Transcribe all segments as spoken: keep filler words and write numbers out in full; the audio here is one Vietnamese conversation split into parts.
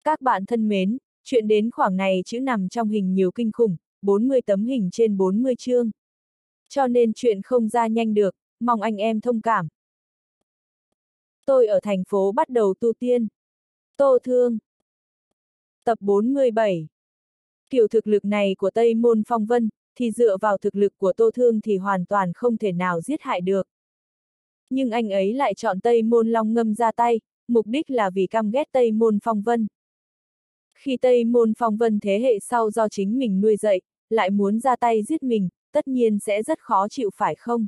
Các bạn thân mến, chuyện đến khoảng này chữ nằm trong hình nhiều kinh khủng, bốn mươi tấm hình trên bốn mươi chương. Cho nên chuyện không ra nhanh được, mong anh em thông cảm. Tôi ở thành phố bắt đầu tu tiên. Tô Thương. Tập bốn mươi bảy. Kiểu thực lực này của Tây Môn Phong Vân, thì dựa vào thực lực của Tô Thương thì hoàn toàn không thể nào giết hại được. Nhưng anh ấy lại chọn Tây Môn Long Ngâm ra tay, mục đích là vì căm ghét Tây Môn Phong Vân. Khi Tây Môn Phong Vân thế hệ sau do chính mình nuôi dạy, lại muốn ra tay giết mình, tất nhiên sẽ rất khó chịu phải không?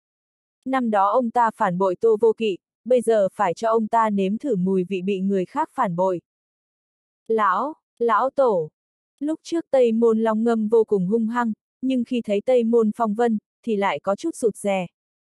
Năm đó ông ta phản bội Tô Vô Kỵ, bây giờ phải cho ông ta nếm thử mùi vị bị người khác phản bội. Lão, lão tổ. Lúc trước Tây Môn Long Ngâm vô cùng hung hăng, nhưng khi thấy Tây Môn Phong Vân, thì lại có chút sụt rè.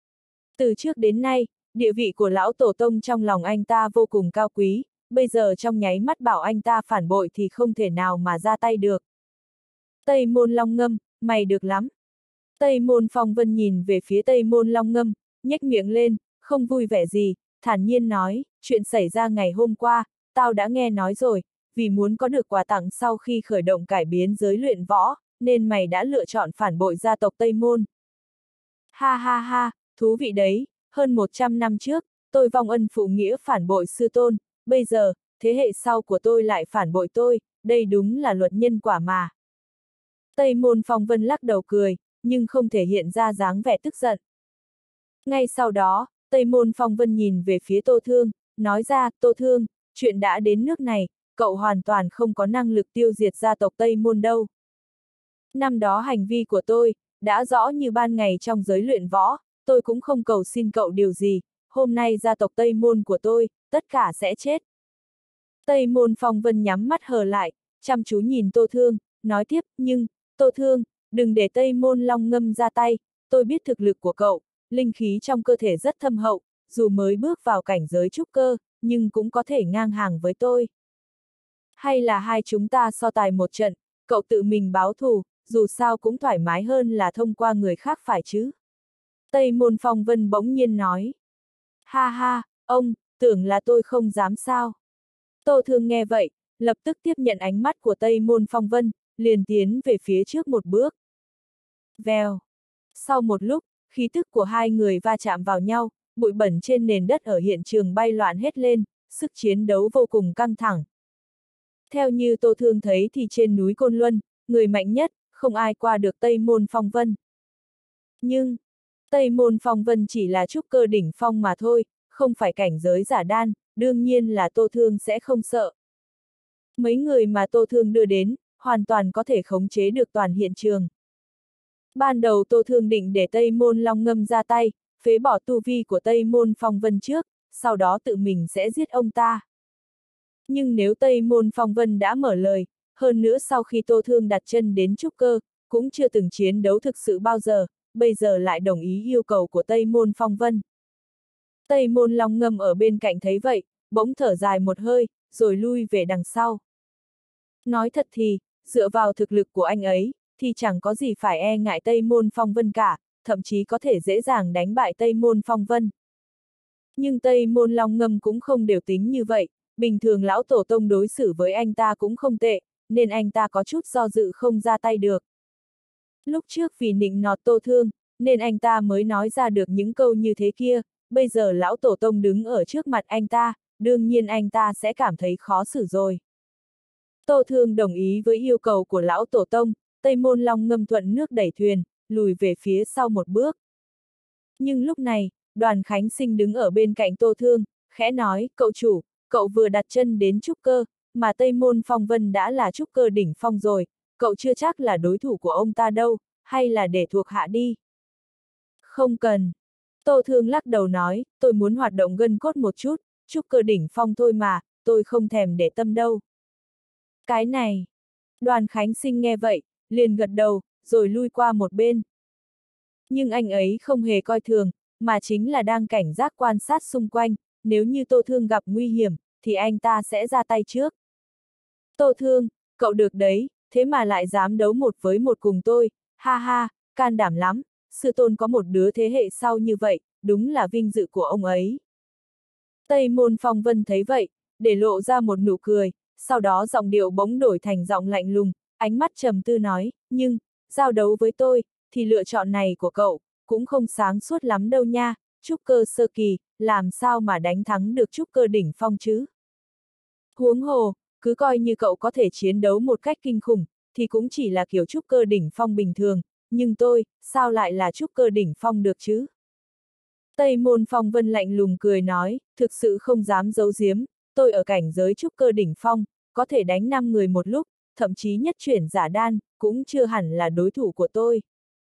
Từ trước đến nay, địa vị của lão tổ tông trong lòng anh ta vô cùng cao quý, bây giờ trong nháy mắt bảo anh ta phản bội thì không thể nào mà ra tay được. Tây Môn Long Ngâm, mày được lắm. Tây Môn Phong Vân nhìn về phía Tây Môn Long Ngâm, nhếch miệng lên, không vui vẻ gì, thản nhiên nói, chuyện xảy ra ngày hôm qua, tao đã nghe nói rồi, vì muốn có được quà tặng sau khi khởi động cải biến giới luyện võ, nên mày đã lựa chọn phản bội gia tộc Tây Môn. Ha ha ha, thú vị đấy, hơn một trăm năm trước, tôi vong ân phụ nghĩa phản bội sư tôn, bây giờ, thế hệ sau của tôi lại phản bội tôi, đây đúng là luật nhân quả mà. Tây Môn Phong Vân lắc đầu cười, nhưng không thể hiện ra dáng vẻ tức giận. Ngay sau đó, Tây Môn Phong Vân nhìn về phía Tô Thương, nói ra, Tô Thương, chuyện đã đến nước này, cậu hoàn toàn không có năng lực tiêu diệt gia tộc Tây Môn đâu. Năm đó hành vi của tôi, đã rõ như ban ngày trong giới luyện võ, tôi cũng không cầu xin cậu điều gì, hôm nay gia tộc Tây Môn của tôi, tất cả sẽ chết. Tây Môn Phong Vân nhắm mắt hờ lại, chăm chú nhìn Tô Thương, nói tiếp, nhưng, Tô Thương, đừng để Tây Môn Long Ngâm ra tay, tôi biết thực lực của cậu, linh khí trong cơ thể rất thâm hậu, dù mới bước vào cảnh giới trúc cơ, nhưng cũng có thể ngang hàng với tôi. Hay là hai chúng ta so tài một trận, cậu tự mình báo thù, dù sao cũng thoải mái hơn là thông qua người khác phải chứ. Tây Môn Phong Vân bỗng nhiên nói. Ha ha, ông, tưởng là tôi không dám sao. Tô Thương nghe vậy, lập tức tiếp nhận ánh mắt của Tây Môn Phong Vân, liền tiến về phía trước một bước. Vèo. Sau một lúc, khí tức của hai người va chạm vào nhau, bụi bẩn trên nền đất ở hiện trường bay loạn hết lên, sức chiến đấu vô cùng căng thẳng. Theo như Tô Thương thấy thì trên núi Côn Luân, người mạnh nhất, không ai qua được Tây Môn Phong Vân. Nhưng, Tây Môn Phong Vân chỉ là trúc cơ đỉnh phong mà thôi, không phải cảnh giới giả đan, đương nhiên là Tô Thương sẽ không sợ. Mấy người mà Tô Thương đưa đến, hoàn toàn có thể khống chế được toàn hiện trường. Ban đầu Tô Thương định để Tây Môn Long Ngâm ra tay, phế bỏ tu vi của Tây Môn Phong Vân trước, sau đó tự mình sẽ giết ông ta. Nhưng nếu Tây Môn Phong Vân đã mở lời, hơn nữa sau khi Tô Thương đặt chân đến trúc cơ, cũng chưa từng chiến đấu thực sự bao giờ, bây giờ lại đồng ý yêu cầu của Tây Môn Phong Vân. Tây Môn Long Ngâm ở bên cạnh thấy vậy, bỗng thở dài một hơi, rồi lui về đằng sau. Nói thật thì, dựa vào thực lực của anh ấy, thì chẳng có gì phải e ngại Tây Môn Phong Vân cả, thậm chí có thể dễ dàng đánh bại Tây Môn Phong Vân. Nhưng Tây Môn Long Ngâm cũng không đều tính như vậy, bình thường lão tổ tông đối xử với anh ta cũng không tệ, nên anh ta có chút do dự không ra tay được. Lúc trước vì nịnh nọt Tô Thương, nên anh ta mới nói ra được những câu như thế kia, bây giờ lão tổ tông đứng ở trước mặt anh ta, đương nhiên anh ta sẽ cảm thấy khó xử rồi. Tô Thương đồng ý với yêu cầu của lão tổ tông, Tây Môn Long Ngâm thuận nước đẩy thuyền, lùi về phía sau một bước. Nhưng lúc này, Đoàn Khánh Sinh đứng ở bên cạnh Tô Thương, khẽ nói, cậu chủ, cậu vừa đặt chân đến trúc cơ, mà Tây Môn Phong Vân đã là trúc cơ đỉnh phong rồi, cậu chưa chắc là đối thủ của ông ta đâu, hay là để thuộc hạ đi. Không cần. Tô Thương lắc đầu nói, tôi muốn hoạt động gân cốt một chút, trúc cơ đỉnh phong thôi mà, tôi không thèm để tâm đâu. Cái này. Đoàn Khánh Sinh nghe vậy, liền gật đầu, rồi lui qua một bên. Nhưng anh ấy không hề coi thường, mà chính là đang cảnh giác quan sát xung quanh, nếu như Tô Thương gặp nguy hiểm, thì anh ta sẽ ra tay trước. Tô Thương, cậu được đấy, thế mà lại dám đấu một với một cùng tôi, ha ha, can đảm lắm, sư tôn có một đứa thế hệ sau như vậy, đúng là vinh dự của ông ấy. Tây Môn Phong Vân thấy vậy, để lộ ra một nụ cười, sau đó giọng điệu bỗng đổi thành giọng lạnh lùng, ánh mắt trầm tư nói, nhưng, giao đấu với tôi, thì lựa chọn này của cậu, cũng không sáng suốt lắm đâu nha, trúc cơ sơ kỳ, làm sao mà đánh thắng được trúc cơ đỉnh phong chứ? Huống hồ, cứ coi như cậu có thể chiến đấu một cách kinh khủng, thì cũng chỉ là kiểu trúc cơ đỉnh phong bình thường, nhưng tôi, sao lại là trúc cơ đỉnh phong được chứ? Tây Môn Phong Vân lạnh lùng cười nói, thực sự không dám giấu giếm, tôi ở cảnh giới trúc cơ đỉnh phong, có thể đánh năm người một lúc, thậm chí nhất chuyển giả đan, cũng chưa hẳn là đối thủ của tôi.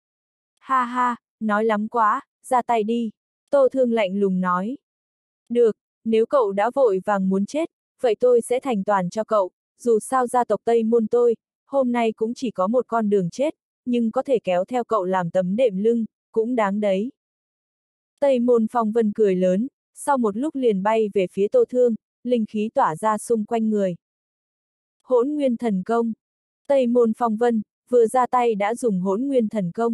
Ha ha, nói lắm quá, ra tay đi. Tô Thương lạnh lùng nói. Được, nếu cậu đã vội vàng muốn chết, vậy tôi sẽ thành toàn cho cậu, dù sao gia tộc Tây Môn tôi, hôm nay cũng chỉ có một con đường chết, nhưng có thể kéo theo cậu làm tấm đệm lưng, cũng đáng đấy. Tây Môn Phong Vân cười lớn, sau một lúc liền bay về phía Tô Thương, linh khí tỏa ra xung quanh người. Hỗn Nguyên Thần Công. Tây Môn Phong Vân, vừa ra tay đã dùng Hỗn Nguyên Thần Công.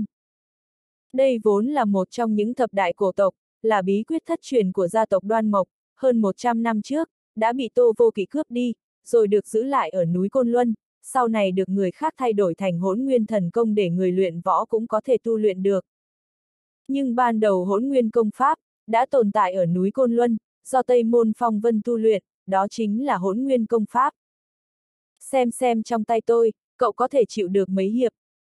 Đây vốn là một trong những thập đại cổ tộc, là bí quyết thất truyền của gia tộc Đoan Mộc, hơn một trăm năm trước, đã bị Tô Vô Kỵ cướp đi, rồi được giữ lại ở núi Côn Luân, sau này được người khác thay đổi thành Hỗn Nguyên Thần Công để người luyện võ cũng có thể tu luyện được. Nhưng ban đầu Hỗn Nguyên Công Pháp, đã tồn tại ở núi Côn Luân, do Tây Môn Phong Vân tu luyện, đó chính là Hỗn Nguyên Công Pháp. Xem xem trong tay tôi, cậu có thể chịu được mấy hiệp.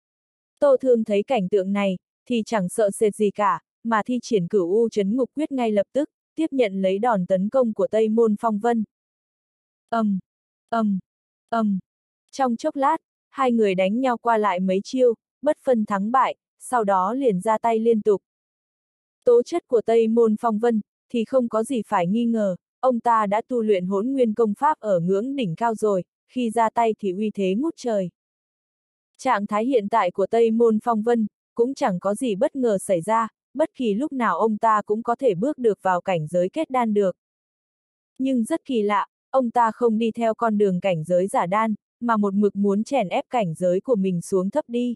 Tô Thương thấy cảnh tượng này, thì chẳng sợ sệt gì cả, mà thi triển Cửu U Chấn Ngục Quyết ngay lập tức, tiếp nhận lấy đòn tấn công của Tây Môn Phong Vân. ầm, ầm, ầm. Trong chốc lát, hai người đánh nhau qua lại mấy chiêu, bất phân thắng bại, sau đó liền ra tay liên tục. Tố chất của Tây Môn Phong Vân, thì không có gì phải nghi ngờ, ông ta đã tu luyện Hỗn Nguyên Công Pháp ở ngưỡng đỉnh cao rồi, khi ra tay thì uy thế ngút trời. Trạng thái hiện tại của Tây Môn Phong Vân, cũng chẳng có gì bất ngờ xảy ra, bất kỳ lúc nào ông ta cũng có thể bước được vào cảnh giới kết đan được. Nhưng rất kỳ lạ, ông ta không đi theo con đường cảnh giới giả đan, mà một mực muốn chèn ép cảnh giới của mình xuống thấp đi.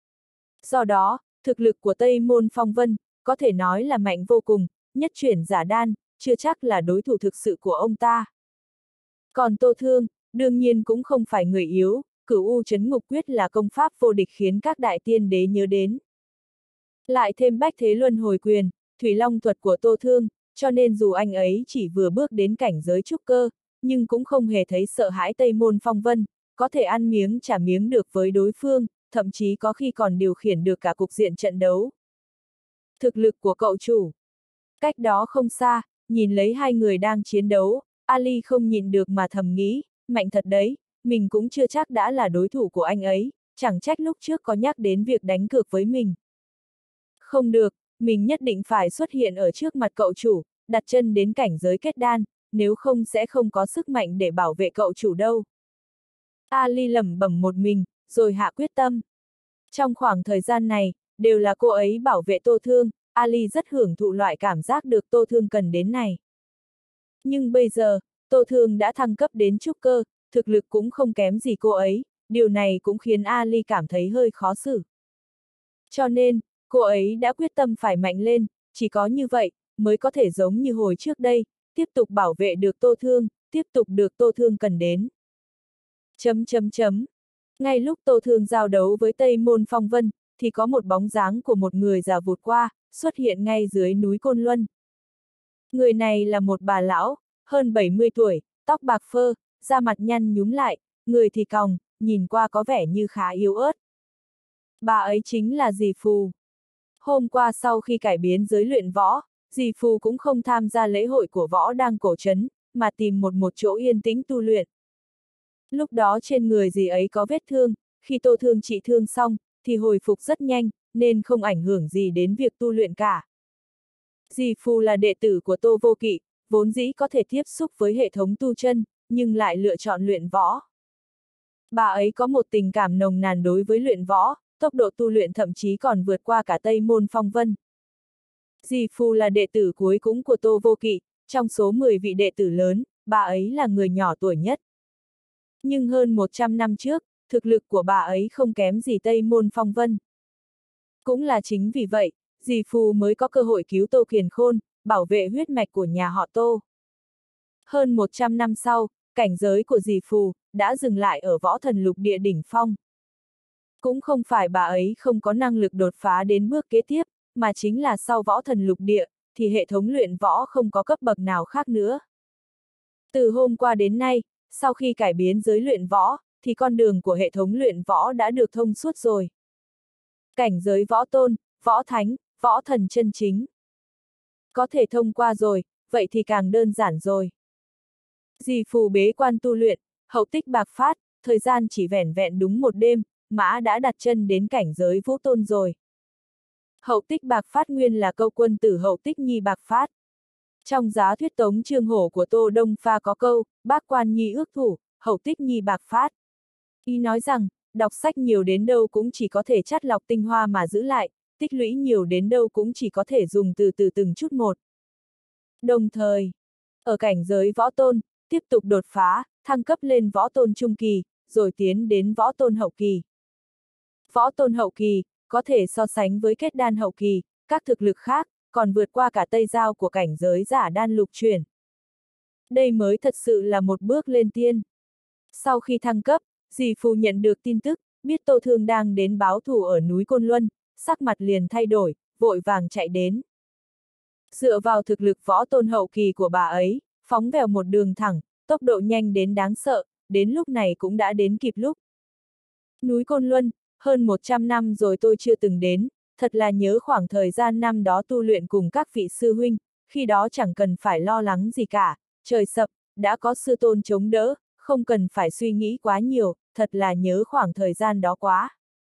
Do đó, thực lực của Tây Môn Phong Vân, có thể nói là mạnh vô cùng, nhất chuyển giả đan, chưa chắc là đối thủ thực sự của ông ta. Còn Tô Thương, đương nhiên cũng không phải người yếu, Cửu U Chấn Ngục Quyết là công pháp vô địch khiến các đại tiên đế nhớ đến. Lại thêm Bách Thế Luân Hồi Quyền, Thủy Long Thuật của Tô Thương, cho nên dù anh ấy chỉ vừa bước đến cảnh giới trúc cơ, nhưng cũng không hề thấy sợ hãi Tây Môn Phong Vân, có thể ăn miếng trả miếng được với đối phương, thậm chí có khi còn điều khiển được cả cục diện trận đấu. Thực lực của cậu chủ. Cách đó không xa, nhìn lấy hai người đang chiến đấu, Ali không nhịn được mà thầm nghĩ, mạnh thật đấy, mình cũng chưa chắc đã là đối thủ của anh ấy, chẳng trách lúc trước có nhắc đến việc đánh cược với mình. Không được, mình nhất định phải xuất hiện ở trước mặt cậu chủ, đặt chân đến cảnh giới kết đan, nếu không sẽ không có sức mạnh để bảo vệ cậu chủ đâu. Ali lẩm bẩm một mình, rồi hạ quyết tâm. Trong khoảng thời gian này, đều là cô ấy bảo vệ Tô Thương, Ali rất hưởng thụ loại cảm giác được Tô Thương cần đến này. Nhưng bây giờ, Tô Thương đã thăng cấp đến trúc cơ, thực lực cũng không kém gì cô ấy, điều này cũng khiến Ali cảm thấy hơi khó xử. Cho nên, cô ấy đã quyết tâm phải mạnh lên, chỉ có như vậy, mới có thể giống như hồi trước đây, tiếp tục bảo vệ được Tô Thương, tiếp tục được Tô Thương cần đến. Chấm chấm chấm. Ngay lúc Tô Thương giao đấu với Tây Môn Phong Vân, thì có một bóng dáng của một người già vụt qua, xuất hiện ngay dưới núi Côn Luân. Người này là một bà lão, hơn bảy mươi tuổi, tóc bạc phơ, da mặt nhăn nhúm lại, người thì còng, nhìn qua có vẻ như khá yếu ớt. Bà ấy chính là Dì Phù. Hôm qua sau khi cải biến giới luyện võ, Dì Phù cũng không tham gia lễ hội của võ đang cổ trấn, mà tìm một một chỗ yên tĩnh tu luyện. Lúc đó trên người dì ấy có vết thương, khi Tô Thương trị thương xong, thì hồi phục rất nhanh, nên không ảnh hưởng gì đến việc tu luyện cả. Dì Phù là đệ tử của Tô Vô Kỵ, vốn dĩ có thể tiếp xúc với hệ thống tu chân, nhưng lại lựa chọn luyện võ. Bà ấy có một tình cảm nồng nàn đối với luyện võ, tốc độ tu luyện thậm chí còn vượt qua cả Tây Môn Phong Vân. Dì Phù là đệ tử cuối cùng của Tô Vô Kỵ, trong số mười vị đệ tử lớn, bà ấy là người nhỏ tuổi nhất. Nhưng hơn một trăm năm trước, thực lực của bà ấy không kém gì Tây Môn Phong Vân. Cũng là chính vì vậy, dì Phù mới có cơ hội cứu Tô Kiền Khôn, bảo vệ huyết mạch của nhà họ Tô. Hơn một trăm năm sau, cảnh giới của dì Phù đã dừng lại ở võ thần lục địa đỉnh phong. Cũng không phải bà ấy không có năng lực đột phá đến bước kế tiếp, mà chính là sau võ thần lục địa, thì hệ thống luyện võ không có cấp bậc nào khác nữa. Từ hôm qua đến nay, sau khi cải biến giới luyện võ, thì con đường của hệ thống luyện võ đã được thông suốt rồi. Cảnh giới võ tôn, võ thánh, võ thần chân chính. Có thể thông qua rồi, vậy thì càng đơn giản rồi. Dì Phù bế quan tu luyện, hậu tích bạc phát, thời gian chỉ vẻn vẹn đúng một đêm, mã đã đặt chân đến cảnh giới vũ tôn rồi. Hậu tích bạc phát nguyên là câu quân tử hậu tích nhi bạc phát. Trong giá thuyết tống chương hổ của Tô Đông Pha có câu, bác quan nhi ước thủ, hậu tích nhi bạc phát. Ý nói rằng, đọc sách nhiều đến đâu cũng chỉ có thể chắt lọc tinh hoa mà giữ lại, tích lũy nhiều đến đâu cũng chỉ có thể dùng từ từ từng chút một. Đồng thời, ở cảnh giới võ tôn, tiếp tục đột phá, thăng cấp lên võ tôn trung kỳ, rồi tiến đến võ tôn hậu kỳ. Võ tôn hậu kỳ, có thể so sánh với kết đan hậu kỳ, các thực lực khác, còn vượt qua cả tây giao của cảnh giới giả đan lục chuyển. Đây mới thật sự là một bước lên tiên. Sau khi thăng cấp, dì Phù nhận được tin tức, biết Tô Thương đang đến báo thù ở núi Côn Luân, sắc mặt liền thay đổi, vội vàng chạy đến. Dựa vào thực lực võ tôn hậu kỳ của bà ấy, phóng vèo một đường thẳng, tốc độ nhanh đến đáng sợ, đến lúc này cũng đã đến kịp lúc. Núi Côn Luân, hơn một trăm năm rồi tôi chưa từng đến, thật là nhớ khoảng thời gian năm đó tu luyện cùng các vị sư huynh, khi đó chẳng cần phải lo lắng gì cả, trời sập, đã có sư tôn chống đỡ, không cần phải suy nghĩ quá nhiều, thật là nhớ khoảng thời gian đó quá.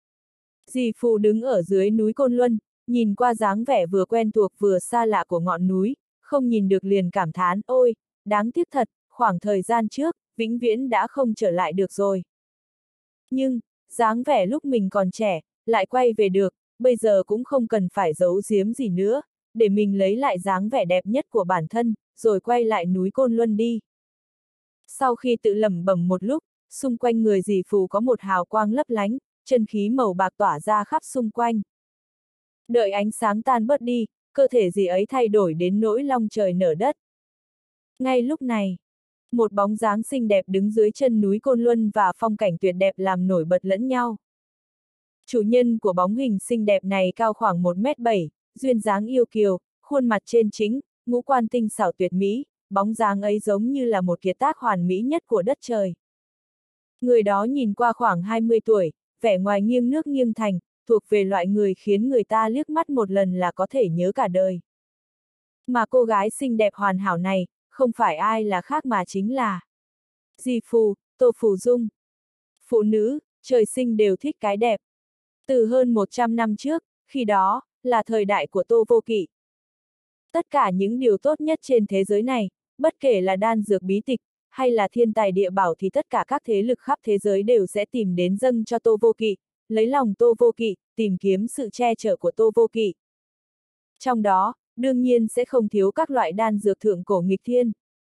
Dì Phù đứng ở dưới núi Côn Luân, nhìn qua dáng vẻ vừa quen thuộc vừa xa lạ của ngọn núi, không nhìn được liền cảm thán, ôi, đáng tiếc thật, khoảng thời gian trước, vĩnh viễn đã không trở lại được rồi. Nhưng, dáng vẻ lúc mình còn trẻ, lại quay về được, bây giờ cũng không cần phải giấu giếm gì nữa, để mình lấy lại dáng vẻ đẹp nhất của bản thân, rồi quay lại núi Côn Luân đi. Sau khi tự lẩm bẩm một lúc, xung quanh người dì Phù có một hào quang lấp lánh, chân khí màu bạc tỏa ra khắp xung quanh. Đợi ánh sáng tan bớt đi, cơ thể dì ấy thay đổi đến nỗi long trời nở đất. Ngay lúc này, một bóng dáng xinh đẹp đứng dưới chân núi Côn Luân và phong cảnh tuyệt đẹp làm nổi bật lẫn nhau. Chủ nhân của bóng hình xinh đẹp này cao khoảng một mét bảy, duyên dáng yêu kiều, khuôn mặt trên chính, ngũ quan tinh xảo tuyệt mỹ, bóng dáng ấy giống như là một kiệt tác hoàn mỹ nhất của đất trời. Người đó nhìn qua khoảng hai mươi tuổi, vẻ ngoài nghiêng nước nghiêng thành, thuộc về loại người khiến người ta liếc mắt một lần là có thể nhớ cả đời. Mà cô gái xinh đẹp hoàn hảo này, không phải ai là khác mà chính là dì Phù, Tô Phù Dung. Phụ nữ, trời sinh đều thích cái đẹp. Từ hơn một trăm năm trước, khi đó, là thời đại của Tô Vô Kỵ. Tất cả những điều tốt nhất trên thế giới này, bất kể là đan dược bí tịch, hay là thiên tài địa bảo thì tất cả các thế lực khắp thế giới đều sẽ tìm đến dâng cho Tô Vô Kỵ, lấy lòng Tô Vô Kỵ, tìm kiếm sự che chở của Tô Vô Kỵ. Trong đó, đương nhiên sẽ không thiếu các loại đan dược thượng cổ nghịch thiên.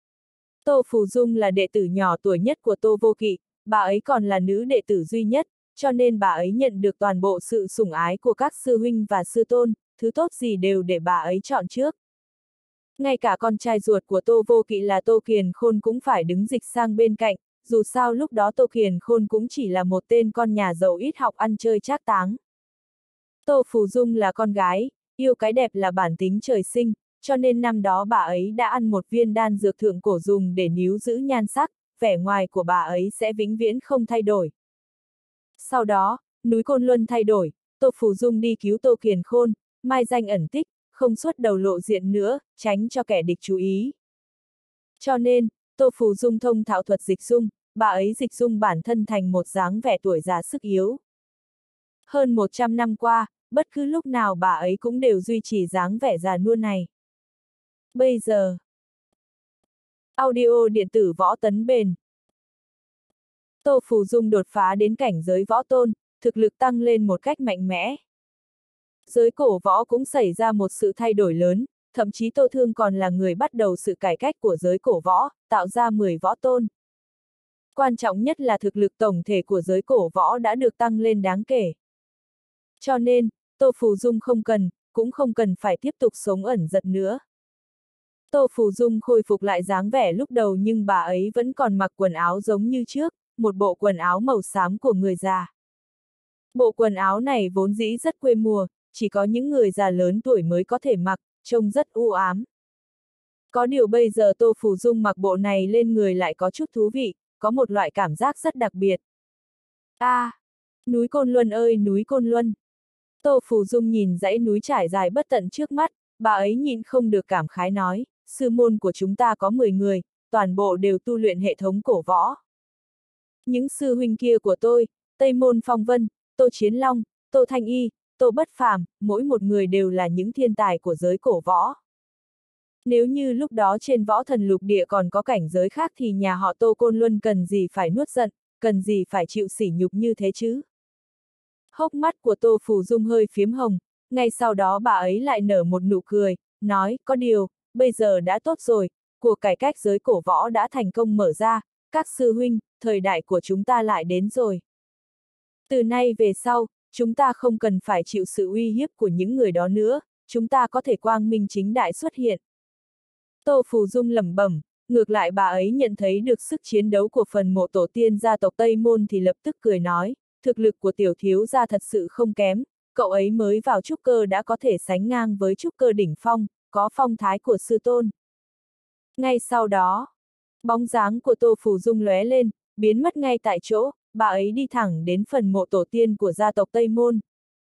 Tô Phù Dung là đệ tử nhỏ tuổi nhất của Tô Vô Kỵ, bà ấy còn là nữ đệ tử duy nhất, cho nên bà ấy nhận được toàn bộ sự sủng ái của các sư huynh và sư tôn, thứ tốt gì đều để bà ấy chọn trước. Ngay cả con trai ruột của Tô Vô Kỵ là Tô Kiền Khôn cũng phải đứng dịch sang bên cạnh, dù sao lúc đó Tô Kiền Khôn cũng chỉ là một tên con nhà giàu ít học ăn chơi trác táng. Tô Phù Dung là con gái, yêu cái đẹp là bản tính trời sinh, cho nên năm đó bà ấy đã ăn một viên đan dược thượng cổ dùng để níu giữ nhan sắc, vẻ ngoài của bà ấy sẽ vĩnh viễn không thay đổi. Sau đó, núi Côn Luân thay đổi, Tô Phù Dung đi cứu Tô Kiền Khôn, mai danh ẩn tích, không xuất đầu lộ diện nữa, tránh cho kẻ địch chú ý. Cho nên, Tô Phù Dung thông thạo thuật dịch dung, bà ấy dịch dung bản thân thành một dáng vẻ tuổi già sức yếu. Hơn một trăm năm qua, bất cứ lúc nào bà ấy cũng đều duy trì dáng vẻ già nua này. Bây giờ, audio điện tử võ tấn bền. Tô Phù Dung đột phá đến cảnh giới võ tôn, thực lực tăng lên một cách mạnh mẽ. Giới cổ võ cũng xảy ra một sự thay đổi lớn, thậm chí Tô Thương còn là người bắt đầu sự cải cách của giới cổ võ, tạo ra mười võ tôn. Quan trọng nhất là thực lực tổng thể của giới cổ võ đã được tăng lên đáng kể. Cho nên, Tô Phù Dung không cần, cũng không cần phải tiếp tục sống ẩn giật nữa. Tô Phù Dung khôi phục lại dáng vẻ lúc đầu nhưng bà ấy vẫn còn mặc quần áo giống như trước, một bộ quần áo màu xám của người già. Bộ quần áo này vốn dĩ rất quê mùa, chỉ có những người già lớn tuổi mới có thể mặc, trông rất u ám. Có điều bây giờ Tô Phù Dung mặc bộ này lên người lại có chút thú vị, có một loại cảm giác rất đặc biệt. A, à, núi Côn Luân ơi núi Côn Luân! Tô Phù Dung nhìn dãy núi trải dài bất tận trước mắt, bà ấy nhịn không được cảm khái nói, sư môn của chúng ta có mười người, toàn bộ đều tu luyện hệ thống cổ võ. Những sư huynh kia của tôi, Tây Môn Phong Vân, Tô Chiến Long, Tô Thanh Y, Tô Bất Phàm, mỗi một người đều là những thiên tài của giới cổ võ. Nếu như lúc đó trên võ thần lục địa còn có cảnh giới khác thì nhà họ Tô Côn Luân cần gì phải nuốt giận, cần gì phải chịu sỉ nhục như thế chứ? Hốc mắt của Tô Phù Dung hơi phiếm hồng, ngay sau đó bà ấy lại nở một nụ cười, nói, có điều, bây giờ đã tốt rồi, cuộc cải cách giới cổ võ đã thành công mở ra, các sư huynh, thời đại của chúng ta lại đến rồi. Từ nay về sau, chúng ta không cần phải chịu sự uy hiếp của những người đó nữa, chúng ta có thể quang minh chính đại xuất hiện. Tô Phù Dung lẩm bẩm, ngược lại bà ấy nhận thấy được sức chiến đấu của phần mộ tổ tiên gia tộc Tây Môn thì lập tức cười nói, thực lực của tiểu thiếu gia thật sự không kém, cậu ấy mới vào trúc cơ đã có thể sánh ngang với trúc cơ đỉnh phong, có phong thái của sư tôn. Ngay sau đó, bóng dáng của Tô Phù Dung lóe lên, biến mất ngay tại chỗ, bà ấy đi thẳng đến phần mộ tổ tiên của gia tộc Tây Môn.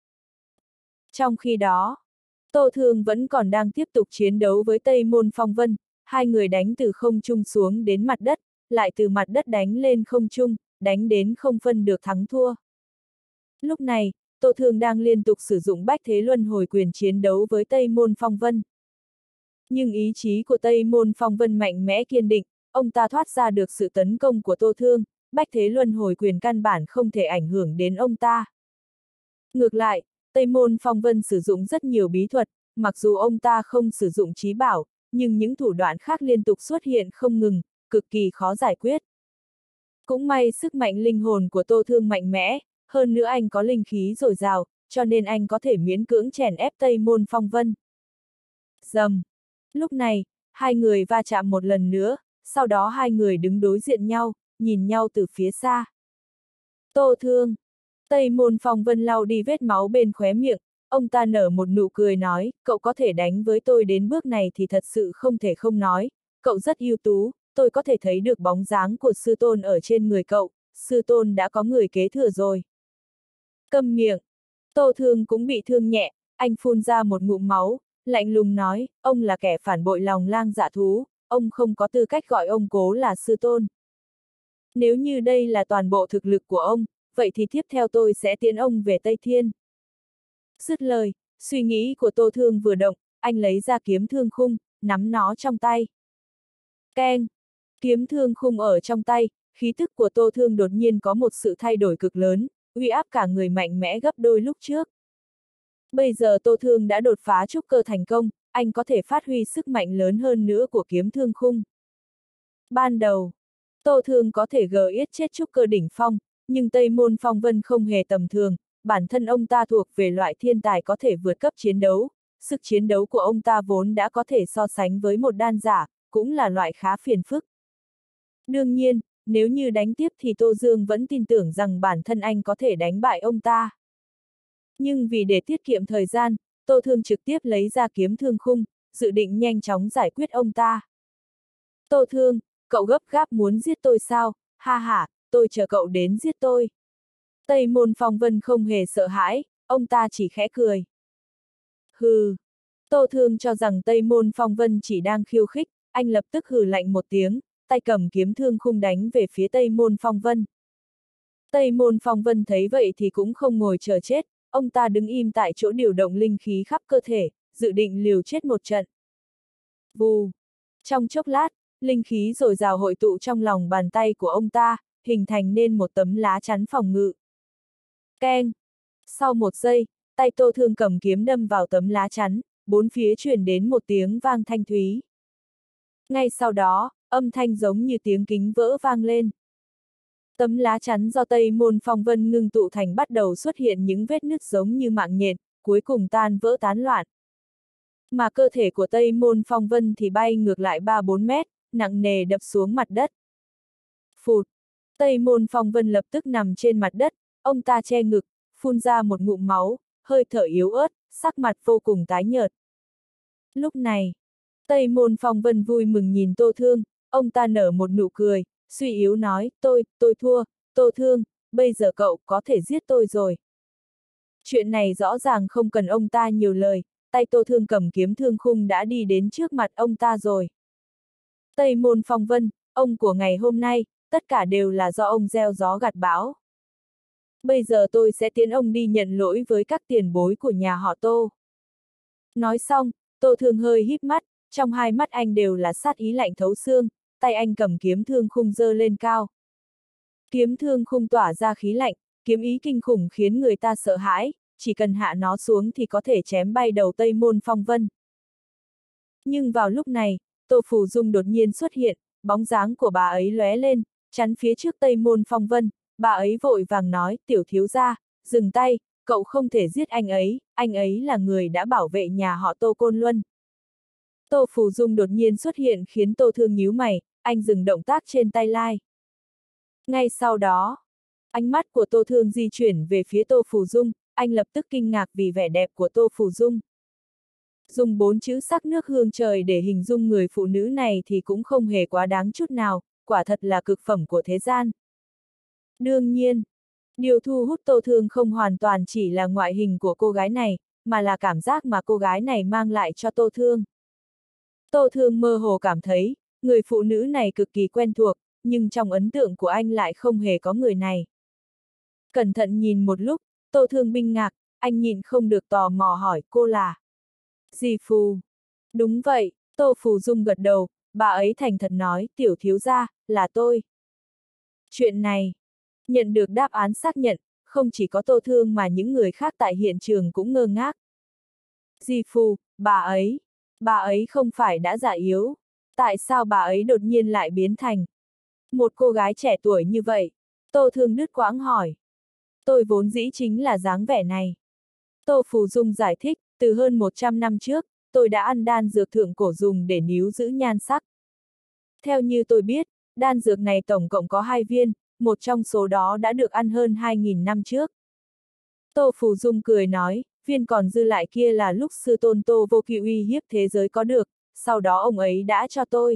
Trong khi đó, Tô Thương vẫn còn đang tiếp tục chiến đấu với Tây Môn Phong Vân, hai người đánh từ không trung xuống đến mặt đất, lại từ mặt đất đánh lên không trung, đánh đến không phân được thắng thua. Lúc này, Tô Thương đang liên tục sử dụng bách thế luân hồi quyền chiến đấu với Tây Môn Phong Vân. Nhưng ý chí của Tây Môn Phong Vân mạnh mẽ kiên định, ông ta thoát ra được sự tấn công của Tô Thương, bách thế luân hồi quyền căn bản không thể ảnh hưởng đến ông ta. Ngược lại, Tây Môn Phong Vân sử dụng rất nhiều bí thuật, mặc dù ông ta không sử dụng trí bảo, nhưng những thủ đoạn khác liên tục xuất hiện không ngừng, cực kỳ khó giải quyết. Cũng may sức mạnh linh hồn của Tô Thương mạnh mẽ, hơn nữa anh có linh khí dồi dào, cho nên anh có thể miễn cưỡng chèn ép Tây Môn Phong Vân. Rầm. Lúc này, hai người va chạm một lần nữa, sau đó hai người đứng đối diện nhau, nhìn nhau từ phía xa. Tô Thương. Tây Môn Phong Vân lau đi vết máu bên khóe miệng, ông ta nở một nụ cười nói, cậu có thể đánh với tôi đến bước này thì thật sự không thể không nói, cậu rất ưu tú, tôi có thể thấy được bóng dáng của sư tôn ở trên người cậu, sư tôn đã có người kế thừa rồi. Câm miệng. Tô Thương cũng bị thương nhẹ, anh phun ra một ngụm máu, lạnh lùng nói, ông là kẻ phản bội lòng lang dạ thú, ông không có tư cách gọi ông cố là sư tôn. Nếu như đây là toàn bộ thực lực của ông, vậy thì tiếp theo tôi sẽ tiễn ông về Tây Thiên. Dứt lời, suy nghĩ của Tô Thương vừa động, anh lấy ra kiếm thương khung, nắm nó trong tay. Keng! Kiếm thương khung ở trong tay, khí tức của Tô Thương đột nhiên có một sự thay đổi cực lớn, uy áp cả người mạnh mẽ gấp đôi lúc trước. Bây giờ Tô Thương đã đột phá trúc cơ thành công, anh có thể phát huy sức mạnh lớn hơn nữa của kiếm thương khung. Ban đầu, Tô Thương có thể gờ yết chết trúc cơ đỉnh phong, nhưng Tây Môn Phong Vân không hề tầm thường, bản thân ông ta thuộc về loại thiên tài có thể vượt cấp chiến đấu, sức chiến đấu của ông ta vốn đã có thể so sánh với một đan giả, cũng là loại khá phiền phức. Đương nhiên, nếu như đánh tiếp thì Tô Dương vẫn tin tưởng rằng bản thân anh có thể đánh bại ông ta. Nhưng vì để tiết kiệm thời gian, Tô Thương trực tiếp lấy ra kiếm thương khung, dự định nhanh chóng giải quyết ông ta. Tô Thương, cậu gấp gáp muốn giết tôi sao? Ha ha, tôi chờ cậu đến giết tôi. Tây Môn Phong Vân không hề sợ hãi, ông ta chỉ khẽ cười. Hừ. Tô Thương cho rằng Tây Môn Phong Vân chỉ đang khiêu khích, anh lập tức hừ lạnh một tiếng, tay cầm kiếm thương khung đánh về phía Tây Môn Phong Vân. Tây Môn Phong Vân thấy vậy thì cũng không ngồi chờ chết, ông ta đứng im tại chỗ điều động linh khí khắp cơ thể, dự định liều chết một trận. Vù. Trong chốc lát, linh khí dồi dào hội tụ trong lòng bàn tay của ông ta, hình thành nên một tấm lá chắn phòng ngự. Keng! Sau một giây, tay Tô Thương cầm kiếm đâm vào tấm lá chắn, bốn phía truyền đến một tiếng vang thanh thúy. Ngay sau đó, âm thanh giống như tiếng kính vỡ vang lên. Tấm lá chắn do Tây Môn Phong Vân ngưng tụ thành bắt đầu xuất hiện những vết nứt giống như mạng nhện, cuối cùng tan vỡ tán loạn. mà cơ thể của Tây Môn Phong Vân thì bay ngược lại ba bốn mét, nặng nề đập xuống mặt đất. Phụt! Tây Môn Phong Vân lập tức nằm trên mặt đất, ông ta che ngực, phun ra một ngụm máu, hơi thở yếu ớt, sắc mặt vô cùng tái nhợt. Lúc này, Tây Môn Phong Vân vui mừng nhìn Tô Thương, ông ta nở một nụ cười, suy yếu nói, tôi, tôi thua, Tô Thương, bây giờ cậu có thể giết tôi rồi. Chuyện này rõ ràng không cần ông ta nhiều lời, tay Tô Thương cầm kiếm thương khung đã đi đến trước mặt ông ta rồi. Tây Môn Phong Vân, ông của ngày hôm nay, tất cả đều là do ông gieo gió gặt bão. Bây giờ tôi sẽ tiễn ông đi nhận lỗi với các tiền bối của nhà họ Tô. Nói xong, Tô Thương hơi híp mắt, trong hai mắt anh đều là sát ý lạnh thấu xương, tay anh cầm kiếm thương khung giơ lên cao. Kiếm thương khung tỏa ra khí lạnh, kiếm ý kinh khủng khiến người ta sợ hãi, chỉ cần hạ nó xuống thì có thể chém bay đầu Tây Môn Phong Vân. Nhưng vào lúc này, Tô Phù Dung đột nhiên xuất hiện, bóng dáng của bà ấy lóe lên, chắn phía trước Tây Môn Phong Vân, bà ấy vội vàng nói, tiểu thiếu gia, dừng tay, cậu không thể giết anh ấy, anh ấy là người đã bảo vệ nhà họ Tô Côn Luân. Tô Phù Dung đột nhiên xuất hiện khiến Tô Thương nhíu mày, anh dừng động tác trên tay lai. Ngay sau đó, ánh mắt của Tô Thương di chuyển về phía Tô Phù Dung, anh lập tức kinh ngạc vì vẻ đẹp của Tô Phù Dung. Dùng bốn chữ sắc nước hương trời để hình dung người phụ nữ này thì cũng không hề quá đáng chút nào, quả thật là cực phẩm của thế gian. Đương nhiên, điều thu hút Tô Thương không hoàn toàn chỉ là ngoại hình của cô gái này, mà là cảm giác mà cô gái này mang lại cho Tô Thương. Tô Thương mơ hồ cảm thấy, người phụ nữ này cực kỳ quen thuộc, nhưng trong ấn tượng của anh lại không hề có người này. Cẩn thận nhìn một lúc, Tô Thương kinh ngạc, anh nhịn không được tò mò hỏi cô là Dì Phù. Đúng vậy, Tô Phù Dung gật đầu, bà ấy thành thật nói, tiểu thiếu gia, là tôi. Chuyện này, nhận được đáp án xác nhận, không chỉ có Tô Thương mà những người khác tại hiện trường cũng ngơ ngác. Dì Phù, bà ấy, bà ấy không phải đã già yếu, tại sao bà ấy đột nhiên lại biến thành một cô gái trẻ tuổi như vậy? Tô Thương đứt quãng hỏi. Tôi vốn dĩ chính là dáng vẻ này. Tô Phù Dung giải thích, từ hơn một trăm năm trước, tôi đã ăn đan dược thượng cổ dùng để níu giữ nhan sắc. Theo như tôi biết, đan dược này tổng cộng có hai viên, một trong số đó đã được ăn hơn hai nghìn năm trước. Tô Phù Dung cười nói, viên còn dư lại kia là lúc sư tôn Tô Vô Kỵ uy hiếp thế giới có được, sau đó ông ấy đã cho tôi.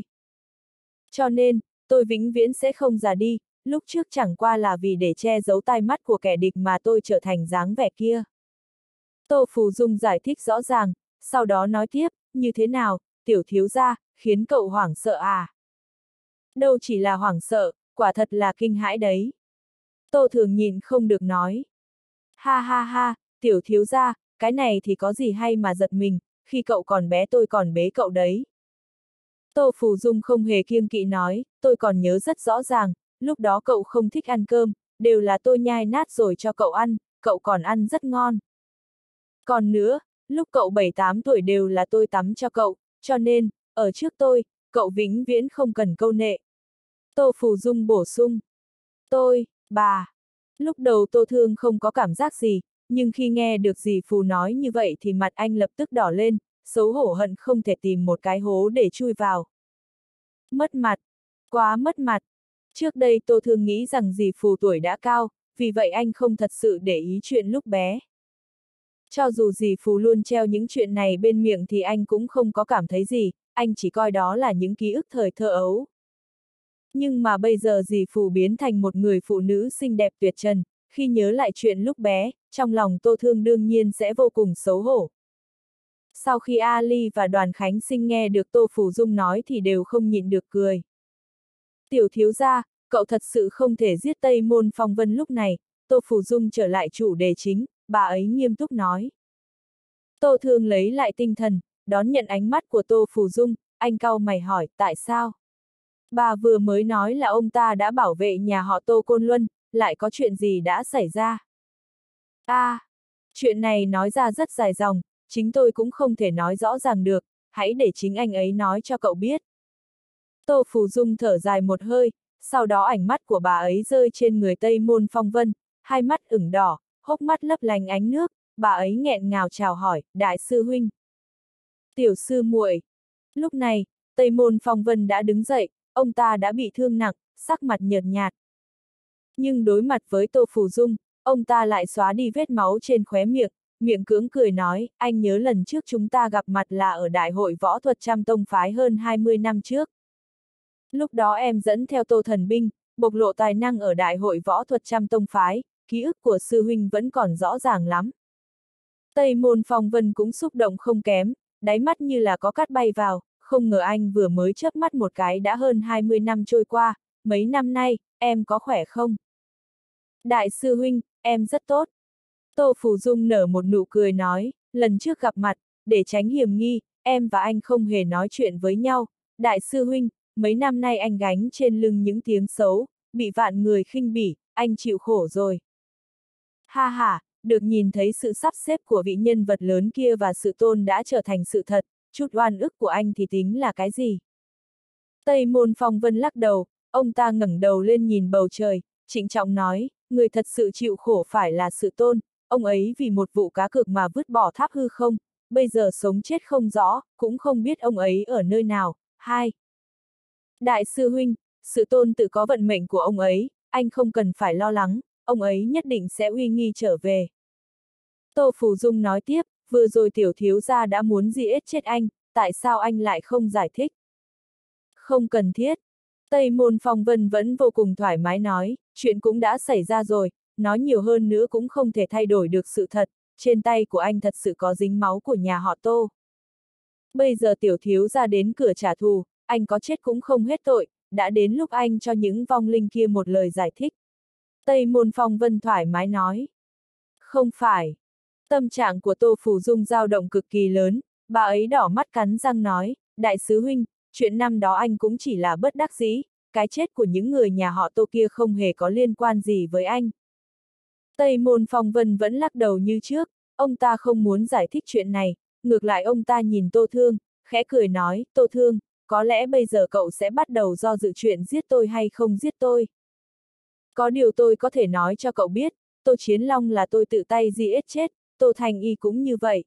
Cho nên, tôi vĩnh viễn sẽ không già đi, lúc trước chẳng qua là vì để che giấu tai mắt của kẻ địch mà tôi trở thành dáng vẻ kia. Tô Phù Dung giải thích rõ ràng, sau đó nói tiếp, như thế nào, tiểu thiếu gia, khiến cậu hoảng sợ à? Đâu chỉ là hoảng sợ, quả thật là kinh hãi đấy. Tô Thường nhìn không được nói. Ha ha ha, tiểu thiếu gia, cái này thì có gì hay mà giật mình, khi cậu còn bé tôi còn bế cậu đấy. Tô Phù Dung không hề kiêng kỵ nói, tôi còn nhớ rất rõ ràng, lúc đó cậu không thích ăn cơm, đều là tôi nhai nát rồi cho cậu ăn, cậu còn ăn rất ngon. Còn nữa, lúc cậu bảy tám tuổi đều là tôi tắm cho cậu, cho nên, ở trước tôi, cậu vĩnh viễn không cần câu nệ. Tô Phù Dung bổ sung. Tôi, bà. Lúc đầu Tô Thương không có cảm giác gì, nhưng khi nghe được dì Phù nói như vậy thì mặt anh lập tức đỏ lên, xấu hổ hận không thể tìm một cái hố để chui vào. Mất mặt. Quá mất mặt. Trước đây Tô Thương nghĩ rằng dì Phù tuổi đã cao, vì vậy anh không thật sự để ý chuyện lúc bé. Cho dù dì Phù luôn treo những chuyện này bên miệng thì anh cũng không có cảm thấy gì, anh chỉ coi đó là những ký ức thời thơ ấu. Nhưng mà bây giờ dì Phù biến thành một người phụ nữ xinh đẹp tuyệt trần, khi nhớ lại chuyện lúc bé, trong lòng Tô Thương đương nhiên sẽ vô cùng xấu hổ. Sau khi Ali và Đoàn Khánh Sinh nghe được Tô Phù Dung nói thì đều không nhịn được cười. Tiểu thiếu gia, cậu thật sự không thể giết Tây Môn Phong Vân lúc này, Tô Phù Dung trở lại chủ đề chính, bà ấy nghiêm túc nói. Tô Thương lấy lại tinh thần, đón nhận ánh mắt của Tô Phù Dung, anh cau mày hỏi, tại sao? Bà vừa mới nói là ông ta đã bảo vệ nhà họ Tô Côn Luân, lại có chuyện gì đã xảy ra? À, chuyện này nói ra rất dài dòng, chính tôi cũng không thể nói rõ ràng được, hãy để chính anh ấy nói cho cậu biết. Tô Phù Dung thở dài một hơi, sau đó ánh mắt của bà ấy rơi trên người Tây Môn Phong Vân, hai mắt ửng đỏ, hốc mắt lấp lánh ánh nước, bà ấy nghẹn ngào chào hỏi, đại sư huynh. Tiểu sư muội. Lúc này, Tây Môn Phong Vân đã đứng dậy, ông ta đã bị thương nặng, sắc mặt nhợt nhạt. Nhưng đối mặt với Tô Phù Dung, ông ta lại xóa đi vết máu trên khóe miệng, miệng cưỡng cười nói, anh nhớ lần trước chúng ta gặp mặt là ở Đại hội Võ thuật Trăm Tông Phái hơn hai mươi năm trước. Lúc đó em dẫn theo Tô Thần Binh, bộc lộ tài năng ở Đại hội Võ thuật Trăm Tông Phái, ký ức của sư huynh vẫn còn rõ ràng lắm. Tây Môn Phong Vân cũng xúc động không kém, đáy mắt như là có cát bay vào, không ngờ anh vừa mới chớp mắt một cái đã hơn hai mươi năm trôi qua, mấy năm nay, em có khỏe không? Đại sư huynh, em rất tốt. Tô Phù Dung nở một nụ cười nói, lần trước gặp mặt, để tránh hiểm nghi, em và anh không hề nói chuyện với nhau. Đại sư huynh, mấy năm nay anh gánh trên lưng những tiếng xấu, bị vạn người khinh bỉ, anh chịu khổ rồi. Ha ha, được nhìn thấy sự sắp xếp của vị nhân vật lớn kia và sự tôn đã trở thành sự thật, chút oan ức của anh thì tính là cái gì? Tây Môn Phong Vân lắc đầu, ông ta ngẩng đầu lên nhìn bầu trời, trịnh trọng nói, người thật sự chịu khổ phải là sự tôn, ông ấy vì một vụ cá cược mà vứt bỏ tháp hư không, bây giờ sống chết không rõ, cũng không biết ông ấy ở nơi nào. Hai. Đại sư huynh, sự tôn tự có vận mệnh của ông ấy, anh không cần phải lo lắng, ông ấy nhất định sẽ uy nghi trở về. Tô Phù Dung nói tiếp, vừa rồi tiểu thiếu gia đã muốn giết chết anh, tại sao anh lại không giải thích? Không cần thiết. Tây Môn Phong Vân vẫn vô cùng thoải mái nói, chuyện cũng đã xảy ra rồi, nói nhiều hơn nữa cũng không thể thay đổi được sự thật, trên tay của anh thật sự có dính máu của nhà họ Tô. Bây giờ tiểu thiếu gia đến cửa trả thù, anh có chết cũng không hết tội, đã đến lúc anh cho những vong linh kia một lời giải thích. Tây Môn Phong Vân thoải mái nói. Không phải. Tâm trạng của Tô Phù Dung dao động cực kỳ lớn, bà ấy đỏ mắt cắn răng nói, đại sứ huynh, chuyện năm đó anh cũng chỉ là bất đắc dĩ, cái chết của những người nhà họ Tô kia không hề có liên quan gì với anh. Tây Môn Phong Vân vẫn lắc đầu như trước, ông ta không muốn giải thích chuyện này, ngược lại ông ta nhìn Tô Thương, khẽ cười nói, Tô Thương, có lẽ bây giờ cậu sẽ bắt đầu do dự chuyện giết tôi hay không giết tôi. Có điều tôi có thể nói cho cậu biết, Tô Chiến Long là tôi tự tay giết chết, Tô Thành Y cũng như vậy.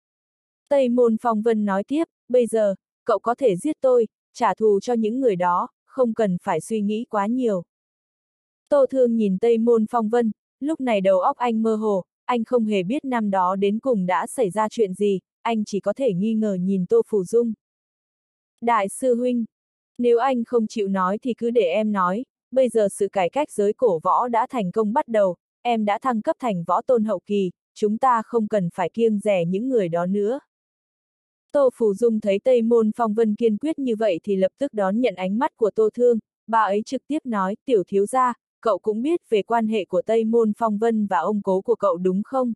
Tây Môn Phong Vân nói tiếp, bây giờ, cậu có thể giết tôi, trả thù cho những người đó, không cần phải suy nghĩ quá nhiều. Tô Thương nhìn Tây Môn Phong Vân, lúc này đầu óc anh mơ hồ, anh không hề biết năm đó đến cùng đã xảy ra chuyện gì, anh chỉ có thể nghi ngờ nhìn Tô Phù Dung. Đại sư huynh, nếu anh không chịu nói thì cứ để em nói, bây giờ sự cải cách giới cổ võ đã thành công bắt đầu, em đã thăng cấp thành võ tôn hậu kỳ, chúng ta không cần phải kiêng dè những người đó nữa. Tô Phù Dung thấy Tây Môn Phong Vân kiên quyết như vậy thì lập tức đón nhận ánh mắt của Tô Thương, bà ấy trực tiếp nói, tiểu thiếu gia, cậu cũng biết về quan hệ của Tây Môn Phong Vân và ông cố của cậu đúng không?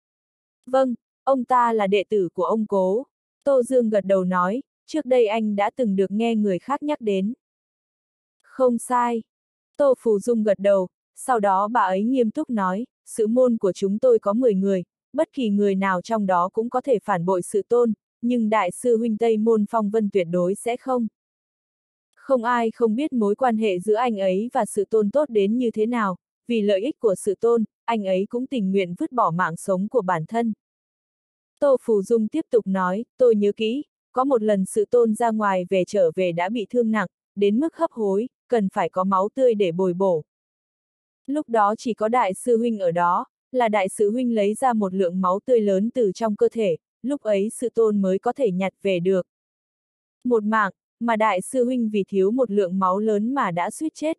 Vâng, ông ta là đệ tử của ông cố. Tô Dương gật đầu nói, trước đây anh đã từng được nghe người khác nhắc đến. Không sai. Tô Phù Dung gật đầu, sau đó bà ấy nghiêm túc nói, sự môn của chúng tôi có mười người, bất kỳ người nào trong đó cũng có thể phản bội sự tôn, nhưng đại sư huynh Tây Môn Phong Vân tuyệt đối sẽ không. Không ai không biết mối quan hệ giữa anh ấy và sự tôn tốt đến như thế nào, vì lợi ích của sự tôn, anh ấy cũng tình nguyện vứt bỏ mạng sống của bản thân. Tô Phù Dung tiếp tục nói, tôi nhớ kỹ, có một lần sự tôn ra ngoài về trở về đã bị thương nặng, đến mức hấp hối, cần phải có máu tươi để bồi bổ. Lúc đó chỉ có đại sư huynh ở đó, là đại sư huynh lấy ra một lượng máu tươi lớn từ trong cơ thể, lúc ấy sự tôn mới có thể nhặt về được. Một mạng, mà đại sư huynh vì thiếu một lượng máu lớn mà đã suýt chết.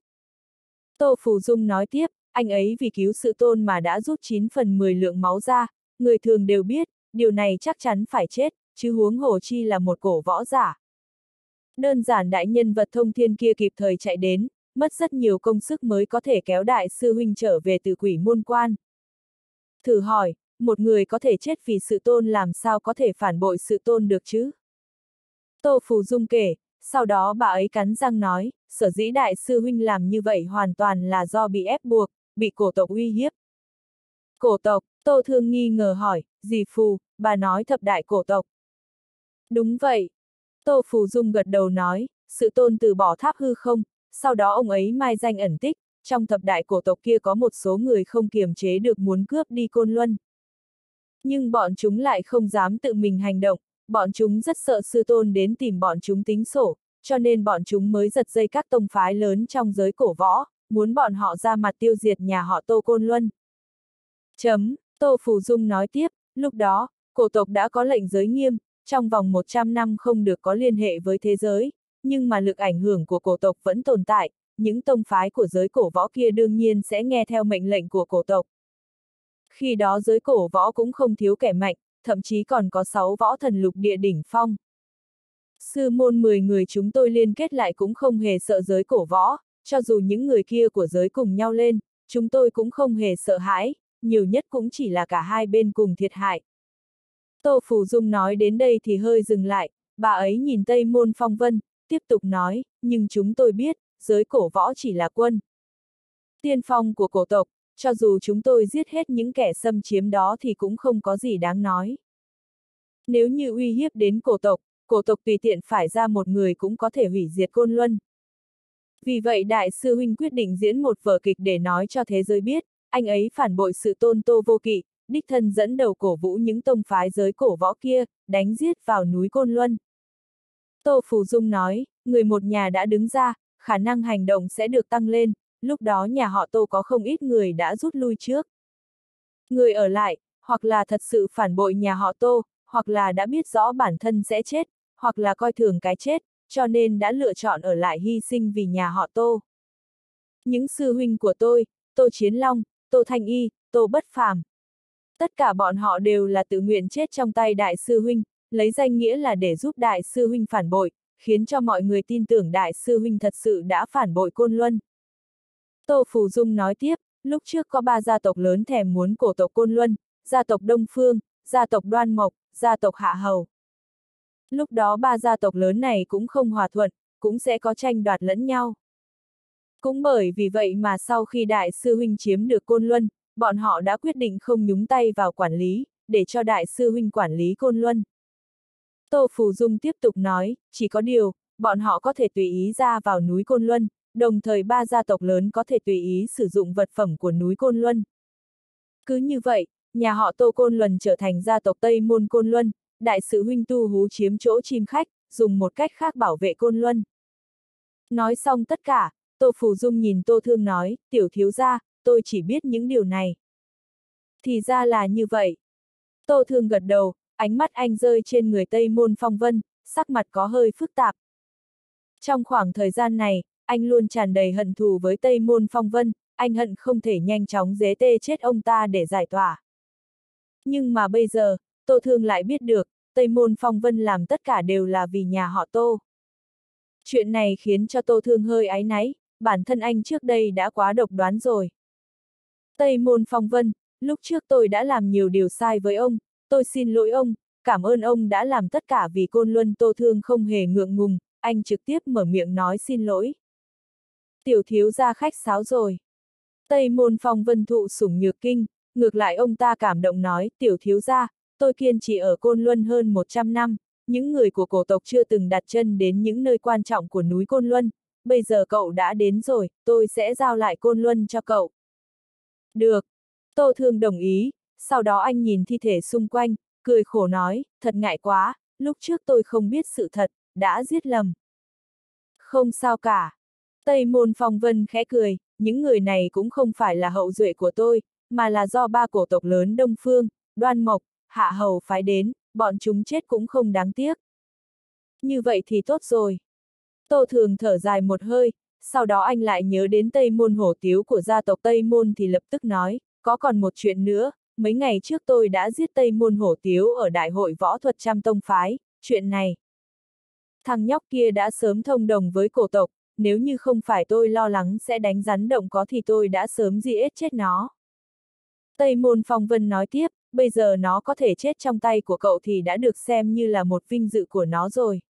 Tô Phù Dung nói tiếp, anh ấy vì cứu sự tôn mà đã rút chín phần mười lượng máu ra, người thường đều biết, điều này chắc chắn phải chết, chứ huống hồ chi là một cổ võ giả. Đơn giản đại nhân vật thông thiên kia kịp thời chạy đến, mất rất nhiều công sức mới có thể kéo đại sư huynh trở về từ quỷ môn quan. Thử hỏi, một người có thể chết vì sự tôn làm sao có thể phản bội sự tôn được chứ? Tô Phù Dung kể, sau đó bà ấy cắn răng nói, sở dĩ đại sư huynh làm như vậy hoàn toàn là do bị ép buộc, bị cổ tộc uy hiếp. Cổ tộc, Tô Thương nghi ngờ hỏi, dì Phù, bà nói thập đại cổ tộc. Đúng vậy. Tô Phù Dung gật đầu nói, sự tôn từ bỏ tháp hư không, sau đó ông ấy mai danh ẩn tích, trong thập đại cổ tộc kia có một số người không kiềm chế được muốn cướp đi Côn Luân. Nhưng bọn chúng lại không dám tự mình hành động, bọn chúng rất sợ sư tôn đến tìm bọn chúng tính sổ, cho nên bọn chúng mới giật dây các tông phái lớn trong giới cổ võ, muốn bọn họ ra mặt tiêu diệt nhà họ Tô Côn Luân. Chấm, Tô Phù Dung nói tiếp, lúc đó, cổ tộc đã có lệnh giới nghiêm, trong vòng một trăm năm không được có liên hệ với thế giới, nhưng mà lực ảnh hưởng của cổ tộc vẫn tồn tại, những tông phái của giới cổ võ kia đương nhiên sẽ nghe theo mệnh lệnh của cổ tộc. Khi đó giới cổ võ cũng không thiếu kẻ mạnh, thậm chí còn có sáu võ thần lục địa đỉnh phong. Sư môn mười người chúng tôi liên kết lại cũng không hề sợ giới cổ võ, cho dù những người kia của giới cùng nhau lên, chúng tôi cũng không hề sợ hãi, nhiều nhất cũng chỉ là cả hai bên cùng thiệt hại. Tô Phù Dung nói đến đây thì hơi dừng lại, bà ấy nhìn Tây Môn Phong Vân, tiếp tục nói, nhưng chúng tôi biết, giới cổ võ chỉ là quân tiên phong của cổ tộc, cho dù chúng tôi giết hết những kẻ xâm chiếm đó thì cũng không có gì đáng nói. Nếu như uy hiếp đến cổ tộc, cổ tộc tùy tiện phải ra một người cũng có thể hủy diệt Côn Luân. Vì vậy Đại sư huynh quyết định diễn một vở kịch để nói cho thế giới biết, anh ấy phản bội sự tôn Tô Vô Kỵ, đích thân dẫn đầu cổ vũ những tông phái giới cổ võ kia, đánh giết vào núi Côn Luân. Tô Phù Dung nói, người một nhà đã đứng ra, khả năng hành động sẽ được tăng lên, lúc đó nhà họ Tô có không ít người đã rút lui trước. Người ở lại, hoặc là thật sự phản bội nhà họ Tô, hoặc là đã biết rõ bản thân sẽ chết, hoặc là coi thường cái chết, cho nên đã lựa chọn ở lại hy sinh vì nhà họ Tô. Những sư huynh của tôi, Tô Chiến Long, Tô Thanh Y, Tô Bất Phàm, tất cả bọn họ đều là tự nguyện chết trong tay Đại sư huynh, lấy danh nghĩa là để giúp Đại sư huynh phản bội, khiến cho mọi người tin tưởng Đại sư huynh thật sự đã phản bội Côn Luân. Tô Phù Dung nói tiếp, lúc trước có ba gia tộc lớn thèm muốn cổ tộc Côn Luân, gia tộc Đông Phương, gia tộc Đoan Mộc, gia tộc Hạ Hầu. Lúc đó ba gia tộc lớn này cũng không hòa thuận, cũng sẽ có tranh đoạt lẫn nhau. Cũng bởi vì vậy mà sau khi Đại sư huynh chiếm được Côn Luân, bọn họ đã quyết định không nhúng tay vào quản lý, để cho Đại sư huynh quản lý Côn Luân. Tô Phù Dung tiếp tục nói, chỉ có điều, bọn họ có thể tùy ý ra vào núi Côn Luân, đồng thời ba gia tộc lớn có thể tùy ý sử dụng vật phẩm của núi Côn Luân. Cứ như vậy, nhà họ Tô Côn Luân trở thành gia tộc Tây Môn Côn Luân, Đại sư huynh Tu Hú chiếm chỗ chim khách, dùng một cách khác bảo vệ Côn Luân. Nói xong tất cả, Tô Phù Dung nhìn Tô Thương nói, tiểu thiếu gia, tôi chỉ biết những điều này. Thì ra là như vậy. Tô Thương gật đầu, ánh mắt anh rơi trên người Tây Môn Phong Vân, sắc mặt có hơi phức tạp. Trong khoảng thời gian này, anh luôn tràn đầy hận thù với Tây Môn Phong Vân, anh hận không thể nhanh chóng giết tê chết ông ta để giải tỏa. Nhưng mà bây giờ, Tô Thương lại biết được, Tây Môn Phong Vân làm tất cả đều là vì nhà họ Tô. Chuyện này khiến cho Tô Thương hơi áy náy, bản thân anh trước đây đã quá độc đoán rồi. Tây Môn Phong Vân, lúc trước tôi đã làm nhiều điều sai với ông, tôi xin lỗi ông, cảm ơn ông đã làm tất cả vì Côn Luân. Tô Thương không hề ngượng ngùng, anh trực tiếp mở miệng nói xin lỗi. Tiểu thiếu gia khách sáo rồi. Tây Môn Phong Vân thụ sủng nhược kinh, ngược lại ông ta cảm động nói, tiểu thiếu gia, tôi kiên trì ở Côn Luân hơn một trăm năm, những người của cổ tộc chưa từng đặt chân đến những nơi quan trọng của núi Côn Luân, bây giờ cậu đã đến rồi, tôi sẽ giao lại Côn Luân cho cậu. Được. Tô Thương đồng ý, sau đó anh nhìn thi thể xung quanh, cười khổ nói, thật ngại quá, lúc trước tôi không biết sự thật, đã giết lầm. Không sao cả. Tây Môn Phong Vân khẽ cười, những người này cũng không phải là hậu duệ của tôi, mà là do ba cổ tộc lớn Đông Phương, Đoan Mộc, Hạ Hầu phái đến, bọn chúng chết cũng không đáng tiếc. Như vậy thì tốt rồi. Tô Thường thở dài một hơi, sau đó anh lại nhớ đến Tây Môn Hổ Tiếu của gia tộc Tây Môn thì lập tức nói, có còn một chuyện nữa, mấy ngày trước tôi đã giết Tây Môn Hổ Tiếu ở Đại hội võ thuật trăm tông phái, chuyện này. Thằng nhóc kia đã sớm thông đồng với cổ tộc, nếu như không phải tôi lo lắng sẽ đánh rắn động có thì tôi đã sớm giết chết nó. Tây Môn Phong Vân nói tiếp, bây giờ nó có thể chết trong tay của cậu thì đã được xem như là một vinh dự của nó rồi.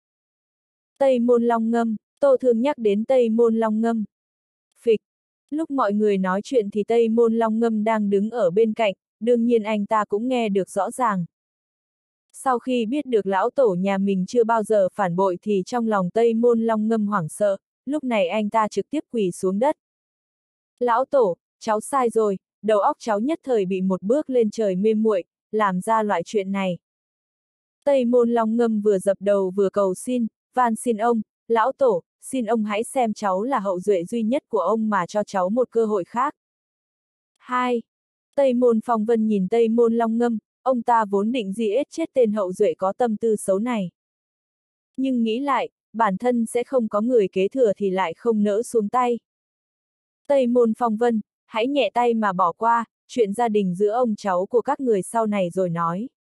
Tây Môn Long Ngâm, Tô Thương nhắc đến Tây Môn Long Ngâm. Phịch, lúc mọi người nói chuyện thì Tây Môn Long Ngâm đang đứng ở bên cạnh, đương nhiên anh ta cũng nghe được rõ ràng. Sau khi biết được lão tổ nhà mình chưa bao giờ phản bội thì trong lòng Tây Môn Long Ngâm hoảng sợ, lúc này anh ta trực tiếp quỳ xuống đất. Lão tổ, cháu sai rồi, đầu óc cháu nhất thời bị một bước lên trời mê muội, làm ra loại chuyện này. Tây Môn Long Ngâm vừa dập đầu vừa cầu xin, van xin ông, lão tổ, xin ông hãy xem cháu là hậu duệ duy nhất của ông mà cho cháu một cơ hội khác. Hai. Tây Môn Phong Vân nhìn Tây Môn Long Ngâm, ông ta vốn định giết chết tên hậu duệ có tâm tư xấu này. Nhưng nghĩ lại, bản thân sẽ không có người kế thừa thì lại không nỡ xuống tay. Tây Môn Phong Vân, hãy nhẹ tay mà bỏ qua, chuyện gia đình giữa ông cháu của các người sau này rồi nói.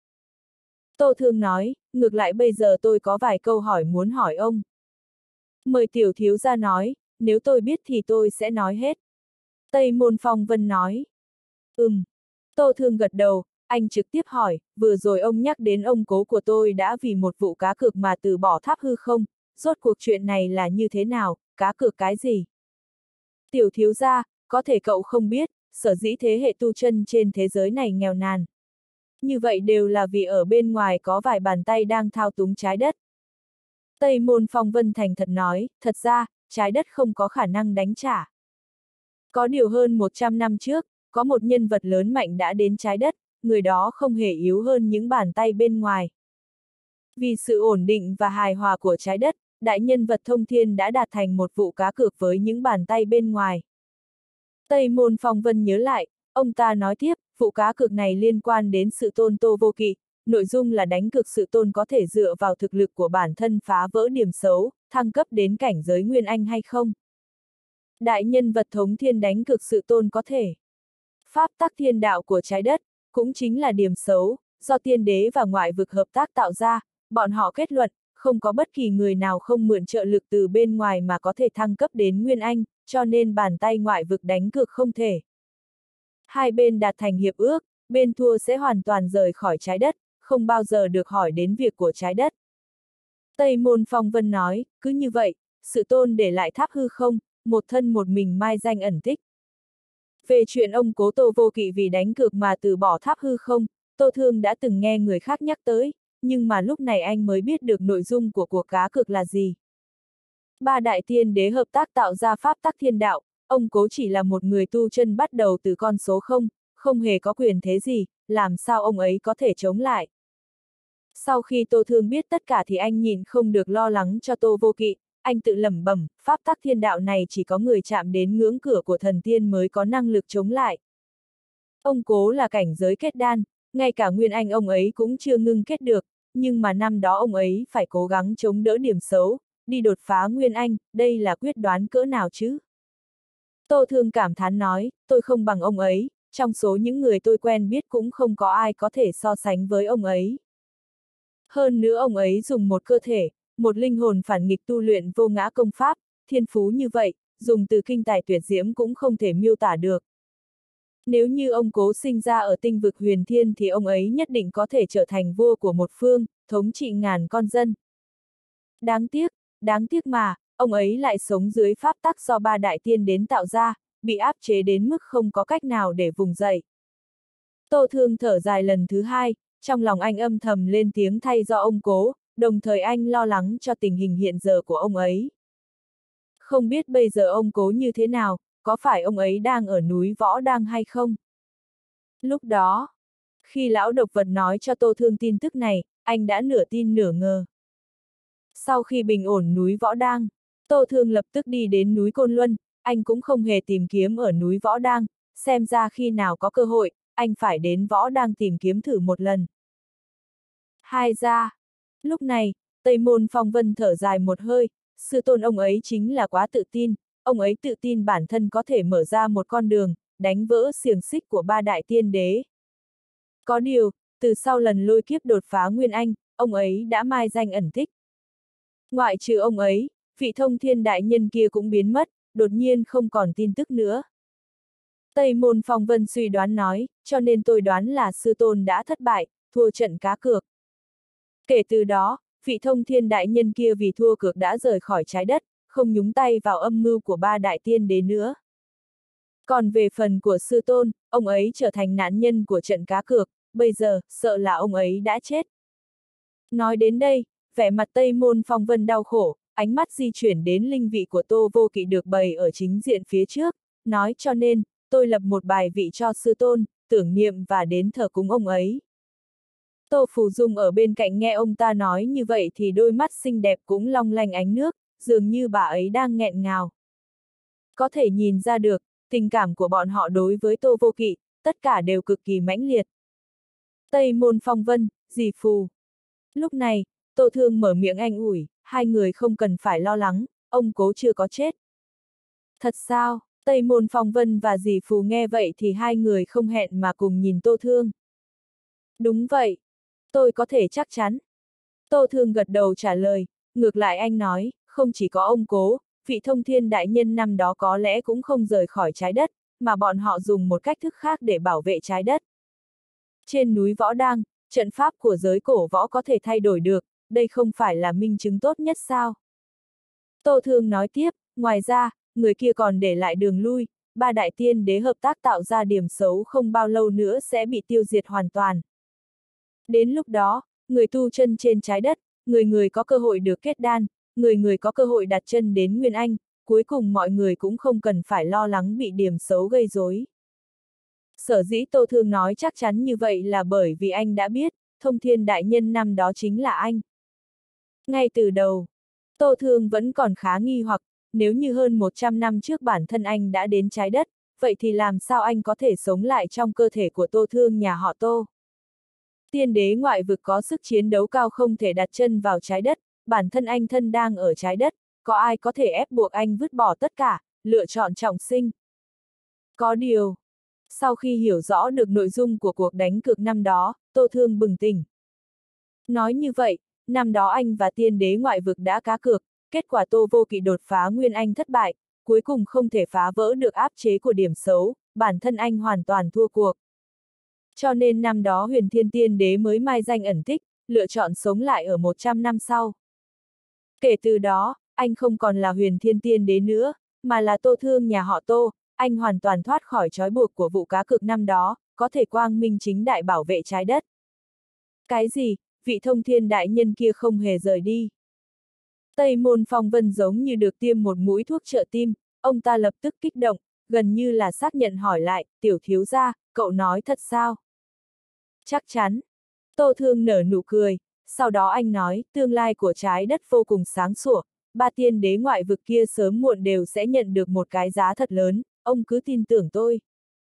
Tô Thương nói, ngược lại bây giờ tôi có vài câu hỏi muốn hỏi ông. Mời tiểu thiếu gia nói, nếu tôi biết thì tôi sẽ nói hết. Tây Môn Phong Vân nói. Ừm. Tô Thương gật đầu, anh trực tiếp hỏi, vừa rồi ông nhắc đến ông cố của tôi đã vì một vụ cá cược mà từ bỏ tháp hư không, rốt cuộc chuyện này là như thế nào, cá cược cái gì? Tiểu thiếu gia, có thể cậu không biết, sở dĩ thế hệ tu chân trên thế giới này nghèo nàn. Như vậy đều là vì ở bên ngoài có vài bàn tay đang thao túng trái đất. Tây Môn Phong Vân thành thật nói, thật ra, trái đất không có khả năng đánh trả. Có điều hơn một trăm năm trước, có một nhân vật lớn mạnh đã đến trái đất, người đó không hề yếu hơn những bàn tay bên ngoài. Vì sự ổn định và hài hòa của trái đất, đại nhân vật thông thiên đã đạt thành một vụ cá cược với những bàn tay bên ngoài. Tây Môn Phong Vân nhớ lại, ông ta nói tiếp, vụ cá cược này liên quan đến sự tôn Tô Vô Kỵ, nội dung là đánh cược sự tôn có thể dựa vào thực lực của bản thân phá vỡ điểm xấu, thăng cấp đến cảnh giới Nguyên Anh hay không. Đại nhân vật thống thiên đánh cược sự tôn có thể. Pháp tắc thiên đạo của trái đất, cũng chính là điểm xấu, do tiên đế và ngoại vực hợp tác tạo ra, bọn họ kết luận, không có bất kỳ người nào không mượn trợ lực từ bên ngoài mà có thể thăng cấp đến Nguyên Anh, cho nên bàn tay ngoại vực đánh cược không thể. Hai bên đạt thành hiệp ước, bên thua sẽ hoàn toàn rời khỏi trái đất, không bao giờ được hỏi đến việc của trái đất. Tây Môn Phong Vân nói, cứ như vậy, sự tôn để lại tháp hư không, một thân một mình mai danh ẩn tích. Về chuyện ông cố Tô Vô Kỵ vì đánh cược mà từ bỏ tháp hư không, Tô Thương đã từng nghe người khác nhắc tới, nhưng mà lúc này anh mới biết được nội dung của cuộc cá cược là gì. Ba đại tiên đế hợp tác tạo ra pháp tắc thiên đạo, ông cố chỉ là một người tu chân bắt đầu từ con số không, không hề có quyền thế gì, làm sao ông ấy có thể chống lại. Sau khi Tô Thương biết tất cả thì anh nhìn không được lo lắng cho Tô Vô Kỵ, anh tự lẩm bẩm, pháp tắc thiên đạo này chỉ có người chạm đến ngưỡng cửa của thần tiên mới có năng lực chống lại. Ông cố là cảnh giới kết đan, ngay cả Nguyên Anh ông ấy cũng chưa ngưng kết được, nhưng mà năm đó ông ấy phải cố gắng chống đỡ điểm xấu, đi đột phá Nguyên Anh, đây là quyết đoán cỡ nào chứ? Tô Thương cảm thán nói, tôi không bằng ông ấy, trong số những người tôi quen biết cũng không có ai có thể so sánh với ông ấy. Hơn nữa ông ấy dùng một cơ thể, một linh hồn phản nghịch tu luyện vô ngã công pháp, thiên phú như vậy, dùng từ kinh tài tuyệt diễm cũng không thể miêu tả được. Nếu như ông cố sinh ra ở tinh vực huyền thiên thì ông ấy nhất định có thể trở thành vua của một phương, thống trị ngàn con dân. Đáng tiếc, đáng tiếc mà, ông ấy lại sống dưới pháp tắc do ba đại tiên đến tạo ra, bị áp chế đến mức không có cách nào để vùng dậy. Tô Thương thở dài lần thứ hai, trong lòng anh âm thầm lên tiếng thay do ông cố, đồng thời anh lo lắng cho tình hình hiện giờ của ông ấy. Không biết bây giờ ông cố như thế nào, có phải ông ấy đang ở núi Võ Đang hay không? Lúc đó, khi lão độc vật nói cho Tô Thương tin tức này, anh đã nửa tin nửa ngờ. Sau khi bình ổn núi Võ Đang, Tô Thương lập tức đi đến núi Côn Luân, anh cũng không hề tìm kiếm ở núi Võ Đang, xem ra khi nào có cơ hội, anh phải đến Võ Đang tìm kiếm thử một lần. Hai ra. Lúc này, Tây Môn Phong Vân thở dài một hơi, sư tôn ông ấy chính là quá tự tin, ông ấy tự tin bản thân có thể mở ra một con đường, đánh vỡ xiềng xích của ba đại tiên đế. Có điều, từ sau lần lôi kiếp đột phá Nguyên Anh, ông ấy đã mai danh ẩn tích. Ngoại trừ ông ấy, vị thông thiên đại nhân kia cũng biến mất, đột nhiên không còn tin tức nữa. Tây Môn Phong Vân suy đoán nói, cho nên tôi đoán là sư tôn đã thất bại, thua trận cá cược. Kể từ đó, vị thông thiên đại nhân kia vì thua cược đã rời khỏi trái đất, không nhúng tay vào âm mưu của ba đại tiên đế nữa. Còn về phần của sư tôn, ông ấy trở thành nạn nhân của trận cá cược, bây giờ, sợ là ông ấy đã chết. Nói đến đây, vẻ mặt Tây Môn Phong Vân đau khổ, ánh mắt di chuyển đến linh vị của Tô Vô Kỵ được bày ở chính diện phía trước, nói cho nên, tôi lập một bài vị cho sư tôn, tưởng niệm và đến thờ cúng ông ấy. Tô Phù Dung ở bên cạnh nghe ông ta nói như vậy thì đôi mắt xinh đẹp cũng long lanh ánh nước, dường như bà ấy đang nghẹn ngào. Có thể nhìn ra được, tình cảm của bọn họ đối với Tô Vô Kỵ, tất cả đều cực kỳ mãnh liệt. Tây Môn Phong Vân, dì Phù. Lúc này, Tô Thương mở miệng anh ủi, hai người không cần phải lo lắng, ông cố chưa có chết. Thật sao? Tây Môn Phong Vân và dì Phù nghe vậy thì hai người không hẹn mà cùng nhìn Tô Thương. Đúng vậy. Tôi có thể chắc chắn. Tô Thương gật đầu trả lời, ngược lại anh nói, không chỉ có ông cố, vị thông thiên đại nhân năm đó có lẽ cũng không rời khỏi trái đất, mà bọn họ dùng một cách thức khác để bảo vệ trái đất. Trên núi Võ Đang, trận pháp của giới cổ võ có thể thay đổi được, đây không phải là minh chứng tốt nhất sao? Tô Thương nói tiếp, ngoài ra, người kia còn để lại đường lui, ba đại tiên đế hợp tác tạo ra điểm xấu không bao lâu nữa sẽ bị tiêu diệt hoàn toàn. Đến lúc đó, người tu chân trên trái đất, người người có cơ hội được kết đan, người người có cơ hội đặt chân đến Nguyên Anh, cuối cùng mọi người cũng không cần phải lo lắng bị điểm xấu gây rối. Sở dĩ Tô Thương nói chắc chắn như vậy là bởi vì anh đã biết, thông thiên đại nhân năm đó chính là anh. Ngay từ đầu, Tô Thương vẫn còn khá nghi hoặc, nếu như hơn một trăm năm trước bản thân anh đã đến trái đất, vậy thì làm sao anh có thể sống lại trong cơ thể của Tô Thương nhà họ Tô? Tiên đế ngoại vực có sức chiến đấu cao không thể đặt chân vào trái đất, bản thân anh thân đang ở trái đất, có ai có thể ép buộc anh vứt bỏ tất cả, lựa chọn trọng sinh? Có điều, sau khi hiểu rõ được nội dung của cuộc đánh cược năm đó, Tô Thương bừng tỉnh. Nói như vậy, năm đó anh và tiên đế ngoại vực đã cá cược, kết quả Tô Vô Kỵ đột phá Nguyên Anh thất bại, cuối cùng không thể phá vỡ được áp chế của điểm xấu, bản thân anh hoàn toàn thua cuộc. Cho nên năm đó Huyền Thiên Tiên Đế mới mai danh ẩn tích, lựa chọn sống lại ở một trăm năm sau. Kể từ đó, anh không còn là Huyền Thiên Tiên Đế nữa, mà là Tô Thương nhà họ Tô, anh hoàn toàn thoát khỏi trói buộc của vụ cá cược năm đó, có thể quang minh chính đại bảo vệ trái đất. Cái gì, vị thông thiên đại nhân kia không hề rời đi. Tây Môn Phong Vân giống như được tiêm một mũi thuốc trợ tim, ông ta lập tức kích động, gần như là xác nhận hỏi lại, tiểu thiếu gia, cậu nói thật sao? Chắc chắn. Tô Thương nở nụ cười, sau đó anh nói, tương lai của trái đất vô cùng sáng sủa, ba tiên đế ngoại vực kia sớm muộn đều sẽ nhận được một cái giá thật lớn, ông cứ tin tưởng tôi.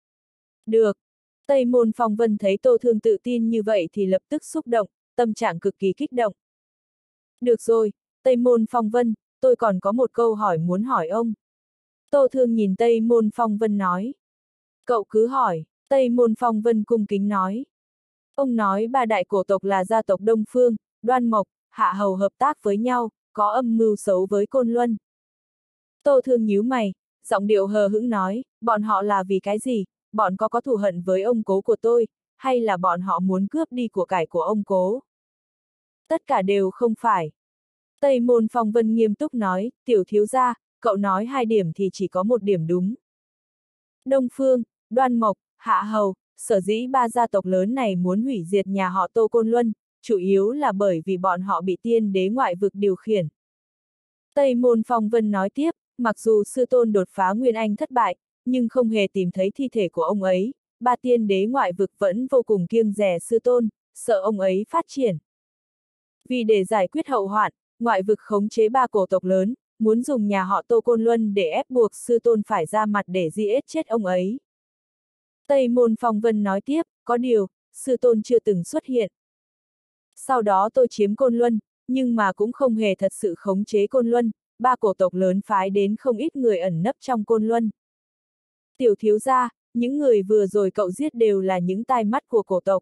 Được. Tây Môn Phong Vân thấy Tô Thương tự tin như vậy thì lập tức xúc động, tâm trạng cực kỳ kích động. Được rồi, Tây Môn Phong Vân, tôi còn có một câu hỏi muốn hỏi ông. Tô Thương nhìn Tây Môn Phong Vân nói. Cậu cứ hỏi, Tây Môn Phong Vân cung kính nói. Ông nói ba đại cổ tộc là gia tộc Đông Phương, Đoan Mộc, Hạ Hầu hợp tác với nhau, có âm mưu xấu với Côn Luân. Tô Thương nhíu mày, giọng điệu hờ hững nói, bọn họ là vì cái gì, bọn có có thù hận với ông cố của tôi, hay là bọn họ muốn cướp đi của cải của ông cố? Tất cả đều không phải. Tây Môn Phong Vân nghiêm túc nói, tiểu thiếu gia, cậu nói hai điểm thì chỉ có một điểm đúng. Đông Phương, Đoan Mộc, Hạ Hầu, sở dĩ ba gia tộc lớn này muốn hủy diệt nhà họ Tô Côn Luân, chủ yếu là bởi vì bọn họ bị tiên đế ngoại vực điều khiển. Tây Môn Phong Vân nói tiếp, mặc dù sư tôn đột phá Nguyên Anh thất bại, nhưng không hề tìm thấy thi thể của ông ấy, ba tiên đế ngoại vực vẫn vô cùng kiêng dè sư tôn, sợ ông ấy phát triển. Vì để giải quyết hậu hoạn, ngoại vực khống chế ba cổ tộc lớn, muốn dùng nhà họ Tô Côn Luân để ép buộc sư tôn phải ra mặt để giết chết ông ấy. Tây Môn Phong Vân nói tiếp, có điều, sư tôn chưa từng xuất hiện. Sau đó tôi chiếm Côn Luân, nhưng mà cũng không hề thật sự khống chế Côn Luân, ba cổ tộc lớn phái đến không ít người ẩn nấp trong Côn Luân. Tiểu thiếu gia, những người vừa rồi cậu giết đều là những tai mắt của cổ tộc.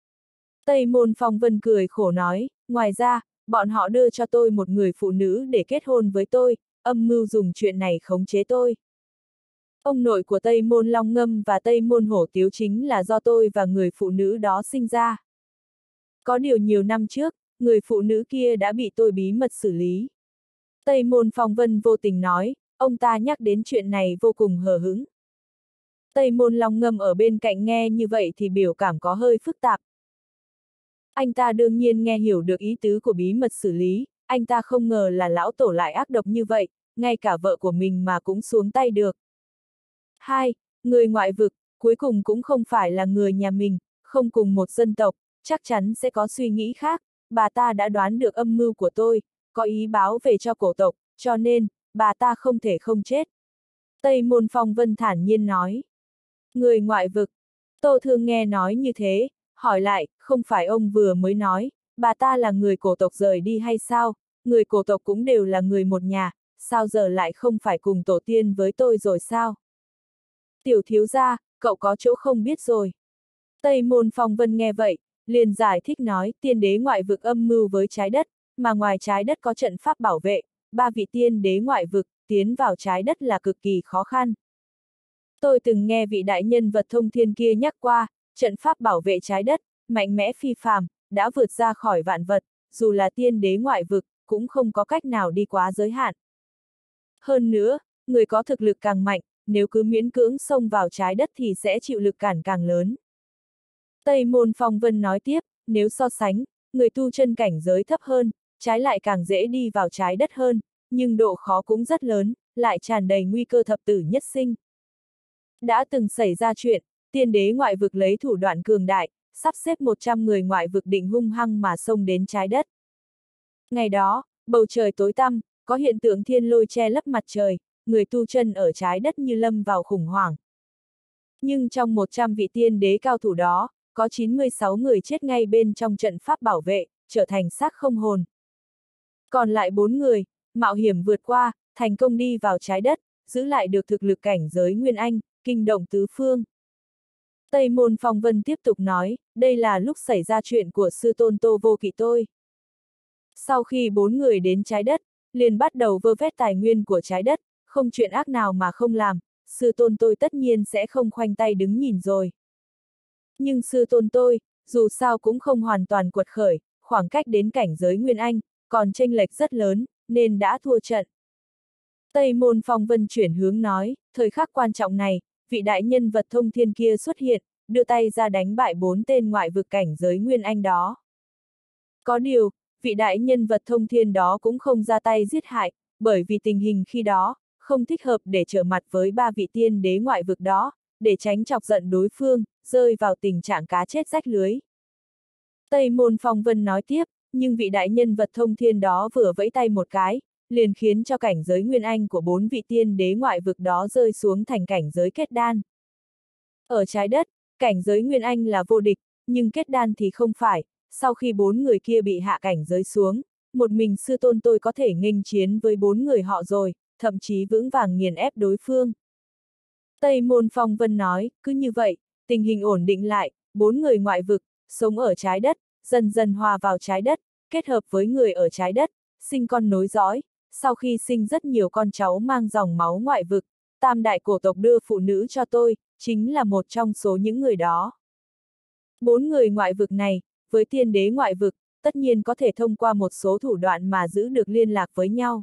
Tây Môn Phong Vân cười khổ nói, ngoài ra, bọn họ đưa cho tôi một người phụ nữ để kết hôn với tôi, âm mưu dùng chuyện này khống chế tôi. Ông nội của Tây Môn Long Ngâm và Tây Môn Hổ Tiếu chính là do tôi và người phụ nữ đó sinh ra. Có điều nhiều năm trước, người phụ nữ kia đã bị tôi bí mật xử lý. Tây Môn Phong Vân vô tình nói, ông ta nhắc đến chuyện này vô cùng hờ hững. Tây Môn Long Ngâm ở bên cạnh nghe như vậy thì biểu cảm có hơi phức tạp. Anh ta đương nhiên nghe hiểu được ý tứ của bí mật xử lý, anh ta không ngờ là lão tổ lại ác độc như vậy, ngay cả vợ của mình mà cũng xuống tay được. Hai, người ngoại vực, cuối cùng cũng không phải là người nhà mình, không cùng một dân tộc, chắc chắn sẽ có suy nghĩ khác, bà ta đã đoán được âm mưu của tôi, có ý báo về cho cổ tộc, cho nên, bà ta không thể không chết. Tây Môn Phong Vân thản nhiên nói. Người ngoại vực. Tô Thương nghe nói như thế, hỏi lại, không phải ông vừa mới nói, bà ta là người cổ tộc rời đi hay sao, người cổ tộc cũng đều là người một nhà, sao giờ lại không phải cùng tổ tiên với tôi rồi sao? Tiểu thiếu gia, cậu có chỗ không biết rồi. Tây Môn Phong Vân nghe vậy, liền giải thích nói, tiên đế ngoại vực âm mưu với trái đất, mà ngoài trái đất có trận pháp bảo vệ, ba vị tiên đế ngoại vực, tiến vào trái đất là cực kỳ khó khăn. Tôi từng nghe vị đại nhân vật thông thiên kia nhắc qua, trận pháp bảo vệ trái đất, mạnh mẽ phi phàm, đã vượt ra khỏi vạn vật, dù là tiên đế ngoại vực, cũng không có cách nào đi quá giới hạn. Hơn nữa, người có thực lực càng mạnh, nếu cứ miễn cưỡng xông vào trái đất thì sẽ chịu lực cản càng lớn. Tây Môn Phong Vân nói tiếp, nếu so sánh, người tu chân cảnh giới thấp hơn, trái lại càng dễ đi vào trái đất hơn, nhưng độ khó cũng rất lớn, lại tràn đầy nguy cơ thập tử nhất sinh. Đã từng xảy ra chuyện, tiên đế ngoại vực lấy thủ đoạn cường đại, sắp xếp một trăm người ngoại vực định hung hăng mà xông đến trái đất. Ngày đó, bầu trời tối tăm, có hiện tượng thiên lôi che lấp mặt trời, người tu chân ở trái đất như lâm vào khủng hoảng. Nhưng trong một trăm vị tiên đế cao thủ đó, có chín mươi sáu người chết ngay bên trong trận pháp bảo vệ, trở thành xác không hồn. Còn lại bốn người, mạo hiểm vượt qua, thành công đi vào trái đất, giữ lại được thực lực cảnh giới Nguyên Anh, kinh động tứ phương. Tây Môn Phong Vân tiếp tục nói, đây là lúc xảy ra chuyện của sư tôn Tô Vô Kỵ tôi. Sau khi bốn người đến trái đất, liền bắt đầu vơ vét tài nguyên của trái đất, không chuyện ác nào mà không làm, sư tôn tôi tất nhiên sẽ không khoanh tay đứng nhìn rồi. Nhưng sư tôn tôi, dù sao cũng không hoàn toàn quật khởi, khoảng cách đến cảnh giới Nguyên Anh, còn chênh lệch rất lớn, nên đã thua trận. Tây Môn Phong Vân chuyển hướng nói, thời khắc quan trọng này, vị đại nhân vật thông thiên kia xuất hiện, đưa tay ra đánh bại bốn tên ngoại vực cảnh giới Nguyên Anh đó. Có điều, vị đại nhân vật thông thiên đó cũng không ra tay giết hại, bởi vì tình hình khi đó, không thích hợp để trở mặt với ba vị tiên đế ngoại vực đó, để tránh chọc giận đối phương, rơi vào tình trạng cá chết rách lưới. Tây Môn Phong Vân nói tiếp, nhưng vị đại nhân vật thông thiên đó vừa vẫy tay một cái, liền khiến cho cảnh giới Nguyên Anh của bốn vị tiên đế ngoại vực đó rơi xuống thành cảnh giới kết đan. Ở trái đất, cảnh giới Nguyên Anh là vô địch, nhưng kết đan thì không phải, sau khi bốn người kia bị hạ cảnh giới xuống, một mình sư tôn tôi có thể nghênh chiến với bốn người họ rồi, thậm chí vững vàng nghiền ép đối phương. Tây Môn Phong Vân nói, cứ như vậy, tình hình ổn định lại, bốn người ngoại vực, sống ở trái đất, dần dần hòa vào trái đất, kết hợp với người ở trái đất, sinh con nối dõi, sau khi sinh rất nhiều con cháu mang dòng máu ngoại vực, tam đại cổ tộc đưa phụ nữ cho tôi, chính là một trong số những người đó. Bốn người ngoại vực này, với tiên đế ngoại vực, tất nhiên có thể thông qua một số thủ đoạn mà giữ được liên lạc với nhau.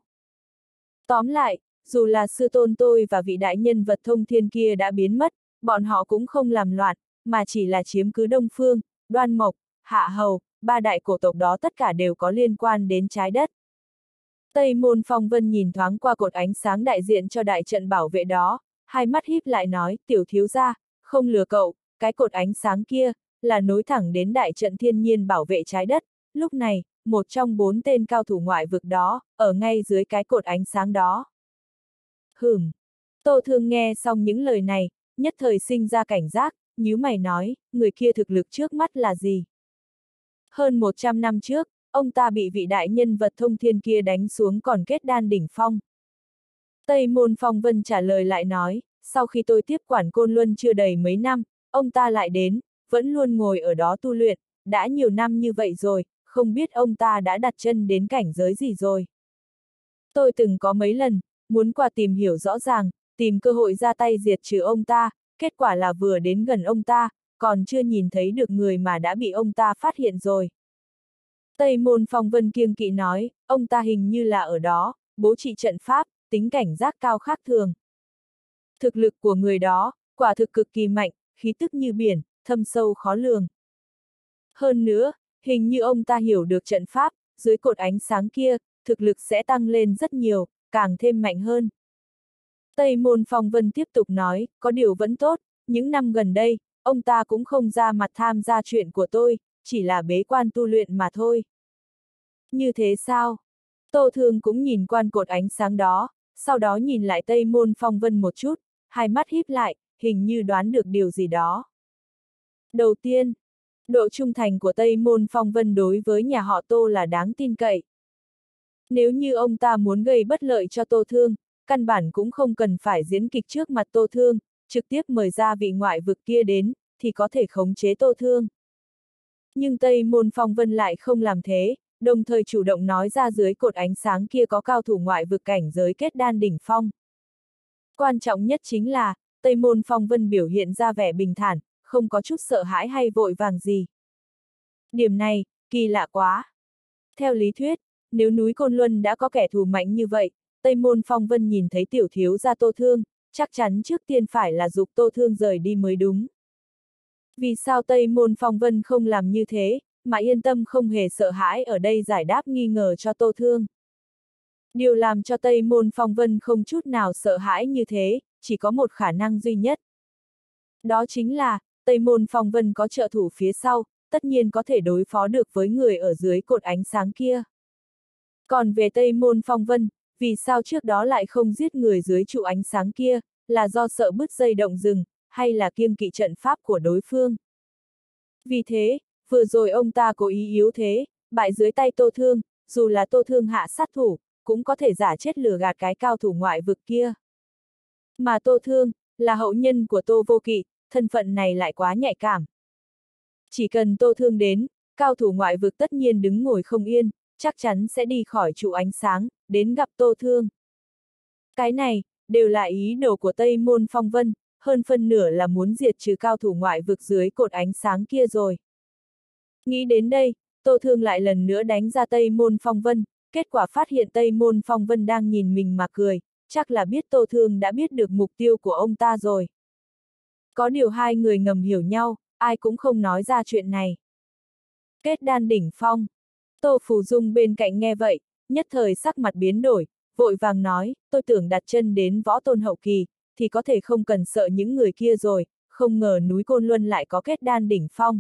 Tóm lại, dù là sư tôn tôi và vị đại nhân vật thông thiên kia đã biến mất, bọn họ cũng không làm loạn, mà chỉ là chiếm cứ Đông Phương, Đoan Mộc, Hạ Hầu, ba đại cổ tộc đó tất cả đều có liên quan đến trái đất. Tây Môn Phong Vân nhìn thoáng qua cột ánh sáng đại diện cho đại trận bảo vệ đó, hai mắt híp lại nói, tiểu thiếu gia, không lừa cậu, cái cột ánh sáng kia, là nối thẳng đến đại trận thiên nhiên bảo vệ trái đất. Lúc này, một trong bốn tên cao thủ ngoại vực đó, ở ngay dưới cái cột ánh sáng đó. Hửm! Tô Thương nghe xong những lời này, nhất thời sinh ra cảnh giác, nhíu mày nói, người kia thực lực trước mắt là gì? Hơn một trăm năm trước, ông ta bị vị đại nhân vật thông thiên kia đánh xuống còn kết đan đỉnh phong. Tây Môn Phong Vân trả lời lại nói, sau khi tôi tiếp quản Côn Luân chưa đầy mấy năm, ông ta lại đến, vẫn luôn ngồi ở đó tu luyện, đã nhiều năm như vậy rồi, không biết ông ta đã đặt chân đến cảnh giới gì rồi. Tôi từng có mấy lần, muốn qua tìm hiểu rõ ràng, tìm cơ hội ra tay diệt trừ ông ta, kết quả là vừa đến gần ông ta, còn chưa nhìn thấy được người mà đã bị ông ta phát hiện rồi. Tây Môn Phong Vân kiêng kỵ nói, ông ta hình như là ở đó, bố trí trận pháp, tính cảnh giác cao khác thường. Thực lực của người đó, quả thực cực kỳ mạnh, khí tức như biển, thâm sâu khó lường. Hơn nữa, hình như ông ta hiểu được trận pháp, dưới cột ánh sáng kia, thực lực sẽ tăng lên rất nhiều, càng thêm mạnh hơn. Tây Môn Phong Vân tiếp tục nói, có điều vẫn tốt, những năm gần đây, ông ta cũng không ra mặt tham gia chuyện của tôi, chỉ là bế quan tu luyện mà thôi. Như thế sao? Tô Thương cũng nhìn quan cột ánh sáng đó, sau đó nhìn lại Tây Môn Phong Vân một chút, hai mắt híp lại, hình như đoán được điều gì đó. Đầu tiên, độ trung thành của Tây Môn Phong Vân đối với nhà họ Tô là đáng tin cậy. Nếu như ông ta muốn gây bất lợi cho Tô Thương, căn bản cũng không cần phải diễn kịch trước mặt Tô Thương, trực tiếp mời ra vị ngoại vực kia đến, thì có thể khống chế Tô Thương. Nhưng Tây Môn Phong Vân lại không làm thế, đồng thời chủ động nói ra dưới cột ánh sáng kia có cao thủ ngoại vực cảnh giới kết đan đỉnh phong. Quan trọng nhất chính là, Tây Môn Phong Vân biểu hiện ra vẻ bình thản, không có chút sợ hãi hay vội vàng gì. Điểm này, kỳ lạ quá. Theo lý thuyết, nếu núi Côn Luân đã có kẻ thù mạnh như vậy, Tây Môn Phong Vân nhìn thấy tiểu thiếu gia Tô Thương, chắc chắn trước tiên phải là giục Tô Thương rời đi mới đúng. Vì sao Tây Môn Phong Vân không làm như thế, mà yên tâm không hề sợ hãi ở đây giải đáp nghi ngờ cho Tô Thương? Điều làm cho Tây Môn Phong Vân không chút nào sợ hãi như thế, chỉ có một khả năng duy nhất. Đó chính là, Tây Môn Phong Vân có trợ thủ phía sau, tất nhiên có thể đối phó được với người ở dưới cột ánh sáng kia. Còn về Tây Môn Phong Vân, vì sao trước đó lại không giết người dưới trụ ánh sáng kia, là do sợ bứt dây động rừng, hay là kiêng kỵ trận pháp của đối phương? Vì thế, vừa rồi ông ta cố ý yếu thế, bại dưới tay Tô Thương, dù là Tô Thương hạ sát thủ, cũng có thể giả chết lừa gạt cái cao thủ ngoại vực kia. Mà Tô Thương, là hậu nhân của Tô Vô Kỵ, thân phận này lại quá nhạy cảm. Chỉ cần Tô Thương đến, cao thủ ngoại vực tất nhiên đứng ngồi không yên, chắc chắn sẽ đi khỏi trụ ánh sáng, đến gặp Tô Thương. Cái này, đều là ý đồ của Tây Môn Phong Vân, hơn phân nửa là muốn diệt trừ cao thủ ngoại vực dưới cột ánh sáng kia rồi. Nghĩ đến đây, Tô Thương lại lần nữa đánh ra Tây Môn Phong Vân, kết quả phát hiện Tây Môn Phong Vân đang nhìn mình mà cười, chắc là biết Tô Thương đã biết được mục tiêu của ông ta rồi. Có điều hai người ngầm hiểu nhau, ai cũng không nói ra chuyện này. Kết đan đỉnh phong. Tô Phù Dung bên cạnh nghe vậy, nhất thời sắc mặt biến đổi, vội vàng nói, tôi tưởng đặt chân đến võ tôn hậu kỳ, thì có thể không cần sợ những người kia rồi, không ngờ núi Côn Luân lại có kết đan đỉnh phong.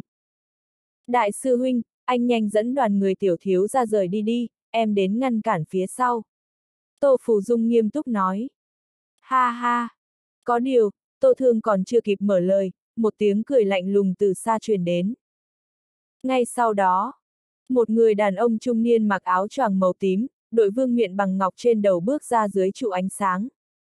Đại sư huynh, anh nhanh dẫn đoàn người tiểu thiếu ra rời đi đi, em đến ngăn cản phía sau. Tô Phù Dung nghiêm túc nói. Ha ha. Có điều, Tô Thương còn chưa kịp mở lời, một tiếng cười lạnh lùng từ xa truyền đến. Ngay sau đó, một người đàn ông trung niên mặc áo choàng màu tím, đội vương miện bằng ngọc trên đầu bước ra dưới trụ ánh sáng.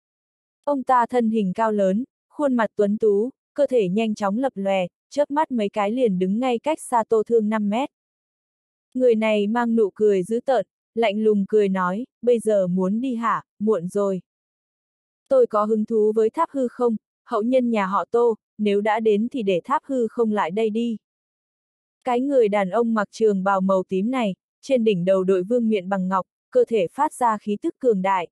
Ông ta thân hình cao lớn, khuôn mặt tuấn tú, cơ thể nhanh chóng lập lòe, chớp mắt mấy cái liền đứng ngay cách xa Tô Thương năm mét. Người này mang nụ cười dữ tợn, lạnh lùng cười nói, bây giờ muốn đi hả, muộn rồi. Tôi có hứng thú với Tháp Hư Không, hậu nhân nhà họ Tô, nếu đã đến thì để Tháp Hư Không lại đây đi. Cái người đàn ông mặc trường bào màu tím này, trên đỉnh đầu đội vương miện bằng ngọc, cơ thể phát ra khí tức cường đại.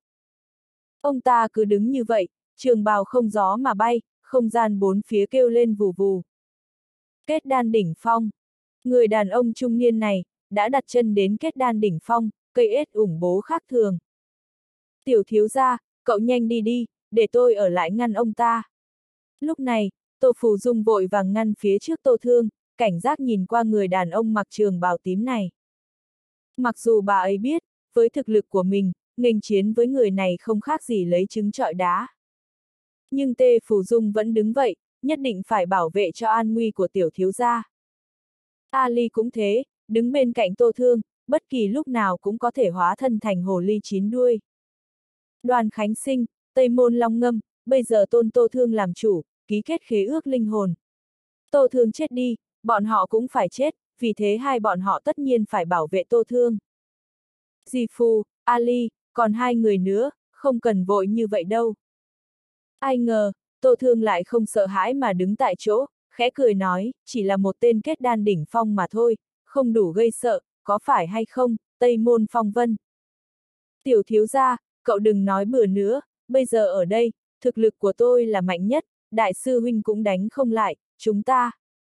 Ông ta cứ đứng như vậy, trường bào không gió mà bay, không gian bốn phía kêu lên vù vù. Kết đan đỉnh phong. Người đàn ông trung niên này, đã đặt chân đến kết đan đỉnh phong, cây ết ủng bố khác thường. Tiểu thiếu gia, cậu nhanh đi đi, để tôi ở lại ngăn ông ta. Lúc này, Tô Phù Dung vội vàng ngăn phía trước Tô Thương, cảnh giác nhìn qua người đàn ông mặc trường bào tím này. Mặc dù bà ấy biết, với thực lực của mình, nghênh chiến với người này không khác gì lấy trứng trọi đá. Nhưng Tê Phù Dung vẫn đứng vậy, nhất định phải bảo vệ cho an nguy của tiểu thiếu gia. Ali cũng thế, đứng bên cạnh Tô Thương, bất kỳ lúc nào cũng có thể hóa thân thành hồ ly chín đuôi. Đoàn Khánh Sinh, Tây Môn Long Ngâm, bây giờ tôn Tô Thương làm chủ, ký kết khế ước linh hồn. Tô Thương chết đi, bọn họ cũng phải chết, vì thế hai bọn họ tất nhiên phải bảo vệ Tô Thương. Di Phu, Ali, còn hai người nữa, không cần vội như vậy đâu. Ai ngờ, Tô Thương lại không sợ hãi mà đứng tại chỗ, khẽ cười nói, chỉ là một tên kết đan đỉnh phong mà thôi, không đủ gây sợ, có phải hay không, Tây Môn Phong Vân. Tiểu thiếu gia, cậu đừng nói bừa nữa, bây giờ ở đây, thực lực của tôi là mạnh nhất, đại sư huynh cũng đánh không lại, chúng ta.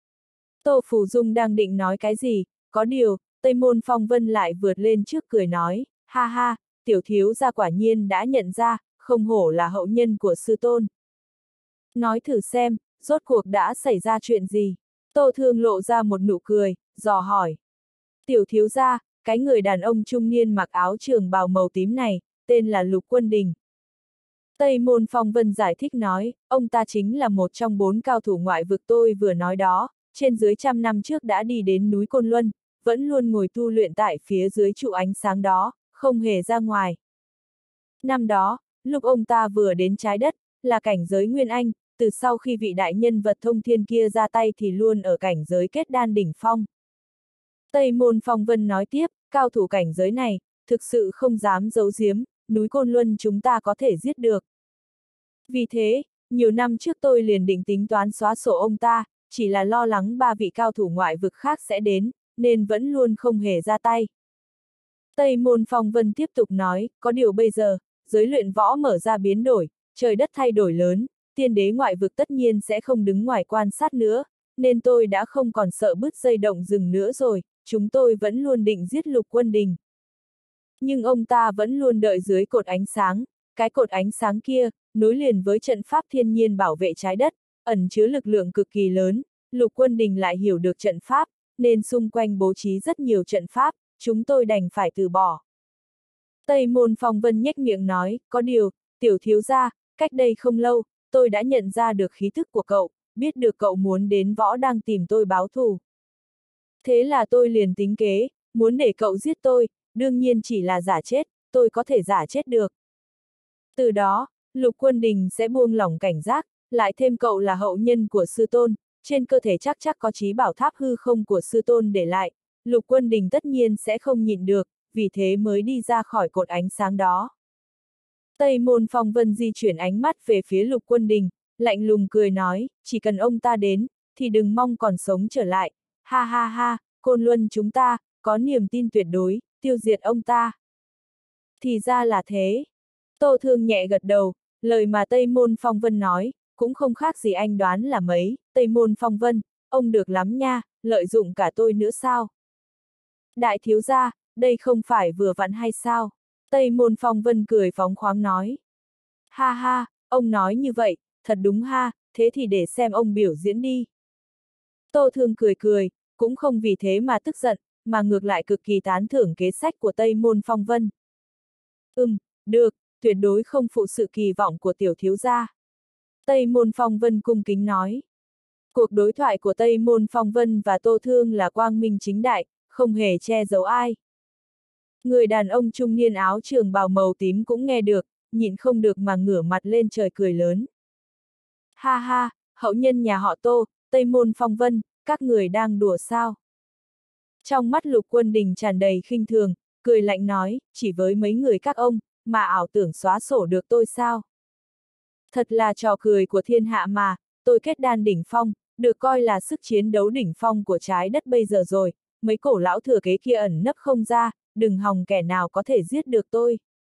Tô Phù Dung đang định nói cái gì, có điều, Tây Môn Phong Vân lại vượt lên trước cười nói, ha ha, tiểu thiếu gia quả nhiên đã nhận ra, không hổ là hậu nhân của sư tôn. Nói thử xem, rốt cuộc đã xảy ra chuyện gì. Tô Thương lộ ra một nụ cười, dò hỏi. Tiểu thiếu gia, cái người đàn ông trung niên mặc áo trường bào màu tím này, tên là Lục Quân Đình. Tây Môn Phong Vân giải thích nói, ông ta chính là một trong bốn cao thủ ngoại vực tôi vừa nói đó, trên dưới trăm năm trước đã đi đến núi Côn Luân, vẫn luôn ngồi tu luyện tại phía dưới trụ ánh sáng đó, không hề ra ngoài. Năm đó, lúc ông ta vừa đến trái đất, là cảnh giới Nguyên Anh, từ sau khi vị đại nhân vật thông thiên kia ra tay thì luôn ở cảnh giới kết đan đỉnh phong. Tây Môn Phong Vân nói tiếp, cao thủ cảnh giới này, thực sự không dám giấu giếm, núi Côn Luân chúng ta có thể giết được. Vì thế, nhiều năm trước tôi liền định tính toán xóa sổ ông ta, chỉ là lo lắng ba vị cao thủ ngoại vực khác sẽ đến, nên vẫn luôn không hề ra tay. Tây Môn Phong Vân tiếp tục nói, có điều bây giờ, giới luyện võ mở ra biến đổi, trời đất thay đổi lớn, tiên đế ngoại vực tất nhiên sẽ không đứng ngoài quan sát nữa, nên tôi đã không còn sợ bứt dây động rừng nữa rồi, chúng tôi vẫn luôn định giết Lục Quân Đình. Nhưng ông ta vẫn luôn đợi dưới cột ánh sáng, cái cột ánh sáng kia, nối liền với trận pháp thiên nhiên bảo vệ trái đất, ẩn chứa lực lượng cực kỳ lớn, Lục Quân Đình lại hiểu được trận pháp, nên xung quanh bố trí rất nhiều trận pháp, chúng tôi đành phải từ bỏ. Tây Môn Phong Vân nhếch miệng nói, có điều, tiểu thiếu gia, cách đây không lâu, tôi đã nhận ra được khí thức của cậu, biết được cậu muốn đến võ đang tìm tôi báo thù. Thế là tôi liền tính kế, muốn để cậu giết tôi, đương nhiên chỉ là giả chết, tôi có thể giả chết được. Từ đó, Lục Quân Đình sẽ buông lỏng cảnh giác, lại thêm cậu là hậu nhân của sư tôn, trên cơ thể chắc chắc có trí bảo tháp hư không của sư tôn để lại, Lục Quân Đình tất nhiên sẽ không nhịn được, vì thế mới đi ra khỏi cột ánh sáng đó. Tây Môn Phong Vân di chuyển ánh mắt về phía Lục Quân Đình, lạnh lùng cười nói, chỉ cần ông ta đến, thì đừng mong còn sống trở lại, ha ha ha, Côn Luân chúng ta, có niềm tin tuyệt đối, tiêu diệt ông ta. Thì ra là thế. Tô Thương nhẹ gật đầu, lời mà Tây Môn Phong Vân nói, cũng không khác gì anh đoán là mấy, Tây Môn Phong Vân, ông được lắm nha, lợi dụng cả tôi nữa sao? Đại thiếu gia, đây không phải vừa vặn hay sao? Tây Môn Phong Vân cười phóng khoáng nói. Ha ha, ông nói như vậy, thật đúng ha, thế thì để xem ông biểu diễn đi. Tô Thương cười cười, cũng không vì thế mà tức giận, mà ngược lại cực kỳ tán thưởng kế sách của Tây Môn Phong Vân. Ừm, được, tuyệt đối không phụ sự kỳ vọng của tiểu thiếu gia. Tây Môn Phong Vân cung kính nói. Cuộc đối thoại của Tây Môn Phong Vân và Tô Thương là quang minh chính đại, không hề che giấu ai. Người đàn ông trung niên áo trường bào màu tím cũng nghe được, nhịn không được mà ngửa mặt lên trời cười lớn. Ha ha, hậu nhân nhà họ Tô, Tây Môn Phong Vân, các người đang đùa sao? Trong mắt Lục Quân Đình tràn đầy khinh thường, cười lạnh nói, chỉ với mấy người các ông, mà ảo tưởng xóa sổ được tôi sao? Thật là trò cười của thiên hạ mà, tôi kết đan đỉnh phong, được coi là sức chiến đấu đỉnh phong của trái đất bây giờ rồi, mấy cổ lão thừa kế kia ẩn nấp không ra, đừng hòng kẻ nào có thể giết được tôi.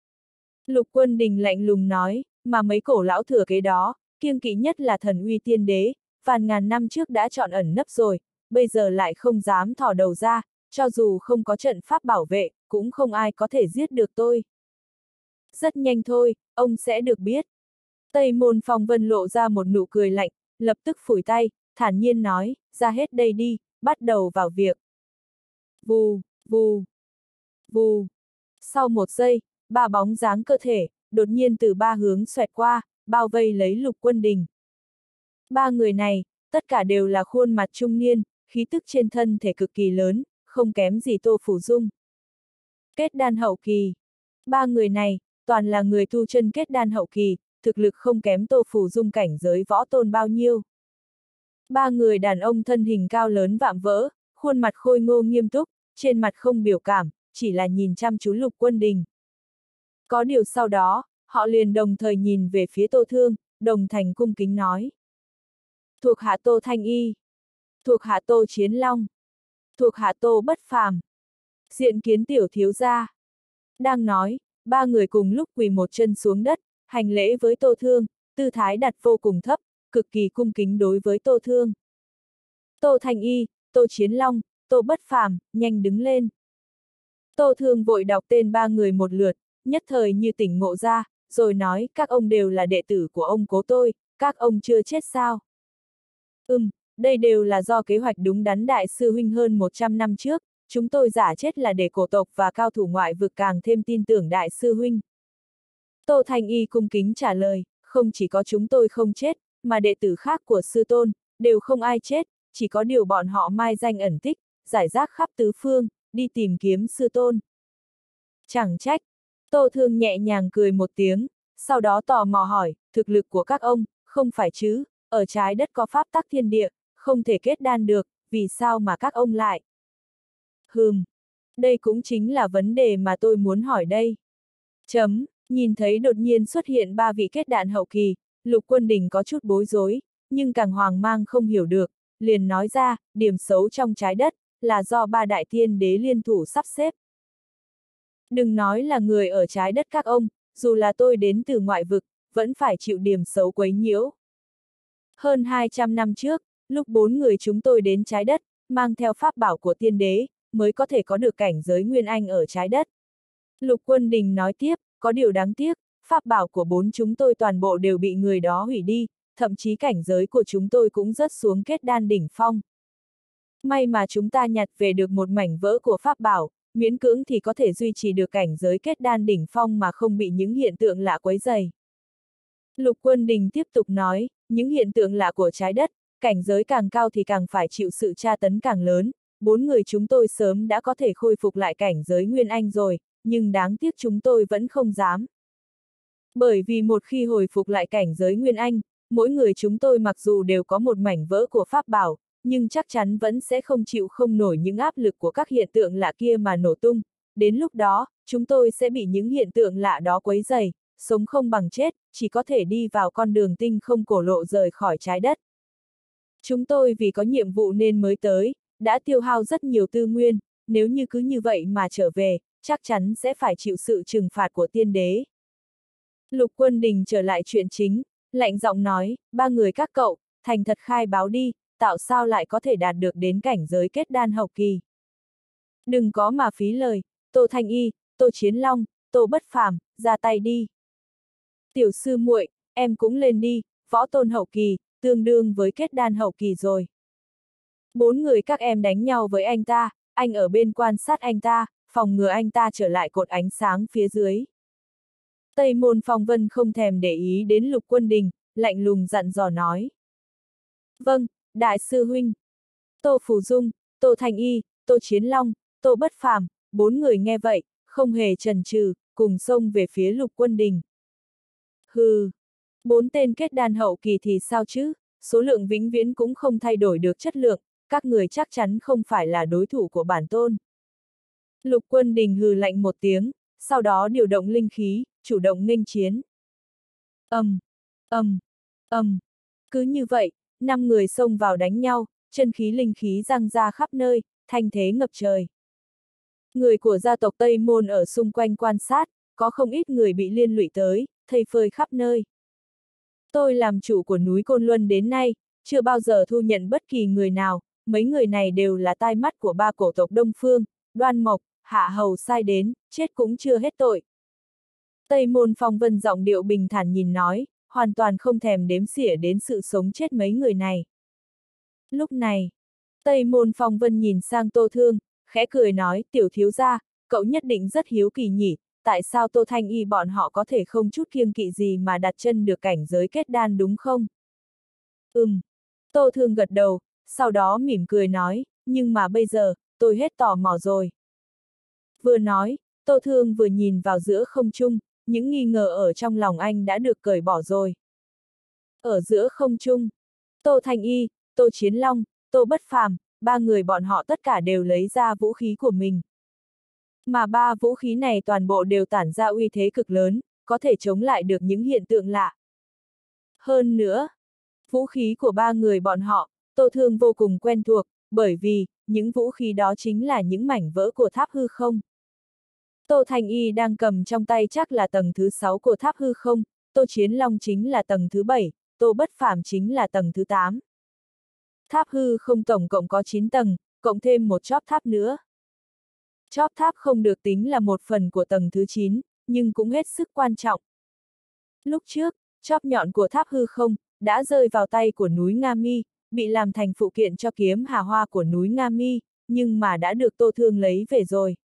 Lục Quân Đình lạnh lùng nói, mà mấy cổ lão thừa kế đó, kiêng kỵ nhất là thần uy tiên đế, vạn ngàn năm trước đã chọn ẩn nấp rồi, bây giờ lại không dám thò đầu ra, cho dù không có trận pháp bảo vệ, cũng không ai có thể giết được tôi. Rất nhanh thôi, ông sẽ được biết. Tây Môn Phong Vân lộ ra một nụ cười lạnh, lập tức phủi tay, thản nhiên nói, ra hết đây đi, bắt đầu vào việc. Vù, vù, vù. Sau một giây, ba bóng dáng cơ thể, đột nhiên từ ba hướng xoẹt qua, bao vây lấy Lục Quân Đình. Ba người này, tất cả đều là khuôn mặt trung niên, khí tức trên thân thể cực kỳ lớn, không kém gì Tô Phủ Dung. Kết đan hậu kỳ. Ba người này, toàn là người tu chân kết đan hậu kỳ, thực lực không kém Tô Phủ Dung cảnh giới võ tôn bao nhiêu. Ba người đàn ông thân hình cao lớn vạm vỡ, khuôn mặt khôi ngô nghiêm túc, trên mặt không biểu cảm, chỉ là nhìn chăm chú Lục Quân Đình. Có điều sau đó, họ liền đồng thời nhìn về phía Tô Thương, đồng thành cung kính nói. Thuộc hạ Tô Thanh Y. Thuộc hạ Tô Chiến Long. Thuộc hạ Tô Bất Phàm. Diện kiến tiểu thiếu gia. Đang nói, ba người cùng lúc quỳ một chân xuống đất, hành lễ với Tô Thương, tư thái đặt vô cùng thấp, cực kỳ cung kính đối với Tô Thương. Tô Thanh Y, Tô Chiến Long, Tô Bất Phàm, nhanh đứng lên. Tô Thương vội đọc tên ba người một lượt, nhất thời như tỉnh ngộ ra, rồi nói, các ông đều là đệ tử của ông cố tôi, các ông chưa chết sao? Ừm, đây đều là do kế hoạch đúng đắn đại sư huynh hơn một trăm năm trước, chúng tôi giả chết là để cổ tộc và cao thủ ngoại vực càng thêm tin tưởng đại sư huynh. Tô Thanh Y cung kính trả lời, không chỉ có chúng tôi không chết, mà đệ tử khác của sư tôn, đều không ai chết, chỉ có điều bọn họ mai danh ẩn tích, giải rác khắp tứ phương, đi tìm kiếm sư tôn. Chẳng trách, Tô Thương nhẹ nhàng cười một tiếng, sau đó tò mò hỏi, thực lực của các ông, không phải chứ, ở trái đất có pháp tắc thiên địa, không thể kết đan được, vì sao mà các ông lại? Hừm, đây cũng chính là vấn đề mà tôi muốn hỏi đây. Chấm, nhìn thấy đột nhiên xuất hiện ba vị kết đan hậu kỳ, Lục Quân Đình có chút bối rối, nhưng càng hoang mang không hiểu được, liền nói ra, điểm xấu trong trái đất, là do ba đại thiên đế liên thủ sắp xếp. Đừng nói là người ở trái đất các ông, dù là tôi đến từ ngoại vực, vẫn phải chịu điểm xấu quấy nhiễu. Hơn hai trăm năm trước, lúc bốn người chúng tôi đến trái đất, mang theo pháp bảo của tiên đế, mới có thể có được cảnh giới Nguyên Anh ở trái đất. Lục Quân Đình nói tiếp, có điều đáng tiếc, pháp bảo của bốn chúng tôi toàn bộ đều bị người đó hủy đi, thậm chí cảnh giới của chúng tôi cũng rớt xuống kết đan đỉnh phong. May mà chúng ta nhặt về được một mảnh vỡ của pháp bảo, miễn cưỡng thì có thể duy trì được cảnh giới kết đan đỉnh phong mà không bị những hiện tượng lạ quấy rầy. Lục Quân Đình tiếp tục nói, những hiện tượng lạ của trái đất, cảnh giới càng cao thì càng phải chịu sự tra tấn càng lớn, bốn người chúng tôi sớm đã có thể khôi phục lại cảnh giới Nguyên Anh rồi, nhưng đáng tiếc chúng tôi vẫn không dám. Bởi vì một khi hồi phục lại cảnh giới Nguyên Anh, mỗi người chúng tôi mặc dù đều có một mảnh vỡ của pháp bảo, nhưng chắc chắn vẫn sẽ không chịu không nổi những áp lực của các hiện tượng lạ kia mà nổ tung. Đến lúc đó, chúng tôi sẽ bị những hiện tượng lạ đó quấy rầy, sống không bằng chết, chỉ có thể đi vào con đường tinh không cổ lộ rời khỏi trái đất. Chúng tôi vì có nhiệm vụ nên mới tới, đã tiêu hao rất nhiều tư nguyên, nếu như cứ như vậy mà trở về, chắc chắn sẽ phải chịu sự trừng phạt của tiên đế. Lục Quân Đình trở lại chuyện chính, lạnh giọng nói, ba người các cậu, thành thật khai báo đi, tạo sao lại có thể đạt được đến cảnh giới kết đan hậu kỳ. Đừng có mà phí lời, Tô Thanh Y, Tô Chiến Long, Tô Bất Phàm, ra tay đi. Tiểu sư muội, em cũng lên đi, võ tôn hậu kỳ, tương đương với kết đan hậu kỳ rồi. Bốn người các em đánh nhau với anh ta, anh ở bên quan sát anh ta, phòng ngừa anh ta trở lại cột ánh sáng phía dưới. Tây Môn Phong Vân không thèm để ý đến Lục Quân Đình, lạnh lùng dặn dò nói. Vâng, đại sư huynh. Tô Phù Dung, Tô Thanh Y, Tô Chiến Long, Tô Bất Phàm, bốn người nghe vậy, không hề chần chừ, cùng xông về phía Lục Quân Đình. Hừ, bốn tên kết đan hậu kỳ thì sao chứ, số lượng vĩnh viễn cũng không thay đổi được chất lượng, các người chắc chắn không phải là đối thủ của bản tôn. Lục Quân Đình hừ lạnh một tiếng, sau đó điều động linh khí, chủ động nghênh chiến. Ầm, ầm, ầm, cứ như vậy, năm người xông vào đánh nhau, chân khí linh khí giăng ra khắp nơi, thanh thế ngập trời. Người của gia tộc Tây Môn ở xung quanh quan sát, có không ít người bị liên lụy tới, thây phơi khắp nơi. Tôi làm chủ của núi Côn Luân đến nay, chưa bao giờ thu nhận bất kỳ người nào, mấy người này đều là tai mắt của ba cổ tộc Đông Phương, Đoan Mộc, Hạ Hầu sai đến, chết cũng chưa hết tội. Tây Môn Phong Vân giọng điệu bình thản nhìn nói, hoàn toàn không thèm đếm xỉa đến sự sống chết mấy người này. Lúc này, Tây Môn Phong Vân nhìn sang Tô Thương, khẽ cười nói, tiểu thiếu gia, cậu nhất định rất hiếu kỳ nhỉ, tại sao Tô Thanh Y bọn họ có thể không chút kiêng kỵ gì mà đặt chân được cảnh giới kết đan đúng không? Ừm. Tô Thương gật đầu, sau đó mỉm cười nói, nhưng mà bây giờ, tôi hết tò mò rồi. Vừa nói, Tô Thương vừa nhìn vào giữa không trung, những nghi ngờ ở trong lòng anh đã được cởi bỏ rồi. Ở giữa không trung, Tô Thanh Y, Tô Chiến Long, Tô Bất Phàm, ba người bọn họ tất cả đều lấy ra vũ khí của mình. Mà ba vũ khí này toàn bộ đều tản ra uy thế cực lớn, có thể chống lại được những hiện tượng lạ. Hơn nữa, vũ khí của ba người bọn họ, Tô Thương vô cùng quen thuộc, bởi vì, những vũ khí đó chính là những mảnh vỡ của tháp hư không. Tô Thanh Y đang cầm trong tay chắc là tầng thứ sáu của tháp hư không, Tô Chiến Long chính là tầng thứ bảy, Tô Bất Phàm chính là tầng thứ tám. Tháp hư không tổng cộng có chín tầng, cộng thêm một chóp tháp nữa. Chóp tháp không được tính là một phần của tầng thứ chín, nhưng cũng hết sức quan trọng. Lúc trước, chóp nhọn của tháp hư không, đã rơi vào tay của núi Nga Mi, bị làm thành phụ kiện cho kiếm hà hoa của núi Nga Mi, nhưng mà đã được Tô Thương lấy về rồi.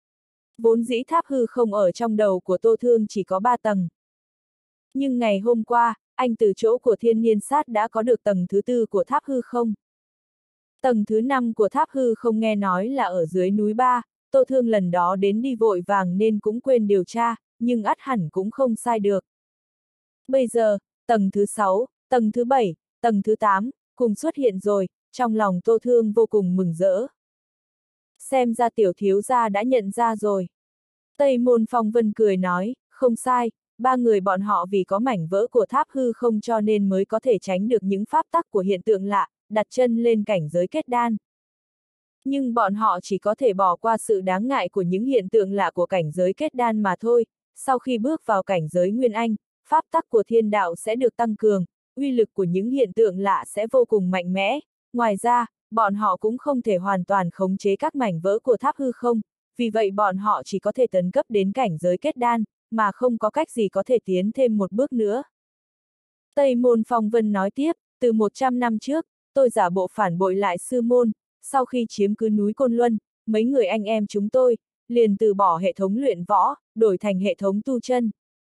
Vốn dĩ tháp hư không ở trong đầu của Tô Thương chỉ có ba tầng. Nhưng ngày hôm qua, anh từ chỗ của thiên niên sát đã có được tầng thứ tư của tháp hư không. Tầng thứ năm của tháp hư không nghe nói là ở dưới núi ba, Tô Thương lần đó đến đi vội vàng nên cũng quên điều tra, nhưng ắt hẳn cũng không sai được. Bây giờ, tầng thứ sáu, tầng thứ bảy, tầng thứ tám, cùng xuất hiện rồi, trong lòng Tô Thương vô cùng mừng rỡ. Xem ra tiểu thiếu gia đã nhận ra rồi. Tây Môn Phong Vân cười nói, không sai, ba người bọn họ vì có mảnh vỡ của tháp hư không cho nên mới có thể tránh được những pháp tắc của hiện tượng lạ, đặt chân lên cảnh giới kết đan. Nhưng bọn họ chỉ có thể bỏ qua sự đáng ngại của những hiện tượng lạ của cảnh giới kết đan mà thôi, sau khi bước vào cảnh giới Nguyên Anh, pháp tắc của thiên đạo sẽ được tăng cường, uy lực của những hiện tượng lạ sẽ vô cùng mạnh mẽ, ngoài ra, bọn họ cũng không thể hoàn toàn khống chế các mảnh vỡ của tháp hư không, vì vậy bọn họ chỉ có thể tấn cấp đến cảnh giới kết đan, mà không có cách gì có thể tiến thêm một bước nữa. Tây Môn Phong Vân nói tiếp, từ một trăm năm trước, tôi giả bộ phản bội lại sư môn, sau khi chiếm cứ núi Côn Luân, mấy người anh em chúng tôi, liền từ bỏ hệ thống luyện võ, đổi thành hệ thống tu chân.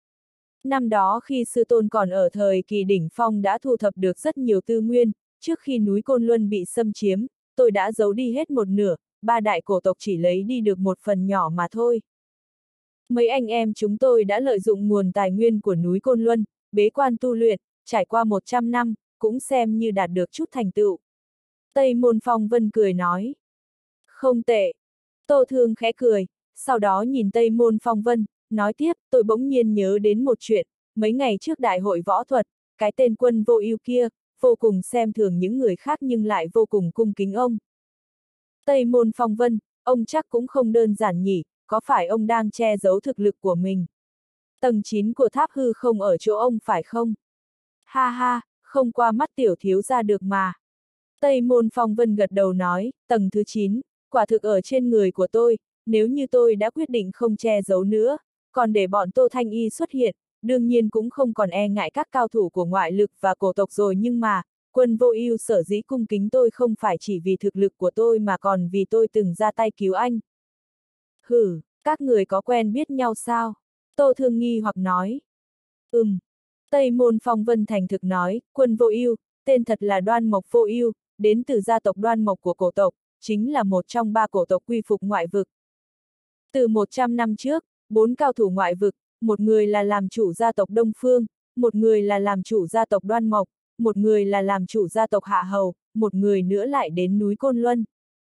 Năm đó khi sư tôn còn ở thời kỳ đỉnh phong đã thu thập được rất nhiều tư nguyên, trước khi núi Côn Luân bị xâm chiếm, tôi đã giấu đi hết một nửa, ba đại cổ tộc chỉ lấy đi được một phần nhỏ mà thôi. Mấy anh em chúng tôi đã lợi dụng nguồn tài nguyên của núi Côn Luân, bế quan tu luyện, trải qua một trăm năm, cũng xem như đạt được chút thành tựu. Tây Môn Phong Vân cười nói. Không tệ. Tô Thương khẽ cười, sau đó nhìn Tây Môn Phong Vân, nói tiếp, tôi bỗng nhiên nhớ đến một chuyện, mấy ngày trước đại hội võ thuật, cái tên Quân Vô Ưu kia, vô cùng xem thường những người khác nhưng lại vô cùng cung kính ông. Tây Môn Phong Vân, ông chắc cũng không đơn giản nhỉ, có phải ông đang che giấu thực lực của mình? Tầng chín của tháp hư không ở chỗ ông phải không? Ha ha, không qua mắt tiểu thiếu gia được mà. Tây Môn Phong Vân gật đầu nói, tầng thứ chín, quả thực ở trên người của tôi, nếu như tôi đã quyết định không che giấu nữa, còn để bọn Tô Thanh Y xuất hiện, đương nhiên cũng không còn e ngại các cao thủ của ngoại lực và cổ tộc rồi nhưng mà, Quân Vô Ưu sở dĩ cung kính tôi không phải chỉ vì thực lực của tôi mà còn vì tôi từng ra tay cứu anh. Hử, các người có quen biết nhau sao? Tô Thương nghi hoặc nói. Ừm. Tây Môn Phong Vân thành thực nói, Quân Vô Ưu, tên thật là Đoan Mộc Vô Ưu, đến từ gia tộc Đoan Mộc của cổ tộc, chính là một trong ba cổ tộc quy phục ngoại vực. Từ một trăm năm trước, bốn cao thủ ngoại vực, một người là làm chủ gia tộc Đông Phương, một người là làm chủ gia tộc Đoan Mộc, một người là làm chủ gia tộc Hạ Hầu, một người nữa lại đến núi Côn Luân.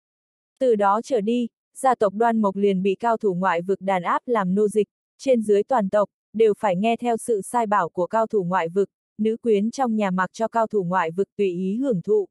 Từ đó trở đi, gia tộc Đoan Mộc liền bị cao thủ ngoại vực đàn áp làm nô dịch, trên dưới toàn tộc, đều phải nghe theo sự sai bảo của cao thủ ngoại vực, nữ quyến trong nhà mặc cho cao thủ ngoại vực tùy ý hưởng thụ.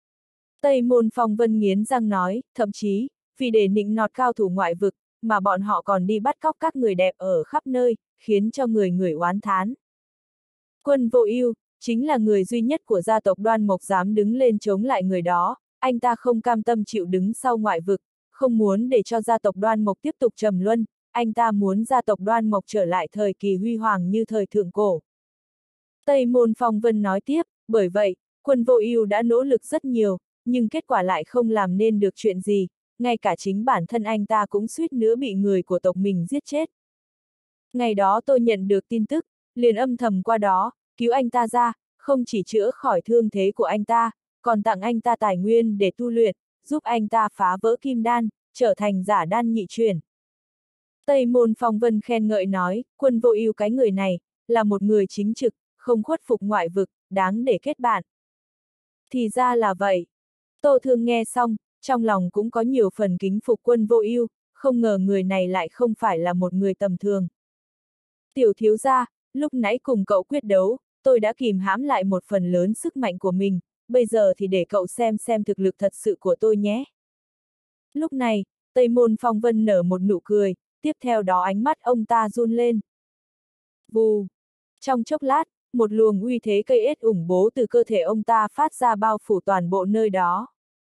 Tây Môn Phong Vân nghiến răng nói, thậm chí, vì để nịnh nọt cao thủ ngoại vực, mà bọn họ còn đi bắt cóc các người đẹp ở khắp nơi, khiến cho người người oán thán. Quân Vô Ưu chính là người duy nhất của gia tộc Đoan Mộc dám đứng lên chống lại người đó, anh ta không cam tâm chịu đứng sau ngoại vực, không muốn để cho gia tộc Đoan Mộc tiếp tục trầm luân, anh ta muốn gia tộc Đoan Mộc trở lại thời kỳ huy hoàng như thời thượng cổ. Tây Môn Phong Vân nói tiếp, bởi vậy, Quân Vô Ưu đã nỗ lực rất nhiều, nhưng kết quả lại không làm nên được chuyện gì, ngay cả chính bản thân anh ta cũng suýt nữa bị người của tộc mình giết chết. Ngày đó tôi nhận được tin tức, liền âm thầm qua đó, cứu anh ta ra, không chỉ chữa khỏi thương thế của anh ta, còn tặng anh ta tài nguyên để tu luyện, giúp anh ta phá vỡ kim đan, trở thành giả đan nhị truyền. Tây Môn Phong Vân khen ngợi nói, Quân Vô Ưu cái người này, là một người chính trực, không khuất phục ngoại vực, đáng để kết bạn. Thì ra là vậy. Tô Thương nghe xong, trong lòng cũng có nhiều phần kính phục Quân Vô Ưu, không ngờ người này lại không phải là một người tầm thường. Tiểu thiếu gia, lúc nãy cùng cậu quyết đấu, tôi đã kìm hãm lại một phần lớn sức mạnh của mình, bây giờ thì để cậu xem xem thực lực thật sự của tôi nhé. Lúc này, Tây Môn Phong Vân nở một nụ cười, tiếp theo đó ánh mắt ông ta run lên. Vù! Trong chốc lát, một luồng uy thế cây ết ủng bố từ cơ thể ông ta phát ra bao phủ toàn bộ nơi đó.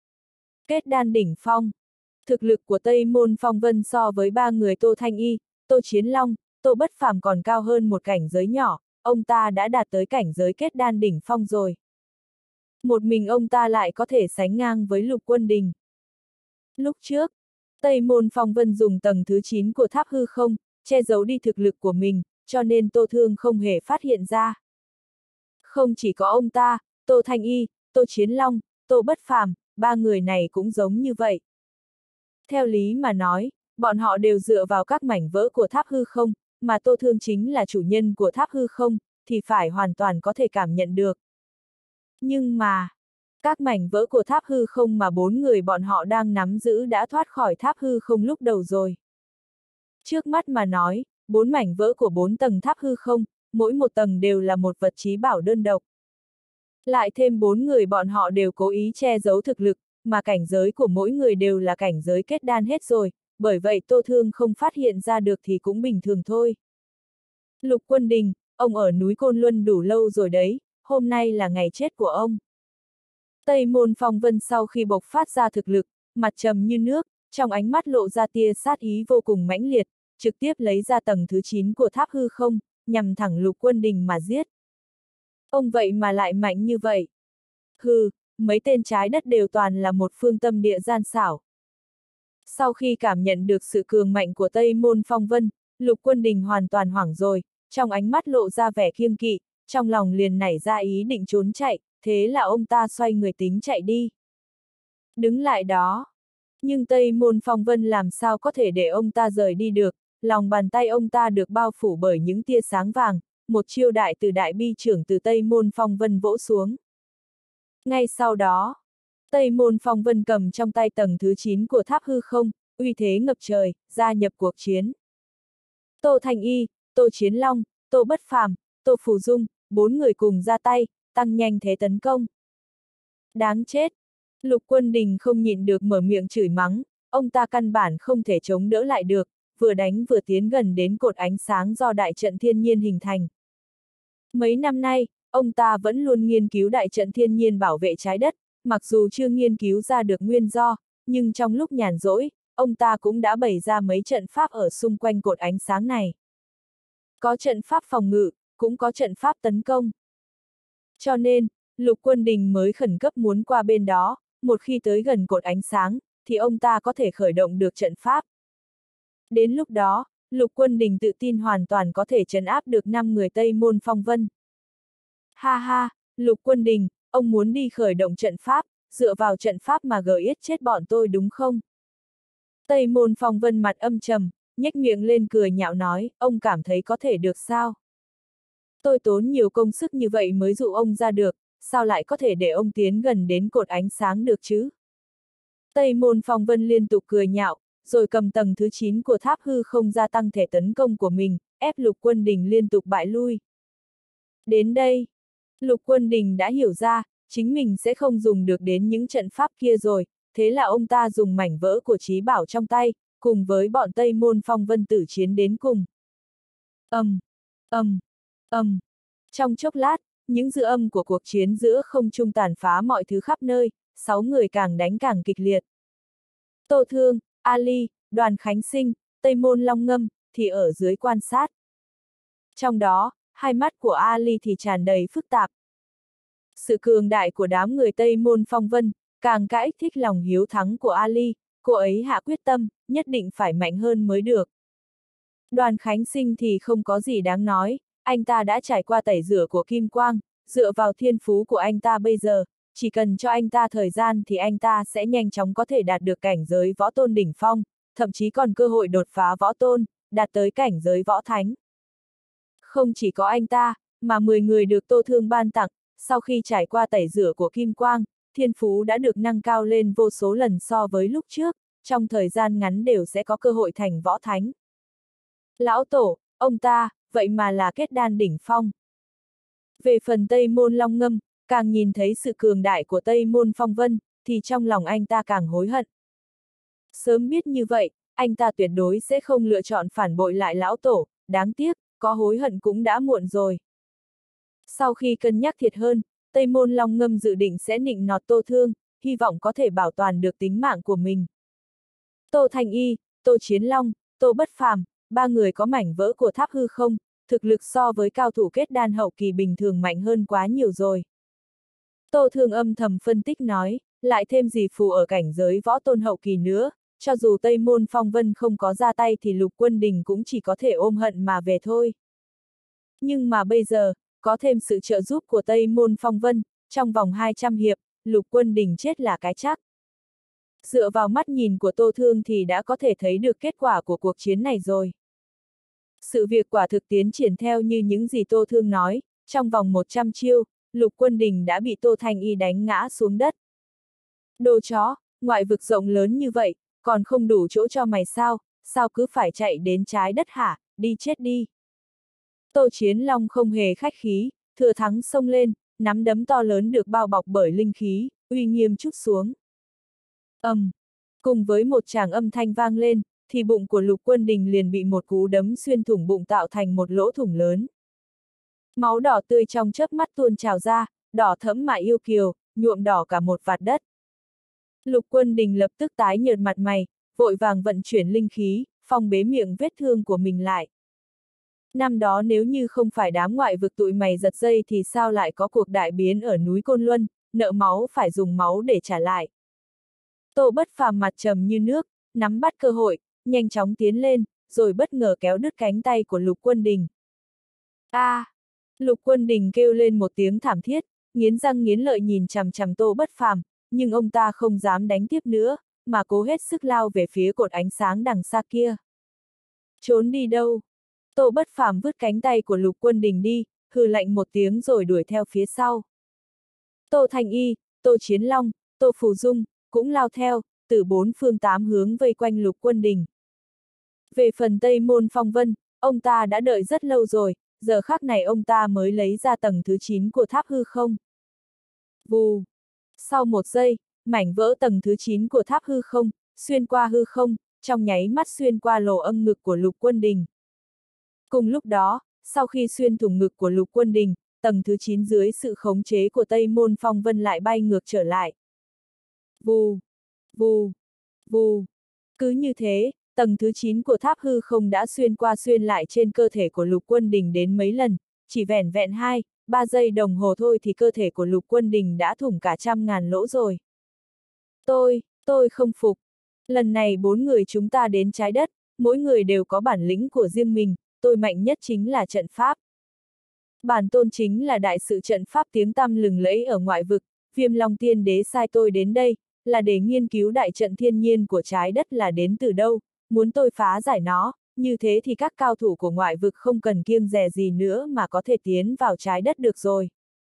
Kết đan đỉnh phong. Thực lực của Tây Môn Phong Vân so với ba người Tô Thanh Y, Tô Chiến Long, Tô Bất Phàm còn cao hơn một cảnh giới nhỏ, ông ta đã đạt tới cảnh giới kết đan đỉnh phong rồi. Một mình ông ta lại có thể sánh ngang với Lục Quân Đình. Lúc trước, Tây Môn Phong Vân dùng tầng thứ chín của tháp hư không, che giấu đi thực lực của mình, cho nên Tô Thương không hề phát hiện ra. Không chỉ có ông ta, Tô Thanh Y, Tô Chiến Long, Tô Bất Phàm, ba người này cũng giống như vậy. Theo lý mà nói, bọn họ đều dựa vào các mảnh vỡ của tháp hư không, mà Tô Thương chính là chủ nhân của tháp hư không, thì phải hoàn toàn có thể cảm nhận được. Nhưng mà, các mảnh vỡ của tháp hư không mà bốn người bọn họ đang nắm giữ đã thoát khỏi tháp hư không lúc đầu rồi. Trước mắt mà nói, bốn mảnh vỡ của bốn tầng tháp hư không, mỗi một tầng đều là một vật chí bảo đơn độc. Lại thêm bốn người bọn họ đều cố ý che giấu thực lực, mà cảnh giới của mỗi người đều là cảnh giới kết đan hết rồi, bởi vậy Tô Thương không phát hiện ra được thì cũng bình thường thôi. Lục Quân Đình, ông ở núi Côn Luân đủ lâu rồi đấy, hôm nay là ngày chết của ông. Tây Môn Phong Vân sau khi bộc phát ra thực lực, mặt trầm như nước, trong ánh mắt lộ ra tia sát ý vô cùng mãnh liệt, trực tiếp lấy ra tầng thứ chín của tháp hư không, nhằm thẳng Lục Quân Đình mà giết. Ông vậy mà lại mạnh như vậy. Hừ, mấy tên trái đất đều toàn là một phương tâm địa gian xảo. Sau khi cảm nhận được sự cường mạnh của Tây Môn Phong Vân, Lục Quân Đình hoàn toàn hoảng rồi, trong ánh mắt lộ ra vẻ kiêng kỵ, trong lòng liền nảy ra ý định trốn chạy, thế là ông ta xoay người tính chạy đi. Đứng lại đó. Nhưng Tây Môn Phong Vân làm sao có thể để ông ta rời đi được, lòng bàn tay ông ta được bao phủ bởi những tia sáng vàng, một chiêu đại từ đại bi trưởng từ Tây Môn Phong Vân vỗ xuống. Ngay sau đó, Tây Môn Phong Vân cầm trong tay tầng thứ chín của tháp hư không, uy thế ngập trời, gia nhập cuộc chiến. Tô Thanh Y, Tô Chiến Long, Tô Bất Phàm, Tô Phù Dung, bốn người cùng ra tay, tăng nhanh thế tấn công. Đáng chết! Lục Quân Đình không nhịn được mở miệng chửi mắng, ông ta căn bản không thể chống đỡ lại được, vừa đánh vừa tiến gần đến cột ánh sáng do đại trận thiên nhiên hình thành. Mấy năm nay, ông ta vẫn luôn nghiên cứu đại trận thiên nhiên bảo vệ trái đất, mặc dù chưa nghiên cứu ra được nguyên do, nhưng trong lúc nhàn rỗi, ông ta cũng đã bày ra mấy trận pháp ở xung quanh cột ánh sáng này. Có trận pháp phòng ngự, cũng có trận pháp tấn công. Cho nên, Lục Quân Đình mới khẩn cấp muốn qua bên đó, một khi tới gần cột ánh sáng, thì ông ta có thể khởi động được trận pháp. Đến lúc đó, Lục Quân Đình tự tin hoàn toàn có thể trấn áp được năm người Tây Môn Phong Vân. Ha ha, Lục Quân Đình, ông muốn đi khởi động trận pháp, dựa vào trận pháp mà gợi yết chết bọn tôi đúng không? Tây Môn Phong Vân mặt âm trầm, nhếch miệng lên cười nhạo nói, ông cảm thấy có thể được sao? Tôi tốn nhiều công sức như vậy mới dụ ông ra được, sao lại có thể để ông tiến gần đến cột ánh sáng được chứ? Tây Môn Phong Vân liên tục cười nhạo, rồi cầm tầng thứ chín của tháp hư không gia tăng thể tấn công của mình, ép Lục Quân Đình liên tục bại lui. Đến đây, Lục Quân Đình đã hiểu ra, chính mình sẽ không dùng được đến những trận pháp kia rồi, thế là ông ta dùng mảnh vỡ của trí bảo trong tay, cùng với bọn Tây Môn Phong Vân tử chiến đến cùng. Ầm, ầm, ầm. Trong chốc lát, những dư âm của cuộc chiến giữa không trung tàn phá mọi thứ khắp nơi, sáu người càng đánh càng kịch liệt. Tô Thương, Ali, Đoàn Khánh Sinh, Tây Môn Long Ngâm, thì ở dưới quan sát. Trong đó, hai mắt của Ali thì tràn đầy phức tạp. Sự cường đại của đám người Tây Môn Phong Vân, càng cãi thích lòng hiếu thắng của Ali, cô ấy hạ quyết tâm, nhất định phải mạnh hơn mới được. Đoàn Khánh Sinh thì không có gì đáng nói, anh ta đã trải qua tẩy rửa của Kim Quang, dựa vào thiên phú của anh ta bây giờ, chỉ cần cho anh ta thời gian thì anh ta sẽ nhanh chóng có thể đạt được cảnh giới võ tôn đỉnh phong, thậm chí còn cơ hội đột phá võ tôn, đạt tới cảnh giới võ thánh. Không chỉ có anh ta, mà mười người được Tô Thương ban tặng, sau khi trải qua tẩy rửa của Kim Quang, thiên phú đã được nâng cao lên vô số lần so với lúc trước, trong thời gian ngắn đều sẽ có cơ hội thành võ thánh. Lão Tổ, ông ta, vậy mà là kết đan đỉnh phong. Về phần Tây Môn Long Ngâm, càng nhìn thấy sự cường đại của Tây Môn Phong Vân, thì trong lòng anh ta càng hối hận. Sớm biết như vậy, anh ta tuyệt đối sẽ không lựa chọn phản bội lại lão tổ, đáng tiếc, có hối hận cũng đã muộn rồi. Sau khi cân nhắc thiệt hơn, Tây Môn Long Ngâm dự định sẽ nịnh nọt Tô Thương, hy vọng có thể bảo toàn được tính mạng của mình. Tô Thanh Y, Tô Chiến Long, Tô Bất Phàm, ba người có mảnh vỡ của tháp hư không, thực lực so với cao thủ kết đan hậu kỳ bình thường mạnh hơn quá nhiều rồi. Tô Thương âm thầm phân tích nói, lại thêm gì phù ở cảnh giới võ tôn hậu kỳ nữa, cho dù Tây Môn Phong Vân không có ra tay thì Lục Quân Đình cũng chỉ có thể ôm hận mà về thôi. Nhưng mà bây giờ, có thêm sự trợ giúp của Tây Môn Phong Vân, trong vòng hai trăm hiệp, Lục Quân Đình chết là cái chắc. Dựa vào mắt nhìn của Tô Thương thì đã có thể thấy được kết quả của cuộc chiến này rồi. Sự việc quả thực tiến triển theo như những gì Tô Thương nói, trong vòng một trăm chiêu, Lục Quân Đình đã bị Tô Thanh Y đánh ngã xuống đất. Đồ chó, ngoại vực rộng lớn như vậy, còn không đủ chỗ cho mày sao, sao cứ phải chạy đến trái đất hả, đi chết đi. Tô Chiến Long không hề khách khí, thừa thắng xông lên, nắm đấm to lớn được bao bọc bởi linh khí, uy nghiêm trút xuống. Ầm, um, cùng với một tràng âm thanh vang lên, thì bụng của Lục Quân Đình liền bị một cú đấm xuyên thủng bụng tạo thành một lỗ thủng lớn. Máu đỏ tươi trong chớp mắt tuôn trào ra, đỏ thẫm mà yêu kiều, nhuộm đỏ cả một vạt đất. Lục Quân Đình lập tức tái nhợt mặt mày, vội vàng vận chuyển linh khí, phong bế miệng vết thương của mình lại. Năm đó nếu như không phải đám ngoại vực tụi mày giật dây thì sao lại có cuộc đại biến ở núi Côn Luân, nợ máu phải dùng máu để trả lại. Tô Bất Phàm mặt trầm như nước, nắm bắt cơ hội, nhanh chóng tiến lên, rồi bất ngờ kéo đứt cánh tay của Lục Quân Đình. A! À, Lục Quân Đình kêu lên một tiếng thảm thiết, nghiến răng nghiến lợi nhìn chằm chằm Tô Bất Phàm, nhưng ông ta không dám đánh tiếp nữa, mà cố hết sức lao về phía cột ánh sáng đằng xa kia. Trốn đi đâu? Tô Bất Phàm vứt cánh tay của Lục Quân Đình đi, hừ lạnh một tiếng rồi đuổi theo phía sau. Tô Thanh Y, Tô Chiến Long, Tô Phù Dung cũng lao theo, từ bốn phương tám hướng vây quanh Lục Quân Đình. Về phần Tây Môn Phong Vân, ông ta đã đợi rất lâu rồi, giờ khắc này ông ta mới lấy ra tầng thứ chín của tháp hư không. Vù! Sau một giây, mảnh vỡ tầng thứ chín của tháp hư không, xuyên qua hư không, trong nháy mắt xuyên qua lỗ âm ngực của Lục Quân Đình. Cùng lúc đó, sau khi xuyên thủng ngực của Lục Quân Đình, tầng thứ chín dưới sự khống chế của Tây Môn Phong Vân lại bay ngược trở lại. Vù! Vù! Vù! Cứ như thế, tầng thứ chín của tháp hư không đã xuyên qua xuyên lại trên cơ thể của Lục Quân Đình đến mấy lần, chỉ vẻn vẹn hai, ba giây đồng hồ thôi thì cơ thể của Lục Quân Đình đã thủng cả trăm ngàn lỗ rồi. Tôi, tôi không phục. Lần này bốn người chúng ta đến trái đất, mỗi người đều có bản lĩnh của riêng mình, tôi mạnh nhất chính là trận pháp. Bản tôn chính là đại sự trận pháp tiếng tăm lừng lẫy ở ngoại vực, Viêm Long Tiên Đế sai tôi đến đây, là để nghiên cứu đại trận thiên nhiên của trái đất là đến từ đâu, muốn tôi phá giải nó, như thế thì các cao thủ của ngoại vực không cần kiêng dè gì nữa mà có thể tiến vào trái đất được rồi.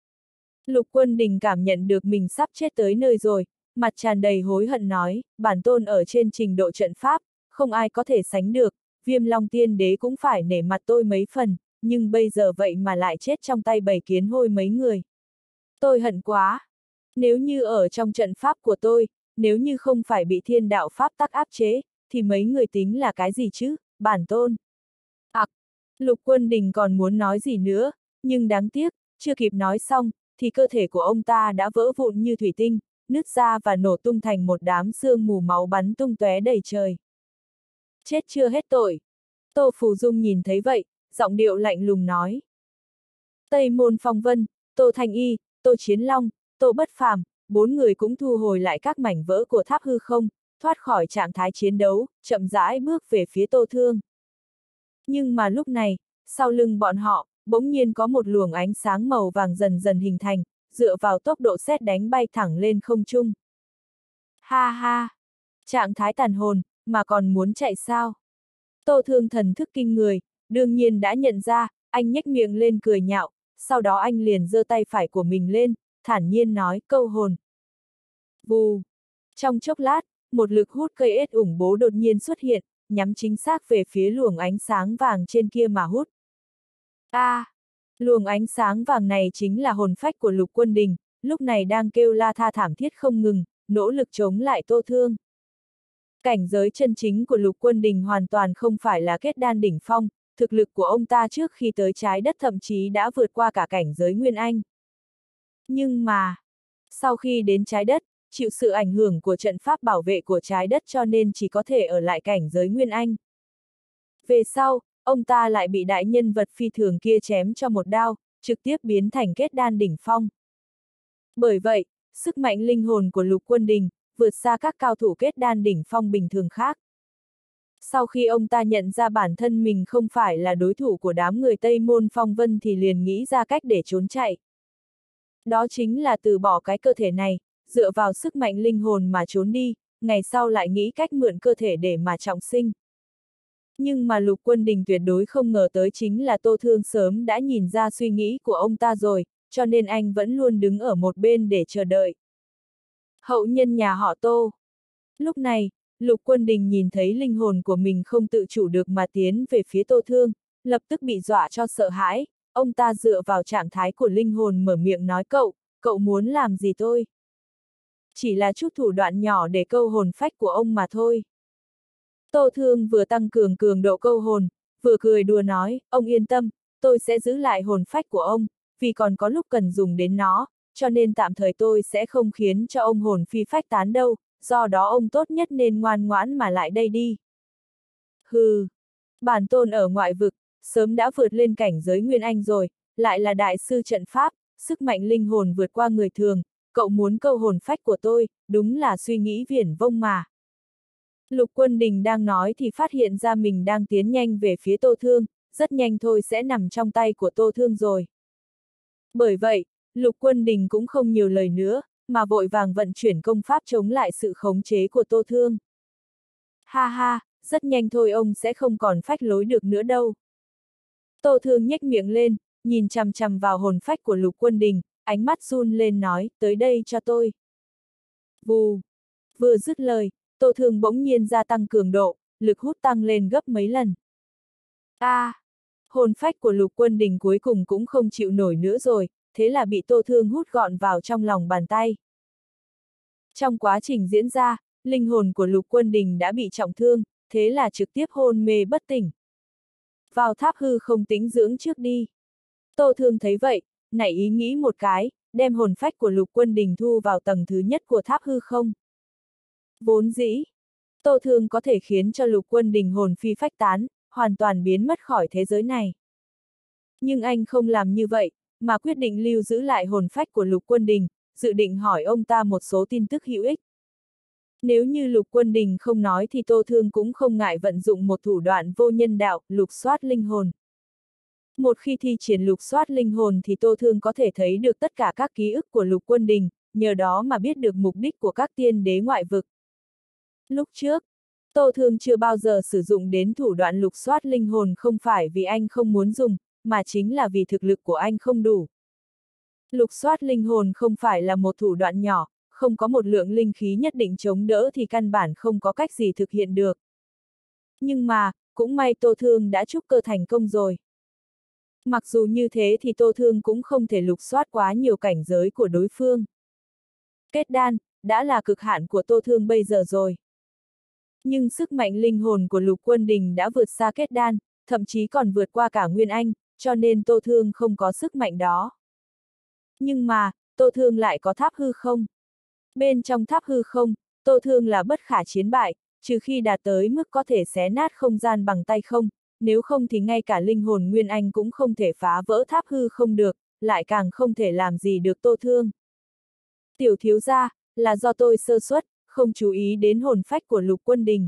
Lục Quân Đình cảm nhận được mình sắp chết tới nơi rồi, mặt tràn đầy hối hận nói, bản tôn ở trên trình độ trận pháp, không ai có thể sánh được, Viêm Long Tiên Đế cũng phải nể mặt tôi mấy phần, nhưng bây giờ vậy mà lại chết trong tay bầy kiến hôi mấy người. Tôi hận quá. Nếu như ở trong trận pháp của tôi, nếu như không phải bị thiên đạo pháp tắc áp chế, thì mấy người tính là cái gì chứ, bản tôn. Ặc, à, Lục Quân Đình còn muốn nói gì nữa, nhưng đáng tiếc, chưa kịp nói xong, thì cơ thể của ông ta đã vỡ vụn như thủy tinh, nứt ra và nổ tung thành một đám sương mù máu bắn tung tóe đầy trời. Chết chưa hết tội. Tô Phù Dung nhìn thấy vậy, giọng điệu lạnh lùng nói. Tây Môn Phong Vân, Tô Thanh Y, Tô Chiến Long, Tô Bất Phàm, bốn người cũng thu hồi lại các mảnh vỡ của tháp hư không, thoát khỏi trạng thái chiến đấu, chậm rãi bước về phía Tô Thương. Nhưng mà lúc này, sau lưng bọn họ, bỗng nhiên có một luồng ánh sáng màu vàng dần dần hình thành, dựa vào tốc độ sét đánh bay thẳng lên không trung. Ha ha! Trạng thái tàn hồn, mà còn muốn chạy sao? Tô Thương thần thức kinh người, đương nhiên đã nhận ra, anh nhếch miệng lên cười nhạo, sau đó anh liền giơ tay phải của mình lên, thản nhiên nói câu hồn. Vù! Trong chốc lát, một lực hút cây ếch ủng bố đột nhiên xuất hiện, nhắm chính xác về phía luồng ánh sáng vàng trên kia mà hút. A! À, luồng ánh sáng vàng này chính là hồn phách của Lục Quân Đình, lúc này đang kêu la tha thảm thiết không ngừng, nỗ lực chống lại Tô Thương. Cảnh giới chân chính của Lục Quân Đình hoàn toàn không phải là kết đan đỉnh phong, thực lực của ông ta trước khi tới trái đất thậm chí đã vượt qua cả cảnh giới Nguyên Anh. Nhưng mà, sau khi đến trái đất, chịu sự ảnh hưởng của trận pháp bảo vệ của trái đất cho nên chỉ có thể ở lại cảnh giới Nguyên Anh. Về sau, ông ta lại bị đại nhân vật phi thường kia chém cho một đao, trực tiếp biến thành kết đan đỉnh phong. Bởi vậy, sức mạnh linh hồn của Lục Quân Đình vượt xa các cao thủ kết đan đỉnh phong bình thường khác. Sau khi ông ta nhận ra bản thân mình không phải là đối thủ của đám người Tây Môn Phong Vân thì liền nghĩ ra cách để trốn chạy. Đó chính là từ bỏ cái cơ thể này, dựa vào sức mạnh linh hồn mà trốn đi, ngày sau lại nghĩ cách mượn cơ thể để mà trọng sinh. Nhưng mà Lục Quân Đình tuyệt đối không ngờ tới chính là Tô Thương sớm đã nhìn ra suy nghĩ của ông ta rồi, cho nên anh vẫn luôn đứng ở một bên để chờ đợi. Hậu nhân nhà họ Tô. Lúc này, Lục Quân Đình nhìn thấy linh hồn của mình không tự chủ được mà tiến về phía Tô Thương, lập tức bị dọa cho sợ hãi, ông ta dựa vào trạng thái của linh hồn mở miệng nói cậu, cậu muốn làm gì tôi? Chỉ là chút thủ đoạn nhỏ để câu hồn phách của ông mà thôi. Tô Thương vừa tăng cường cường độ câu hồn, vừa cười đùa nói, ông yên tâm, tôi sẽ giữ lại hồn phách của ông, vì còn có lúc cần dùng đến nó, cho nên tạm thời tôi sẽ không khiến cho ông hồn phi phách tán đâu, do đó ông tốt nhất nên ngoan ngoãn mà lại đây đi. Hừ, bản tôn ở ngoại vực, sớm đã vượt lên cảnh giới Nguyên Anh rồi, lại là đại sư trận pháp, sức mạnh linh hồn vượt qua người thường, cậu muốn câu hồn phách của tôi, đúng là suy nghĩ viển vông mà. Lục Quân Đình đang nói thì phát hiện ra mình đang tiến nhanh về phía Tô Thương, rất nhanh thôi sẽ nằm trong tay của Tô Thương rồi. Bởi vậy, Lục Quân Đình cũng không nhiều lời nữa, mà vội vàng vận chuyển công pháp chống lại sự khống chế của Tô Thương. Ha ha, rất nhanh thôi ông sẽ không còn phách lối được nữa đâu. Tô Thương nhếch miệng lên, nhìn chằm chằm vào hồn phách của Lục Quân Đình, ánh mắt run lên nói, tới đây cho tôi. Vù, vừa dứt lời, Tô Thương bỗng nhiên gia tăng cường độ, lực hút tăng lên gấp mấy lần. A, à, hồn phách của Lục Quân Đình cuối cùng cũng không chịu nổi nữa rồi, thế là bị Tô Thương hút gọn vào trong lòng bàn tay. Trong quá trình diễn ra, linh hồn của Lục Quân Đình đã bị trọng thương, thế là trực tiếp hôn mê bất tỉnh. Vào tháp hư không tĩnh dưỡng trước đi. Tô Thương thấy vậy, nảy ý nghĩ một cái, đem hồn phách của Lục Quân Đình thu vào tầng thứ nhất của tháp hư không. Vốn dĩ, Tô Thương có thể khiến cho Lục Quân Đình hồn phi phách tán, hoàn toàn biến mất khỏi thế giới này. Nhưng anh không làm như vậy, mà quyết định lưu giữ lại hồn phách của Lục Quân Đình, dự định hỏi ông ta một số tin tức hữu ích. Nếu như Lục Quân Đình không nói thì Tô Thương cũng không ngại vận dụng một thủ đoạn vô nhân đạo, lục soát linh hồn. Một khi thi triển lục soát linh hồn thì Tô Thương có thể thấy được tất cả các ký ức của Lục Quân Đình, nhờ đó mà biết được mục đích của các tiên đế ngoại vực. Lúc trước, Tô Thương chưa bao giờ sử dụng đến thủ đoạn lục soát linh hồn không phải vì anh không muốn dùng, mà chính là vì thực lực của anh không đủ. Lục soát linh hồn không phải là một thủ đoạn nhỏ, không có một lượng linh khí nhất định chống đỡ thì căn bản không có cách gì thực hiện được. Nhưng mà, cũng may Tô Thương đã trúc cơ thành công rồi. Mặc dù như thế thì Tô Thương cũng không thể lục soát quá nhiều cảnh giới của đối phương. Kết đan, đã là cực hạn của Tô Thương bây giờ rồi. Nhưng sức mạnh linh hồn của Lục Quân Đình đã vượt xa kết đan, thậm chí còn vượt qua cả Nguyên Anh, cho nên Tô Thương không có sức mạnh đó. Nhưng mà, Tô Thương lại có tháp hư không. Bên trong tháp hư không, Tô Thương là bất khả chiến bại, trừ khi đạt tới mức có thể xé nát không gian bằng tay không, nếu không thì ngay cả linh hồn Nguyên Anh cũng không thể phá vỡ tháp hư không được, lại càng không thể làm gì được Tô Thương. Tiểu thiếu gia, là do tôi sơ suất, không chú ý đến hồn phách của Lục Quân Đình.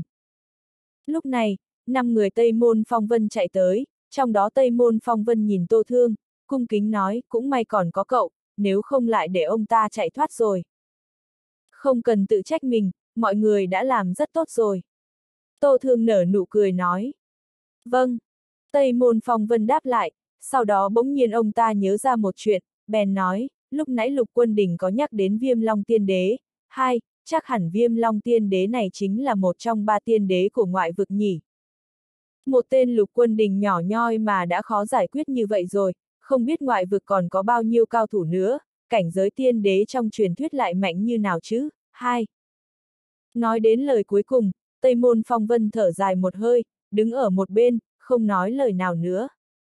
Lúc này, năm người Tây Môn Phong Vân chạy tới, trong đó Tây Môn Phong Vân nhìn Tô Thương, cung kính nói, cũng may còn có cậu, nếu không lại để ông ta chạy thoát rồi. Không cần tự trách mình, mọi người đã làm rất tốt rồi. Tô Thương nở nụ cười nói. Vâng. Tây Môn Phong Vân đáp lại, sau đó bỗng nhiên ông ta nhớ ra một chuyện, bèn nói, lúc nãy Lục Quân Đình có nhắc đến Viêm Long Tiên Đế, hai, chắc hẳn Viêm Long Tiên Đế này chính là một trong ba tiên đế của ngoại vực nhỉ. Một tên Lục Quân Đình nhỏ nhoi mà đã khó giải quyết như vậy rồi, không biết ngoại vực còn có bao nhiêu cao thủ nữa, cảnh giới tiên đế trong truyền thuyết lại mạnh như nào chứ, hai. Nói đến lời cuối cùng, Tây Môn Phong Vân thở dài một hơi, đứng ở một bên, không nói lời nào nữa.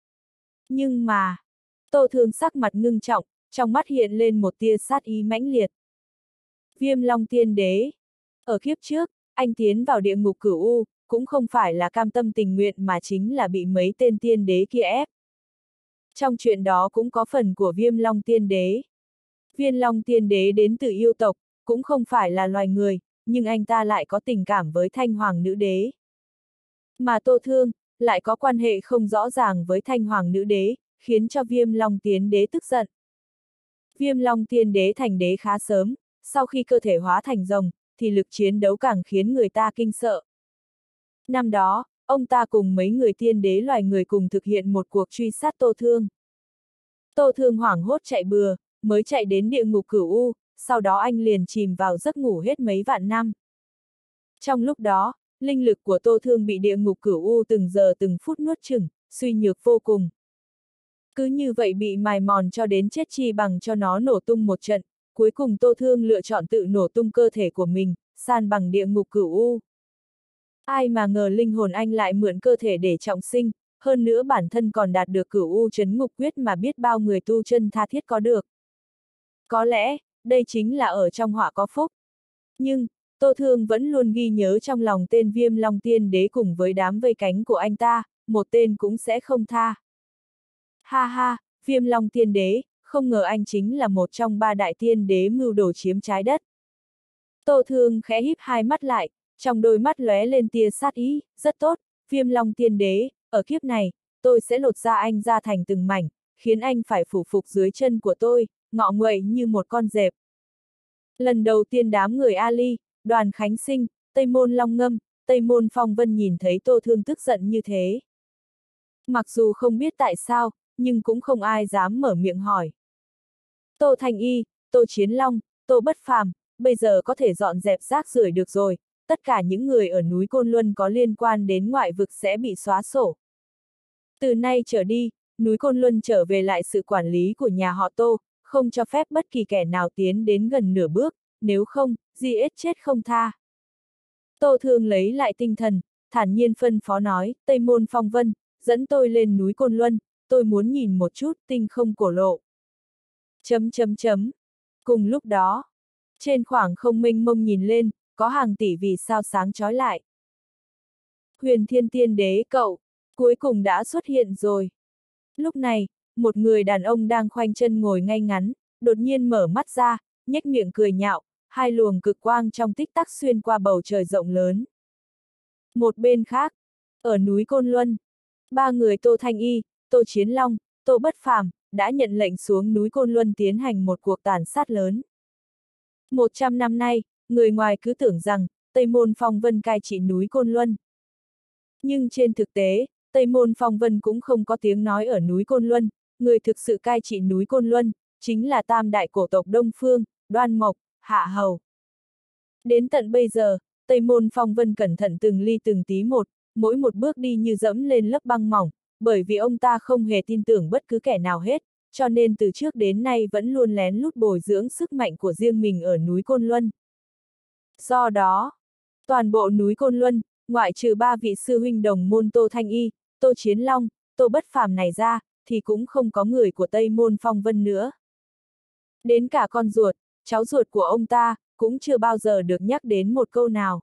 Nhưng mà, Tô Thương sắc mặt ngưng trọng, trong mắt hiện lên một tia sát ý mãnh liệt. Viêm Long Tiên Đế. Ở kiếp trước, anh tiến vào địa ngục Cửu U, cũng không phải là cam tâm tình nguyện mà chính là bị mấy tên tiên đế kia ép. Trong chuyện đó cũng có phần của Viêm Long Tiên Đế. Viên Long Tiên Đế đến từ yêu tộc, cũng không phải là loài người, nhưng anh ta lại có tình cảm với Thanh Hoàng Nữ Đế. Mà Tô Thương, lại có quan hệ không rõ ràng với Thanh Hoàng Nữ Đế, khiến cho Viêm Long Tiên Đế tức giận. Viêm Long Tiên Đế thành đế khá sớm, sau khi cơ thể hóa thành rồng, thì lực chiến đấu càng khiến người ta kinh sợ. Năm đó, ông ta cùng mấy người tiên đế loài người cùng thực hiện một cuộc truy sát Tô Thương. Tô Thương hoảng hốt chạy bừa, mới chạy đến địa ngục Cửu U, sau đó anh liền chìm vào giấc ngủ hết mấy vạn năm. Trong lúc đó, linh lực của Tô Thương bị địa ngục Cửu U từng giờ từng phút nuốt chửng, suy nhược vô cùng. Cứ như vậy bị mài mòn cho đến chết chi bằng cho nó nổ tung một trận, cuối cùng Tô Thương lựa chọn tự nổ tung cơ thể của mình, san bằng địa ngục Cửu U. Ai mà ngờ linh hồn anh lại mượn cơ thể để trọng sinh, hơn nữa bản thân còn đạt được Cửu U Trấn Ngục Quyết mà biết bao người tu chân tha thiết có được. Có lẽ, đây chính là ở trong họa có phúc. Nhưng, Tô Thương vẫn luôn ghi nhớ trong lòng tên Viêm Long Tiên Đế cùng với đám vây cánh của anh ta, một tên cũng sẽ không tha. Ha ha, Viêm Long Tiên Đế, không ngờ anh chính là một trong ba đại tiên đế mưu đồ chiếm trái đất. Tô Thương khẽ híp hai mắt lại, trong đôi mắt lóe lên tia sát ý, rất tốt, Viêm Long Tiên Đế, ở kiếp này, tôi sẽ lột da anh ra thành từng mảnh, khiến anh phải phủ phục dưới chân của tôi, ngọ nguậy như một con dẹp. Lần đầu tiên đám người Ali, Đoàn Khánh Sinh, Tây Môn Long Ngâm, Tây Môn Phong Vân nhìn thấy Tô Thương tức giận như thế. Mặc dù không biết tại sao, nhưng cũng không ai dám mở miệng hỏi. Tô Thành Y, Tô Chiến Long, Tô Bất Phàm, bây giờ có thể dọn dẹp rác rưởi được rồi, tất cả những người ở núi Côn Luân có liên quan đến ngoại vực sẽ bị xóa sổ. Từ nay trở đi, núi Côn Luân trở về lại sự quản lý của nhà họ Tô, không cho phép bất kỳ kẻ nào tiến đến gần nửa bước, nếu không, giết chết không tha. Tô Thương lấy lại tinh thần, thản nhiên phân phó nói, Tây Môn Phong Vân, dẫn tôi lên núi Côn Luân, tôi muốn nhìn một chút tinh không cổ lộ. Chấm chấm chấm. Cùng lúc đó, trên khoảng không mênh mông nhìn lên, có hàng tỷ vì sao sáng chói lại. Huyền Thiên Tiên Đế cậu, cuối cùng đã xuất hiện rồi. Lúc này, một người đàn ông đang khoanh chân ngồi ngay ngắn, đột nhiên mở mắt ra, nhếch miệng cười nhạo, hai luồng cực quang trong tích tắc xuyên qua bầu trời rộng lớn. Một bên khác, ở núi Côn Luân, ba người Tô Thanh Y, Tô Chiến Long, Tô Bất Phàm đã nhận lệnh xuống núi Côn Luân tiến hành một cuộc tàn sát lớn. Một trăm năm nay, người ngoài cứ tưởng rằng, Tây Môn Phong Vân cai trị núi Côn Luân. Nhưng trên thực tế, Tây Môn Phong Vân cũng không có tiếng nói ở núi Côn Luân, người thực sự cai trị núi Côn Luân, chính là tam đại cổ tộc Đông Phương, Đoan Mộc, Hạ Hầu. Đến tận bây giờ, Tây Môn Phong Vân cẩn thận từng ly từng tí một, mỗi một bước đi như dẫm lên lớp băng mỏng, bởi vì ông ta không hề tin tưởng bất cứ kẻ nào hết, cho nên từ trước đến nay vẫn luôn lén lút bồi dưỡng sức mạnh của riêng mình ở núi Côn Luân. Do đó, toàn bộ núi Côn Luân, ngoại trừ ba vị sư huynh đồng môn Tô Thanh Y, Tô Chiến Long, Tô Bất Phàm này ra, thì cũng không có người của Tây Môn Phong Vân nữa. Đến cả con ruột, cháu ruột của ông ta, cũng chưa bao giờ được nhắc đến một câu nào.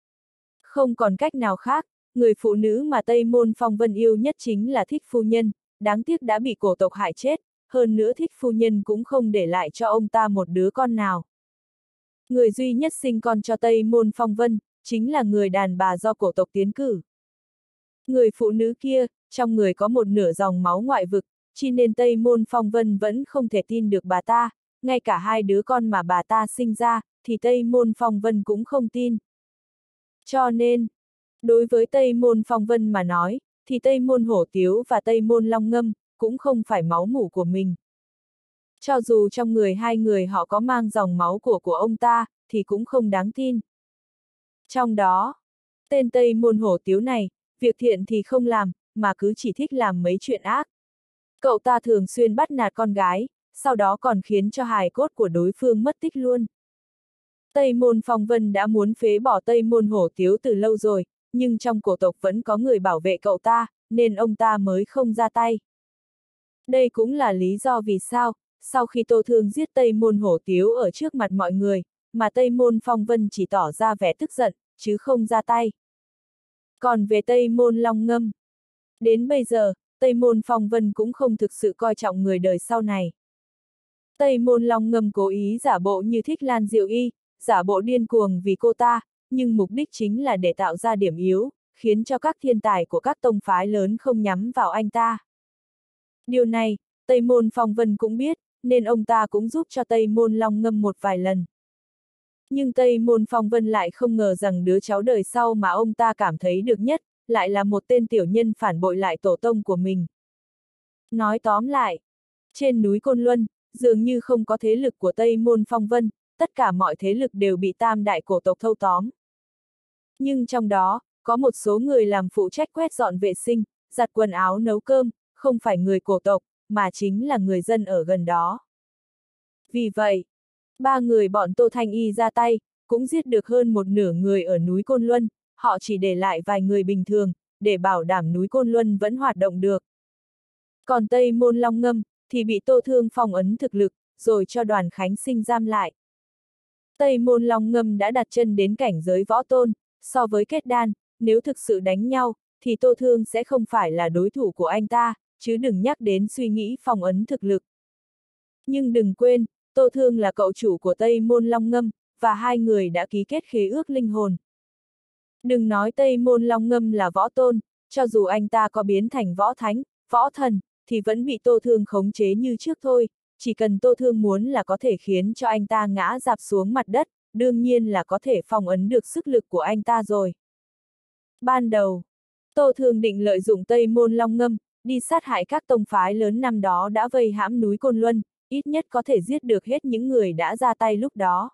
Không còn cách nào khác, người phụ nữ mà Tây Môn Phong Vân yêu nhất chính là Thích Phu Nhân, đáng tiếc đã bị cổ tộc hại chết, hơn nữa Thích Phu Nhân cũng không để lại cho ông ta một đứa con nào. Người duy nhất sinh con cho Tây Môn Phong Vân, chính là người đàn bà do cổ tộc tiến cử. Người phụ nữ kia, trong người có một nửa dòng máu ngoại vực, chỉ nên Tây Môn Phong Vân vẫn không thể tin được bà ta, ngay cả hai đứa con mà bà ta sinh ra, thì Tây Môn Phong Vân cũng không tin. Cho nên, đối với Tây Môn Phong Vân mà nói, thì Tây Môn Hổ Tiếu và Tây Môn Long Ngâm, cũng không phải máu mủ của mình. Cho dù trong người hai người họ có mang dòng máu của của ông ta, thì cũng không đáng tin. Trong đó, tên Tây Môn Hổ Tiếu này, việc thiện thì không làm, mà cứ chỉ thích làm mấy chuyện ác. Cậu ta thường xuyên bắt nạt con gái, sau đó còn khiến cho hài cốt của đối phương mất tích luôn. Tây Môn Phong Vân đã muốn phế bỏ Tây Môn Hổ Tiếu từ lâu rồi, nhưng trong cổ tộc vẫn có người bảo vệ cậu ta, nên ông ta mới không ra tay. Đây cũng là lý do vì sao, sau khi Tô Thương giết Tây Môn Hổ Tiếu ở trước mặt mọi người, mà Tây Môn Phong Vân chỉ tỏ ra vẻ tức giận, chứ không ra tay. Còn về Tây Môn Long Ngâm, đến bây giờ, Tây Môn Phong Vân cũng không thực sự coi trọng người đời sau này. Tây Môn Long Ngâm cố ý giả bộ như thích Lan Diệu Y, giả bộ điên cuồng vì cô ta, nhưng mục đích chính là để tạo ra điểm yếu, khiến cho các thiên tài của các tông phái lớn không nhắm vào anh ta. Điều này, Tây Môn Phong Vân cũng biết, nên ông ta cũng giúp cho Tây Môn Long Ngâm một vài lần. Nhưng Tây Môn Phong Vân lại không ngờ rằng đứa cháu đời sau mà ông ta cảm thấy được nhất, lại là một tên tiểu nhân phản bội lại tổ tông của mình. Nói tóm lại, trên núi Côn Luân, dường như không có thế lực của Tây Môn Phong Vân, tất cả mọi thế lực đều bị tam đại cổ tộc thâu tóm. Nhưng trong đó, có một số người làm phụ trách quét dọn vệ sinh, giặt quần áo nấu cơm, không phải người cổ tộc, mà chính là người dân ở gần đó. Vì vậy, ba người bọn Tô Thanh Y ra tay, cũng giết được hơn một nửa người ở núi Côn Luân, họ chỉ để lại vài người bình thường, để bảo đảm núi Côn Luân vẫn hoạt động được. Còn Tây Môn Long Ngâm, thì bị Tô Thương phong ấn thực lực, rồi cho Đoàn Khánh Sinh giam lại. Tây Môn Long Ngâm đã đặt chân đến cảnh giới võ tôn, so với kết đan, nếu thực sự đánh nhau, thì Tô Thương sẽ không phải là đối thủ của anh ta, chứ đừng nhắc đến suy nghĩ phong ấn thực lực. Nhưng đừng quên, Tô Thương là cậu chủ của Tây Môn Long Ngâm, và hai người đã ký kết khế ước linh hồn. Đừng nói Tây Môn Long Ngâm là võ tôn, cho dù anh ta có biến thành võ thánh, võ thần, thì vẫn bị Tô Thương khống chế như trước thôi, chỉ cần Tô Thương muốn là có thể khiến cho anh ta ngã rạp xuống mặt đất, đương nhiên là có thể phong ấn được sức lực của anh ta rồi. Ban đầu, Tô Thương định lợi dụng Tây Môn Long Ngâm, đi sát hại các tông phái lớn năm đó đã vây hãm núi Côn Luân, ít nhất có thể giết được hết những người đã ra tay lúc đó.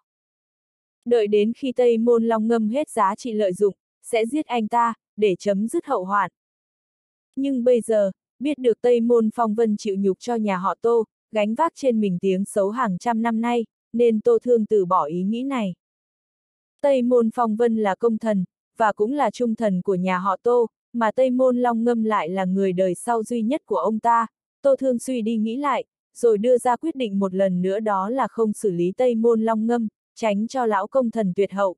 Đợi đến khi Tây Môn Long Ngâm hết giá trị lợi dụng, sẽ giết anh ta, để chấm dứt hậu hoạn. Nhưng bây giờ, biết được Tây Môn Phong Vân chịu nhục cho nhà họ Tô, gánh vác trên mình tiếng xấu hàng trăm năm nay, nên Tô Thương từ bỏ ý nghĩ này. Tây Môn Phong Vân là công thần, và cũng là trung thần của nhà họ Tô, mà Tây Môn Long Ngâm lại là người đời sau duy nhất của ông ta. Tô Thương suy đi nghĩ lại, rồi đưa ra quyết định một lần nữa, đó là không xử lý Tây Môn Long Ngâm, tránh cho lão công thần tuyệt hậu.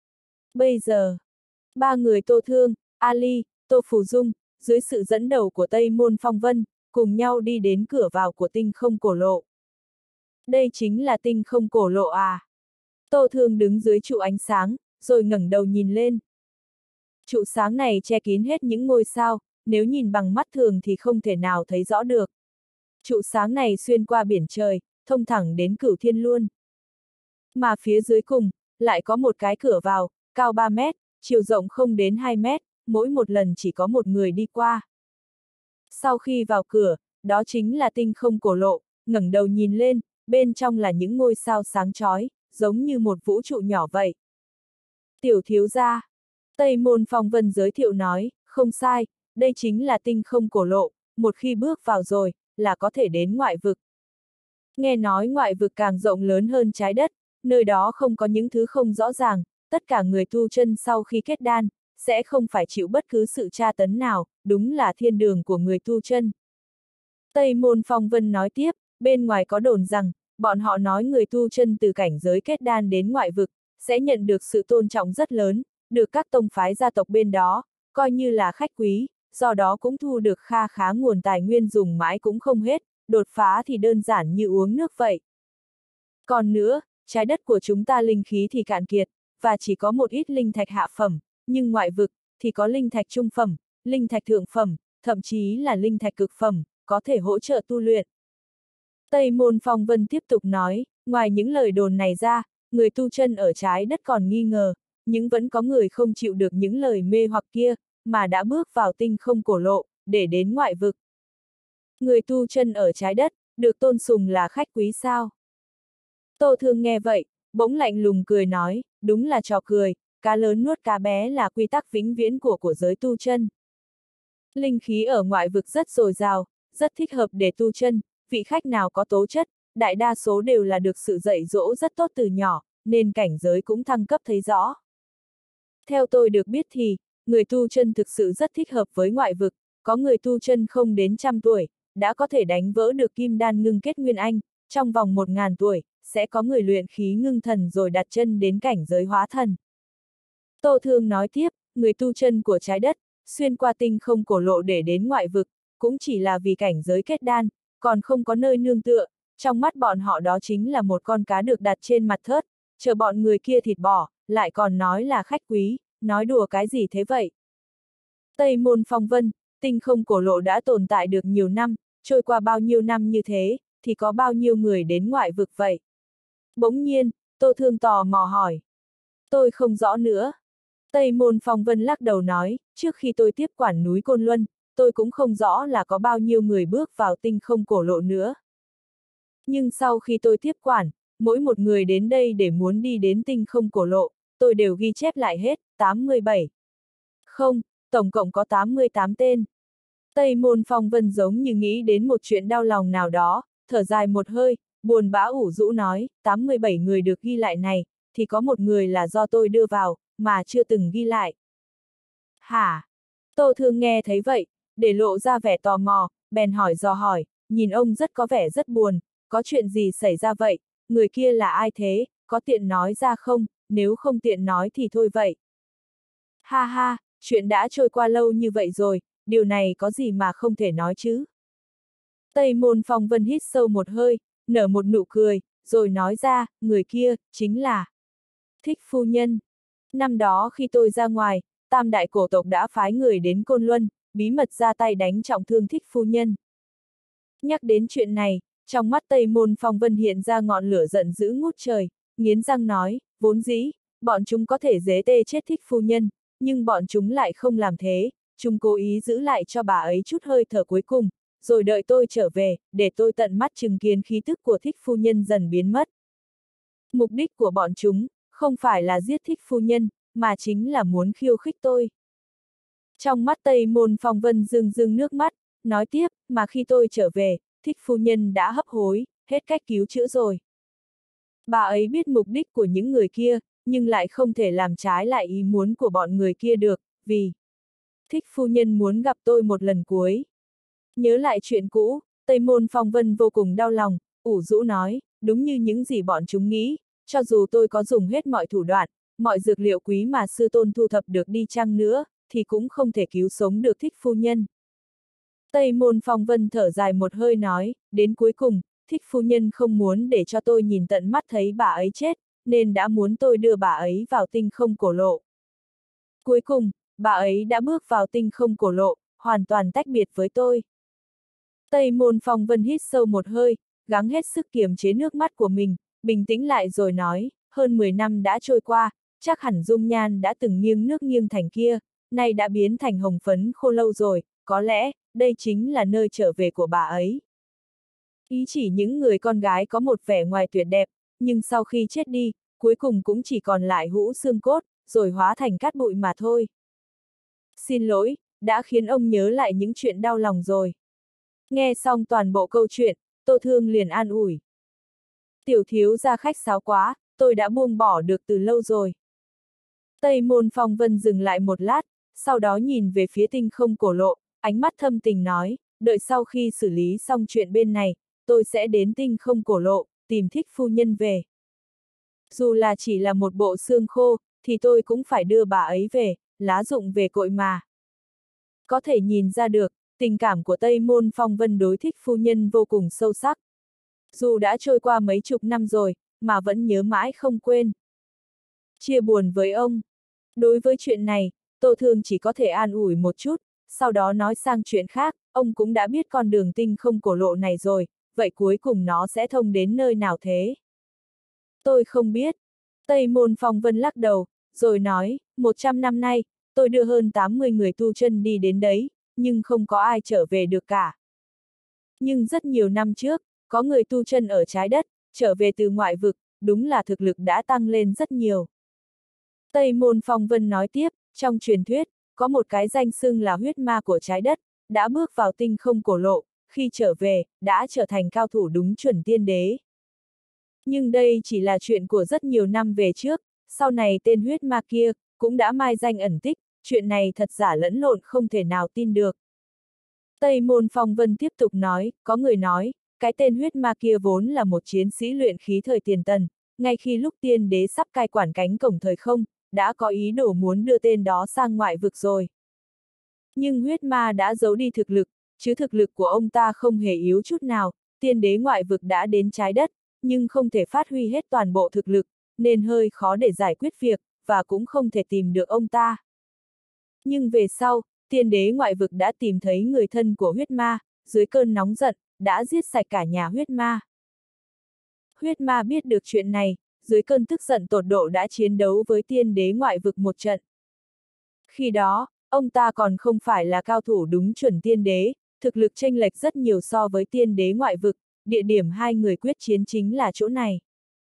Bây giờ, ba người Tô Thương, Ali, Tô Phù Dung, dưới sự dẫn đầu của Tây Môn Phong Vân, cùng nhau đi đến cửa vào của tinh không cổ lộ. Đây chính là tinh không cổ lộ à? Tô Thương đứng dưới trụ ánh sáng, rồi ngẩng đầu nhìn lên. Trụ sáng này che kín hết những ngôi sao, nếu nhìn bằng mắt thường thì không thể nào thấy rõ được. Trụ sáng này xuyên qua biển trời, thông thẳng đến Cửu Thiên luôn. Mà phía dưới cùng, lại có một cái cửa vào, cao ba mét, chiều rộng không đến hai mét, mỗi một lần chỉ có một người đi qua. Sau khi vào cửa, đó chính là tinh không cổ lộ, ngẩng đầu nhìn lên, bên trong là những ngôi sao sáng chói, giống như một vũ trụ nhỏ vậy. Tiểu thiếu gia, Tây Môn Phong Vân giới thiệu nói, không sai, đây chính là tinh không cổ lộ, một khi bước vào rồi, là có thể đến ngoại vực. Nghe nói ngoại vực càng rộng lớn hơn trái đất, nơi đó không có những thứ không rõ ràng, tất cả người tu chân sau khi kết đan, sẽ không phải chịu bất cứ sự tra tấn nào, đúng là thiên đường của người tu chân. Tây Môn Phong Vân nói tiếp, bên ngoài có đồn rằng, bọn họ nói người tu chân từ cảnh giới kết đan đến ngoại vực, sẽ nhận được sự tôn trọng rất lớn, được các tông phái gia tộc bên đó, coi như là khách quý, do đó cũng thu được kha khá nguồn tài nguyên dùng mãi cũng không hết, đột phá thì đơn giản như uống nước vậy. Còn nữa, trái đất của chúng ta linh khí thì cạn kiệt, và chỉ có một ít linh thạch hạ phẩm, nhưng ngoại vực, thì có linh thạch trung phẩm, linh thạch thượng phẩm, thậm chí là linh thạch cực phẩm, có thể hỗ trợ tu luyện. Tây Môn Phong Vân tiếp tục nói, ngoài những lời đồn này ra, người tu chân ở trái đất còn nghi ngờ, nhưng vẫn có người không chịu được những lời mê hoặc kia, mà đã bước vào tinh không cổ lộ, để đến ngoại vực. Người tu chân ở trái đất, được tôn sùng là khách quý sao? Tô Thương nghe vậy, bỗng lạnh lùng cười nói, đúng là trò cười, cá lớn nuốt cá bé là quy tắc vĩnh viễn của của giới tu chân. Linh khí ở ngoại vực rất dồi dào, rất thích hợp để tu chân, vị khách nào có tố chất, đại đa số đều là được sự dạy dỗ rất tốt từ nhỏ, nên cảnh giới cũng thăng cấp thấy rõ. Theo tôi được biết thì, người tu chân thực sự rất thích hợp với ngoại vực, có người tu chân không đến trăm tuổi, đã có thể đánh vỡ được kim đan ngưng kết nguyên anh, trong vòng một ngàn tuổi, sẽ có người luyện khí ngưng thần rồi đặt chân đến cảnh giới hóa thần. Tô Thương nói tiếp, người tu chân của trái đất, xuyên qua tinh không cổ lộ để đến ngoại vực, cũng chỉ là vì cảnh giới kết đan, còn không có nơi nương tựa, trong mắt bọn họ đó chính là một con cá được đặt trên mặt thớt, chờ bọn người kia thịt bỏ, lại còn nói là khách quý, nói đùa cái gì thế vậy? Tây Môn Phong Vân, tinh không cổ lộ đã tồn tại được nhiều năm, trôi qua bao nhiêu năm như thế, thì có bao nhiêu người đến ngoại vực vậy? Bỗng nhiên, Tô Thương tò mò hỏi. Tôi không rõ nữa. Tây Môn Phong Vân lắc đầu nói, trước khi tôi tiếp quản núi Côn Luân, tôi cũng không rõ là có bao nhiêu người bước vào tinh không cổ lộ nữa. Nhưng sau khi tôi tiếp quản, mỗi một người đến đây để muốn đi đến tinh không cổ lộ, tôi đều ghi chép lại hết, tám mươi bảy. Không, tổng cộng có tám mươi tám tên. Tây Môn Phong Vân giống như nghĩ đến một chuyện đau lòng nào đó, thở dài một hơi, buồn bã ủ rũ nói, tám mươi bảy người được ghi lại này, thì có một người là do tôi đưa vào, mà chưa từng ghi lại. Hả? Tô Thương nghe thấy vậy, để lộ ra vẻ tò mò, bèn hỏi dò hỏi, nhìn ông rất có vẻ rất buồn, có chuyện gì xảy ra vậy, người kia là ai thế, có tiện nói ra không, nếu không tiện nói thì thôi vậy. Ha ha, chuyện đã trôi qua lâu như vậy rồi, điều này có gì mà không thể nói chứ. Tây Môn Phong Vân hít sâu một hơi, nở một nụ cười, rồi nói ra, người kia, chính là Thích phu nhân. Năm đó khi tôi ra ngoài, Tam đại cổ tộc đã phái người đến Côn Luân, bí mật ra tay đánh trọng thương Thích phu nhân. Nhắc đến chuyện này, trong mắt Tây Môn Phong Vân hiện ra ngọn lửa giận dữ ngút trời, nghiến răng nói, vốn dĩ, bọn chúng có thể dế tê chết Thích phu nhân, nhưng bọn chúng lại không làm thế, chúng cố ý giữ lại cho bà ấy chút hơi thở cuối cùng, rồi đợi tôi trở về, để tôi tận mắt chứng kiến khí tức của Thích phu nhân dần biến mất. Mục đích của bọn chúng, không phải là giết Thích phu nhân, mà chính là muốn khiêu khích tôi. Trong mắt Tây Môn Phong Vân rưng rưng nước mắt, nói tiếp, mà khi tôi trở về, Thích phu nhân đã hấp hối, hết cách cứu chữa rồi. Bà ấy biết mục đích của những người kia, nhưng lại không thể làm trái lại ý muốn của bọn người kia được, vì Thích phu nhân muốn gặp tôi một lần cuối. Nhớ lại chuyện cũ, Tây Môn Phong Vân vô cùng đau lòng, ủ rũ nói, đúng như những gì bọn chúng nghĩ, cho dù tôi có dùng hết mọi thủ đoạn, mọi dược liệu quý mà sư tôn thu thập được đi chăng nữa, thì cũng không thể cứu sống được Thích phu nhân. Tây Môn Phong Vân thở dài một hơi nói, đến cuối cùng, Thích phu nhân không muốn để cho tôi nhìn tận mắt thấy bà ấy chết, nên đã muốn tôi đưa bà ấy vào tinh không cổ lộ. Cuối cùng, bà ấy đã bước vào tinh không cổ lộ, hoàn toàn tách biệt với tôi. Tây Môn Phong Vân hít sâu một hơi, gắng hết sức kiềm chế nước mắt của mình, bình tĩnh lại rồi nói, hơn mười năm đã trôi qua, chắc hẳn dung nhan đã từng nghiêng nước nghiêng thành kia, nay đã biến thành hồng phấn khô lâu rồi, có lẽ, đây chính là nơi trở về của bà ấy. Ý chỉ những người con gái có một vẻ ngoài tuyệt đẹp, nhưng sau khi chết đi, cuối cùng cũng chỉ còn lại hũ xương cốt, rồi hóa thành cát bụi mà thôi. Xin lỗi, đã khiến ông nhớ lại những chuyện đau lòng rồi. Nghe xong toàn bộ câu chuyện, Tô Thương liền an ủi. Tiểu thiếu gia khách sáo quá, tôi đã buông bỏ được từ lâu rồi. Tây Môn Phong Vân dừng lại một lát, sau đó nhìn về phía tinh không cổ lộ, ánh mắt thâm tình nói, đợi sau khi xử lý xong chuyện bên này, tôi sẽ đến tinh không cổ lộ, tìm Thích phu nhân về. Dù là chỉ là một bộ xương khô, thì tôi cũng phải đưa bà ấy về, lá dụng về cội mà. Có thể nhìn ra được, tình cảm của Tây Môn Phong Vân đối Thích phu nhân vô cùng sâu sắc. Dù đã trôi qua mấy chục năm rồi, mà vẫn nhớ mãi không quên. Chia buồn với ông. Đối với chuyện này, Tô Thương chỉ có thể an ủi một chút, sau đó nói sang chuyện khác, ông cũng đã biết con đường tinh không cổ lộ này rồi, vậy cuối cùng nó sẽ thông đến nơi nào thế? Tôi không biết. Tây Môn Phong Vân lắc đầu, rồi nói, một trăm năm nay, tôi đưa hơn tám mươi người tu chân đi đến đấy, nhưng không có ai trở về được cả. Nhưng rất nhiều năm trước, có người tu chân ở trái đất, trở về từ ngoại vực, đúng là thực lực đã tăng lên rất nhiều. Tây Môn Phong Vân nói tiếp, trong truyền thuyết, có một cái danh xưng là huyết ma của trái đất, đã bước vào tinh không cổ lộ, khi trở về, đã trở thành cao thủ đúng chuẩn tiên đế. Nhưng đây chỉ là chuyện của rất nhiều năm về trước, sau này tên huyết ma kia, cũng đã mai danh ẩn tích, chuyện này thật giả lẫn lộn không thể nào tin được. Tây Môn Phong Vân tiếp tục nói, có người nói, cái tên huyết ma kia vốn là một chiến sĩ luyện khí thời tiền tần, ngay khi lúc tiên đế sắp cai quản cánh cổng thời không, đã có ý đồ muốn đưa tên đó sang ngoại vực rồi. Nhưng huyết ma đã giấu đi thực lực, chứ thực lực của ông ta không hề yếu chút nào, tiên đế ngoại vực đã đến trái đất, nhưng không thể phát huy hết toàn bộ thực lực, nên hơi khó để giải quyết việc, và cũng không thể tìm được ông ta. Nhưng về sau, tiên đế ngoại vực đã tìm thấy người thân của huyết ma, dưới cơn nóng giận, đã giết sạch cả nhà huyết ma. Huyết ma biết được chuyện này, dưới cơn tức giận tột độ đã chiến đấu với tiên đế ngoại vực một trận. Khi đó, ông ta còn không phải là cao thủ đúng chuẩn tiên đế, thực lực chênh lệch rất nhiều so với tiên đế ngoại vực, địa điểm hai người quyết chiến chính là chỗ này.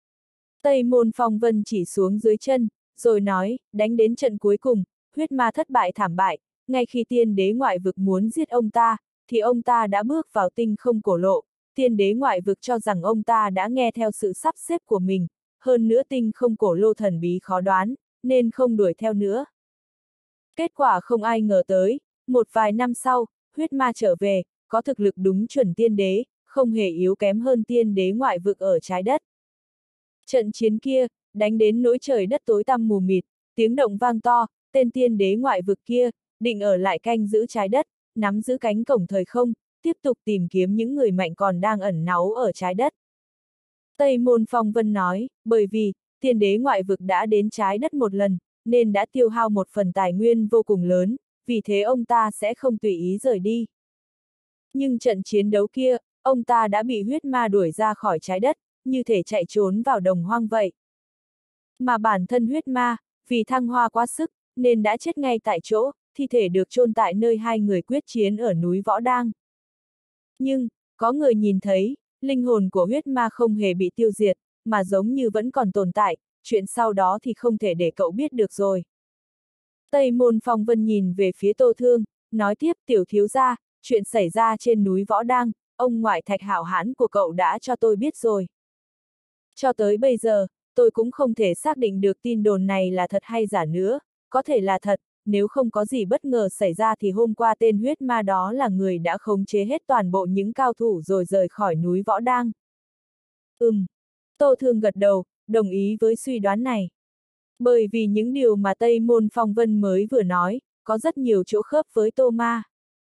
Tây Môn Phong Vân chỉ xuống dưới chân, rồi nói, đánh đến trận cuối cùng, huyết ma thất bại thảm bại, ngay khi tiên đế ngoại vực muốn giết ông ta, thì ông ta đã bước vào tinh không cổ lộ, tiên đế ngoại vực cho rằng ông ta đã nghe theo sự sắp xếp của mình, hơn nữa tinh không cổ lô thần bí khó đoán, nên không đuổi theo nữa. Kết quả không ai ngờ tới, một vài năm sau, huyết ma trở về, có thực lực đúng chuẩn tiên đế, không hề yếu kém hơn tiên đế ngoại vực ở trái đất. Trận chiến kia, đánh đến nỗi trời đất tối tăm mù mịt, tiếng động vang to, tên tiên đế ngoại vực kia, định ở lại canh giữ trái đất, nắm giữ cánh cổng thời không, tiếp tục tìm kiếm những người mạnh còn đang ẩn náu ở trái đất. Tây Môn Phong Vân nói, bởi vì, tiên đế ngoại vực đã đến trái đất một lần, nên đã tiêu hao một phần tài nguyên vô cùng lớn, vì thế ông ta sẽ không tùy ý rời đi. Nhưng trận chiến đấu kia, ông ta đã bị huyết ma đuổi ra khỏi trái đất, như thể chạy trốn vào đồng hoang vậy. Mà bản thân huyết ma, vì thăng hoa quá sức, nên đã chết ngay tại chỗ, thi thể được chôn tại nơi hai người quyết chiến ở núi Võ Đang. Nhưng, có người nhìn thấy, linh hồn của huyết ma không hề bị tiêu diệt, mà giống như vẫn còn tồn tại, chuyện sau đó thì không thể để cậu biết được rồi. Tây Môn Phong Vân nhìn về phía Tô Thương, nói tiếp tiểu thiếu gia, chuyện xảy ra trên núi Võ Đang, ông ngoại Thạch hảo hãn của cậu đã cho tôi biết rồi. Cho tới bây giờ, tôi cũng không thể xác định được tin đồn này là thật hay giả nữa, có thể là thật, nếu không có gì bất ngờ xảy ra thì hôm qua tên huyết ma đó là người đã khống chế hết toàn bộ những cao thủ rồi rời khỏi núi Võ Đang. Ừm. Tô Thương gật đầu, đồng ý với suy đoán này. Bởi vì những điều mà Tây Môn Phong Vân mới vừa nói, có rất nhiều chỗ khớp với Tô Ma.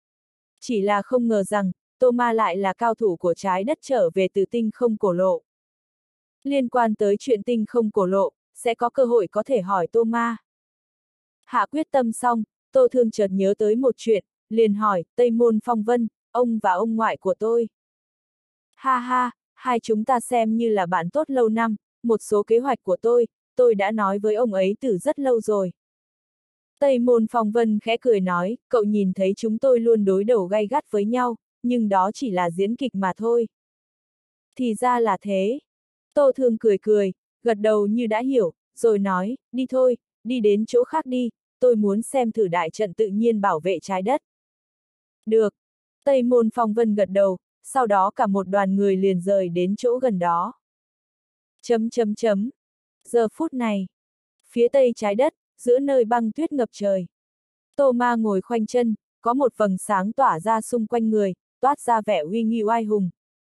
Chỉ là không ngờ rằng, Tô Ma lại là cao thủ của trái đất trở về từ tinh không cổ lộ. Liên quan tới chuyện tinh không cổ lộ, sẽ có cơ hội có thể hỏi Tô Ma. Hạ quyết tâm xong, Tô Thương chợt nhớ tới một chuyện, liền hỏi, Tây Môn Phong Vân, ông và ông ngoại của tôi. Ha ha, hai chúng ta xem như là bạn tốt lâu năm, một số kế hoạch của tôi, tôi đã nói với ông ấy từ rất lâu rồi. Tây Môn Phong Vân khẽ cười nói, cậu nhìn thấy chúng tôi luôn đối đầu gay gắt với nhau, nhưng đó chỉ là diễn kịch mà thôi. Thì ra là thế. Tô Thương cười cười, gật đầu như đã hiểu, rồi nói, đi thôi, đi đến chỗ khác đi, tôi muốn xem thử đại trận tự nhiên bảo vệ trái đất. Được. Tây Môn Phong Vân gật đầu, sau đó cả một đoàn người liền rời đến chỗ gần đó. Chấm chấm chấm. Giờ phút này, phía tây trái đất, giữa nơi băng tuyết ngập trời. Tô Ma ngồi khoanh chân, có một vầng sáng tỏa ra xung quanh người, toát ra vẻ uy nghi oai hùng.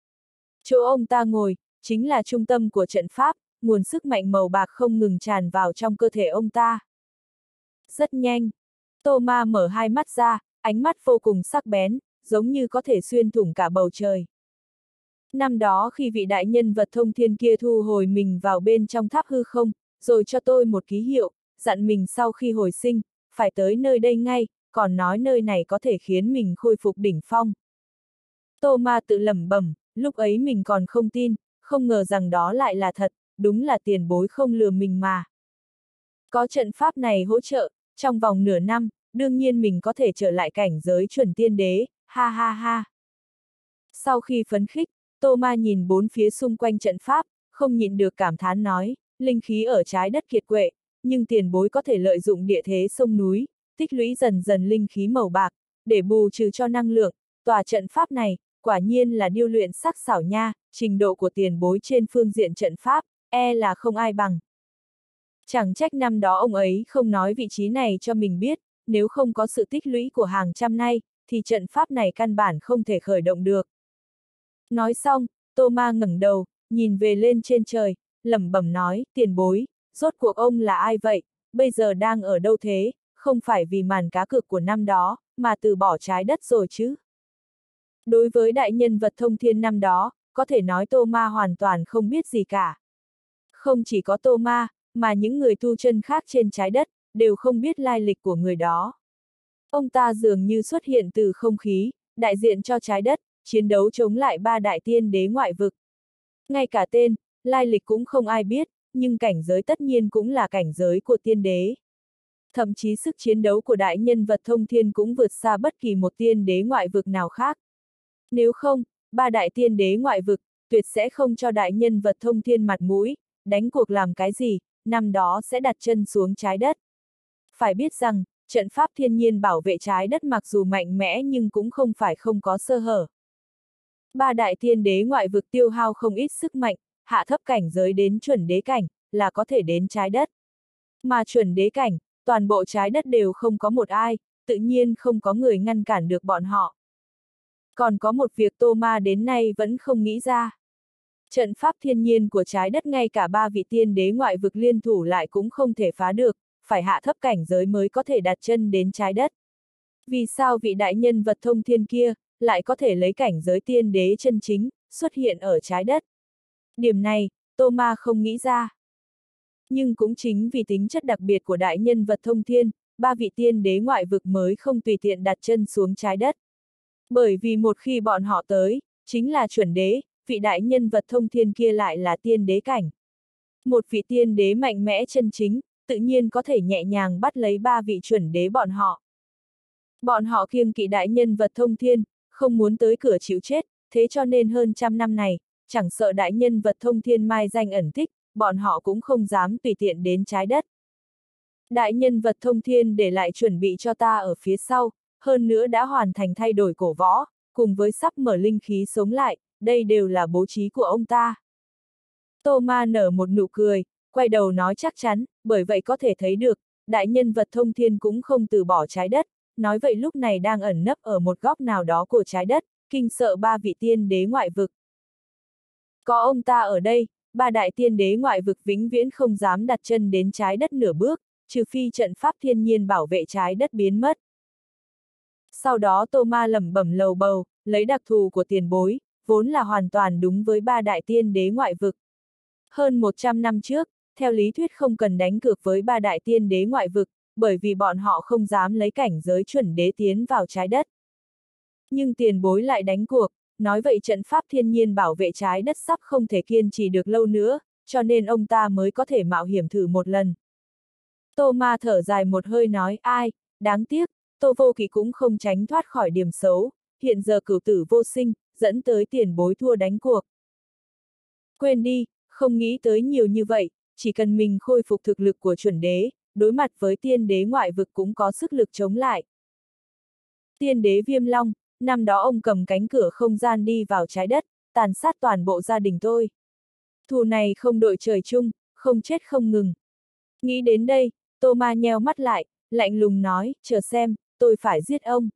Chỗ ông ta ngồi, chính là trung tâm của trận pháp, nguồn sức mạnh màu bạc không ngừng tràn vào trong cơ thể ông ta. Rất nhanh, Tô Ma mở hai mắt ra, ánh mắt vô cùng sắc bén, giống như có thể xuyên thủng cả bầu trời. Năm đó khi vị đại nhân vật thông thiên kia thu hồi mình vào bên trong tháp hư không, rồi cho tôi một ký hiệu, dặn mình sau khi hồi sinh, phải tới nơi đây ngay, còn nói nơi này có thể khiến mình khôi phục đỉnh phong. Tô Ma tự lẩm bẩm, lúc ấy mình còn không tin, không ngờ rằng đó lại là thật, đúng là tiền bối không lừa mình mà. Có trận pháp này hỗ trợ, trong vòng nửa năm, đương nhiên mình có thể trở lại cảnh giới chuẩn tiên đế, ha ha ha. Sau khi phấn khích, Tô Ma nhìn bốn phía xung quanh trận pháp, không nhịn được cảm thán nói, linh khí ở trái đất kiệt quệ, nhưng tiền bối có thể lợi dụng địa thế sông núi, tích lũy dần dần linh khí màu bạc, để bù trừ cho năng lượng, tòa trận pháp này, quả nhiên là điêu luyện sắc xảo nha, trình độ của tiền bối trên phương diện trận pháp, e là không ai bằng. Chẳng trách năm đó ông ấy không nói vị trí này cho mình biết, nếu không có sự tích lũy của hàng trăm nay, thì trận pháp này căn bản không thể khởi động được. Nói xong, Tô Ma ngẩng đầu, nhìn về lên trên trời, lẩm bẩm nói, tiền bối, rốt cuộc ông là ai vậy, bây giờ đang ở đâu thế, không phải vì màn cá cược của năm đó, mà từ bỏ trái đất rồi chứ. Đối với đại nhân vật thông thiên năm đó, có thể nói Tô Ma hoàn toàn không biết gì cả. Không chỉ có Tô Ma, mà những người tu chân khác trên trái đất, đều không biết lai lịch của người đó. Ông ta dường như xuất hiện từ không khí, đại diện cho trái đất, chiến đấu chống lại ba đại tiên đế ngoại vực. Ngay cả tên, lai lịch cũng không ai biết, nhưng cảnh giới tất nhiên cũng là cảnh giới của tiên đế. Thậm chí sức chiến đấu của đại nhân vật thông thiên cũng vượt xa bất kỳ một tiên đế ngoại vực nào khác. Nếu không, ba đại tiên đế ngoại vực, tuyệt sẽ không cho đại nhân vật thông thiên mặt mũi, đánh cuộc làm cái gì, năm đó sẽ đặt chân xuống trái đất. Phải biết rằng, trận pháp thiên nhiên bảo vệ trái đất mặc dù mạnh mẽ nhưng cũng không phải không có sơ hở. Ba đại tiên đế ngoại vực tiêu hao không ít sức mạnh, hạ thấp cảnh giới đến chuẩn đế cảnh, là có thể đến trái đất. Mà chuẩn đế cảnh, toàn bộ trái đất đều không có một ai, tự nhiên không có người ngăn cản được bọn họ. Còn có một việc Tô Ma đến nay vẫn không nghĩ ra. Trận pháp thiên nhiên của trái đất ngay cả ba vị tiên đế ngoại vực liên thủ lại cũng không thể phá được, phải hạ thấp cảnh giới mới có thể đặt chân đến trái đất. Vì sao vị đại nhân vật thông thiên kia, lại có thể lấy cảnh giới tiên đế chân chính, xuất hiện ở trái đất? Điểm này, Tô Ma không nghĩ ra. Nhưng cũng chính vì tính chất đặc biệt của đại nhân vật thông thiên, ba vị tiên đế ngoại vực mới không tùy tiện đặt chân xuống trái đất. Bởi vì một khi bọn họ tới, chính là chuẩn đế, vị đại nhân vật thông thiên kia lại là tiên đế cảnh. Một vị tiên đế mạnh mẽ chân chính, tự nhiên có thể nhẹ nhàng bắt lấy ba vị chuẩn đế bọn họ. Bọn họ kiêng kỵ đại nhân vật thông thiên, không muốn tới cửa chịu chết, thế cho nên hơn trăm năm này, chẳng sợ đại nhân vật thông thiên mai danh ẩn tích, bọn họ cũng không dám tùy tiện đến trái đất. Đại nhân vật thông thiên để lại chuẩn bị cho ta ở phía sau, hơn nữa đã hoàn thành thay đổi cổ võ, cùng với sắp mở linh khí sống lại, đây đều là bố trí của ông ta. Tô Ma nở một nụ cười, quay đầu nói chắc chắn, bởi vậy có thể thấy được, đại nhân vật thông thiên cũng không từ bỏ trái đất, nói vậy lúc này đang ẩn nấp ở một góc nào đó của trái đất, kinh sợ ba vị tiên đế ngoại vực. Có ông ta ở đây, ba đại tiên đế ngoại vực vĩnh viễn không dám đặt chân đến trái đất nửa bước, trừ phi trận pháp thiên nhiên bảo vệ trái đất biến mất. Sau đó Tô Ma lẩm bẩm lầu bầu, lấy đặc thù của tiền bối, vốn là hoàn toàn đúng với ba đại tiên đế ngoại vực. Hơn một trăm năm trước, theo lý thuyết không cần đánh cược với ba đại tiên đế ngoại vực, bởi vì bọn họ không dám lấy cảnh giới chuẩn đế tiến vào trái đất. Nhưng tiền bối lại đánh cuộc, nói vậy trận pháp thiên nhiên bảo vệ trái đất sắp không thể kiên trì được lâu nữa, cho nên ông ta mới có thể mạo hiểm thử một lần. Tô Ma thở dài một hơi nói, ai, đáng tiếc, Tô Vô Kỵ cũng không tránh thoát khỏi điểm xấu, hiện giờ cửu tử vô sinh, dẫn tới tiền bối thua đánh cuộc. Quên đi, không nghĩ tới nhiều như vậy, chỉ cần mình khôi phục thực lực của chuẩn đế, đối mặt với tiên đế ngoại vực cũng có sức lực chống lại. Tiên đế Viêm Long, năm đó ông cầm cánh cửa không gian đi vào trái đất, tàn sát toàn bộ gia đình tôi. Thù này không đội trời chung, không chết không ngừng. Nghĩ đến đây, Tô Ma nheo mắt lại, lạnh lùng nói, chờ xem, tôi phải giết ông.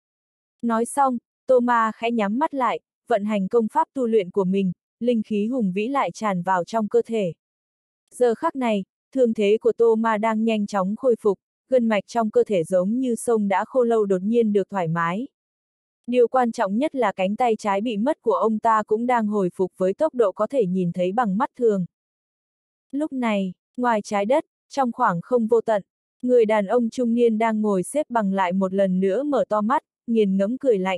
Nói xong, Tô Ma khẽ nhắm mắt lại, vận hành công pháp tu luyện của mình, linh khí hùng vĩ lại tràn vào trong cơ thể. Giờ khắc này, thương thế của Tô Ma đang nhanh chóng khôi phục, gân mạch trong cơ thể giống như sông đã khô lâu đột nhiên được thoải mái. Điều quan trọng nhất là cánh tay trái bị mất của ông ta cũng đang hồi phục với tốc độ có thể nhìn thấy bằng mắt thường. Lúc này, ngoài trái đất, trong khoảng không vô tận, người đàn ông trung niên đang ngồi xếp bằng lại một lần nữa mở to mắt, nghiền ngẫm cười lạnh.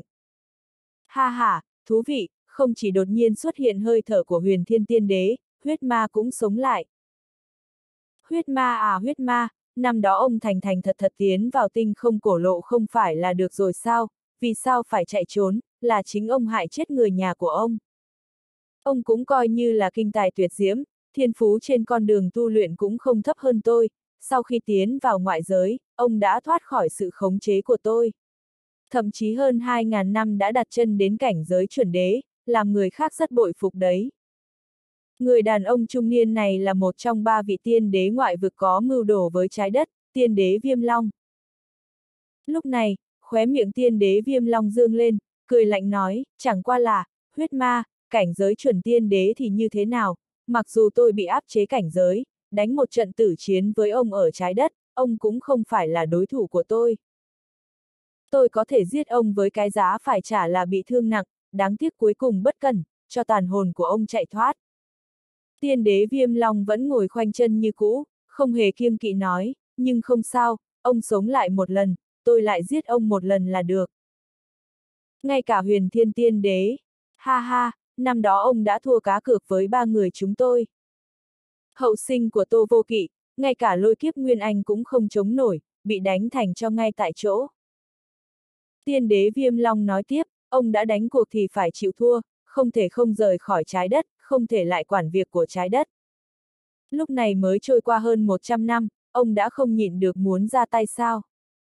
Ha ha, thú vị, không chỉ đột nhiên xuất hiện hơi thở của Huyền Thiên Tiên Đế, huyết ma cũng sống lại. Huyết ma à huyết ma, năm đó ông thành thành thật thật tiến vào tinh không cổ lộ không phải là được rồi sao, vì sao phải chạy trốn, là chính ông hại chết người nhà của ông. Ông cũng coi như là kinh tài tuyệt diễm, thiên phú trên con đường tu luyện cũng không thấp hơn tôi, sau khi tiến vào ngoại giới, ông đã thoát khỏi sự khống chế của tôi. Thậm chí hơn hai ngàn năm đã đặt chân đến cảnh giới chuẩn đế, làm người khác rất bội phục đấy. Người đàn ông trung niên này là một trong ba vị tiên đế ngoại vực có mưu đồ với trái đất, tiên đế Viêm Long. Lúc này, khóe miệng tiên đế Viêm Long dương lên, cười lạnh nói, chẳng qua là, huyết ma, cảnh giới chuẩn tiên đế thì như thế nào, mặc dù tôi bị áp chế cảnh giới, đánh một trận tử chiến với ông ở trái đất, ông cũng không phải là đối thủ của tôi. Tôi có thể giết ông với cái giá phải trả là bị thương nặng, đáng tiếc cuối cùng bất cẩn, cho tàn hồn của ông chạy thoát. Tiên đế Viêm Long vẫn ngồi khoanh chân như cũ, không hề kiêng kỵ nói, nhưng không sao, ông sống lại một lần, tôi lại giết ông một lần là được. Ngay cả Huyền Thiên Tiên đế, ha ha, năm đó ông đã thua cá cược với ba người chúng tôi. Hậu sinh của Tô Vô Kỵ, ngay cả lôi kiếp Nguyên Anh cũng không chống nổi, bị đánh thành cho ngay tại chỗ. Tiên đế Viêm Long nói tiếp, ông đã đánh cuộc thì phải chịu thua, không thể không rời khỏi trái đất, không thể lại quản việc của trái đất. Lúc này mới trôi qua hơn một trăm năm, ông đã không nhịn được muốn ra tay sao?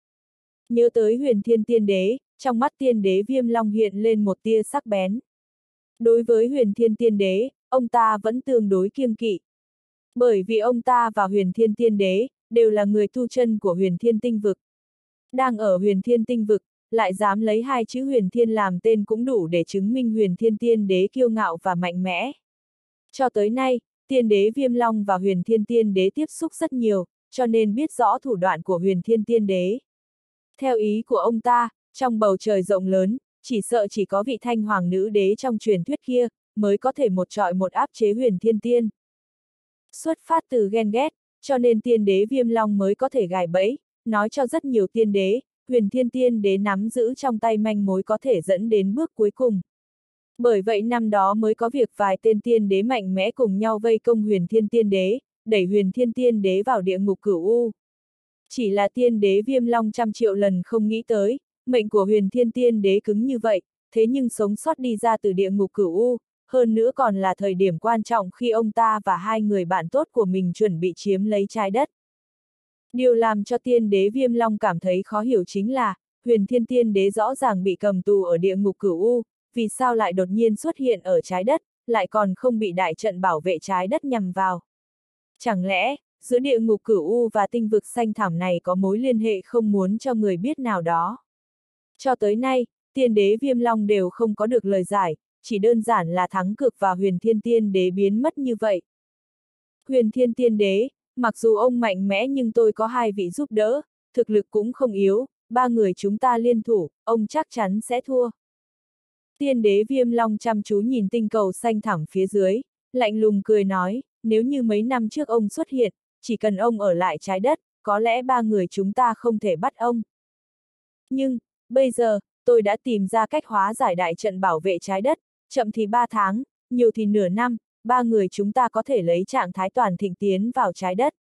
Nhớ tới Huyền Thiên Tiên đế, trong mắt Tiên đế Viêm Long hiện lên một tia sắc bén. Đối với Huyền Thiên Tiên đế, ông ta vẫn tương đối kiêng kỵ. Bởi vì ông ta và Huyền Thiên Tiên đế, đều là người tu chân của Huyền Thiên Tinh Vực. Đang ở Huyền Thiên Tinh Vực, lại dám lấy hai chữ Huyền Thiên làm tên cũng đủ để chứng minh Huyền Thiên Tiên đế kiêu ngạo và mạnh mẽ. Cho tới nay, Tiên đế Viêm Long và Huyền Thiên Tiên đế tiếp xúc rất nhiều, cho nên biết rõ thủ đoạn của Huyền Thiên Tiên đế. Theo ý của ông ta, trong bầu trời rộng lớn, chỉ sợ chỉ có vị Thanh Hoàng nữ đế trong truyền thuyết kia, mới có thể một trọi một áp chế Huyền Thiên Tiên. Xuất phát từ ghen ghét, cho nên Tiên đế Viêm Long mới có thể gài bẫy, nói cho rất nhiều tiên đế, Huyền Thiên Tiên đế nắm giữ trong tay manh mối có thể dẫn đến bước cuối cùng. Bởi vậy năm đó mới có việc vài tên tiên đế mạnh mẽ cùng nhau vây công Huyền Thiên Tiên đế, đẩy Huyền Thiên Tiên đế vào địa ngục cửu u. Chỉ là Tiên đế Viêm Long trăm triệu lần không nghĩ tới, mệnh của Huyền Thiên Tiên đế cứng như vậy, thế nhưng sống sót đi ra từ địa ngục cửu u, hơn nữa còn là thời điểm quan trọng khi ông ta và hai người bạn tốt của mình chuẩn bị chiếm lấy trái đất. Điều làm cho Tiên đế Viêm Long cảm thấy khó hiểu chính là, Huyền Thiên Tiên đế rõ ràng bị cầm tù ở địa ngục cửu u, vì sao lại đột nhiên xuất hiện ở trái đất, lại còn không bị đại trận bảo vệ trái đất nhằm vào. Chẳng lẽ, giữa địa ngục cửu u và tinh vực xanh thẳm này có mối liên hệ không muốn cho người biết nào đó? Cho tới nay, Tiên đế Viêm Long đều không có được lời giải, chỉ đơn giản là thắng cược và Huyền Thiên Tiên đế biến mất như vậy. Huyền Thiên Tiên đế, mặc dù ông mạnh mẽ nhưng tôi có hai vị giúp đỡ, thực lực cũng không yếu, ba người chúng ta liên thủ, ông chắc chắn sẽ thua. Tiên đế Viêm Long chăm chú nhìn tinh cầu xanh thẳm phía dưới, lạnh lùng cười nói, nếu như mấy năm trước ông xuất hiện, chỉ cần ông ở lại trái đất, có lẽ ba người chúng ta không thể bắt ông. Nhưng, bây giờ, tôi đã tìm ra cách hóa giải đại trận bảo vệ trái đất, chậm thì ba tháng, nhiều thì nửa năm, ba người chúng ta có thể lấy trạng thái toàn thịnh tiến vào trái đất.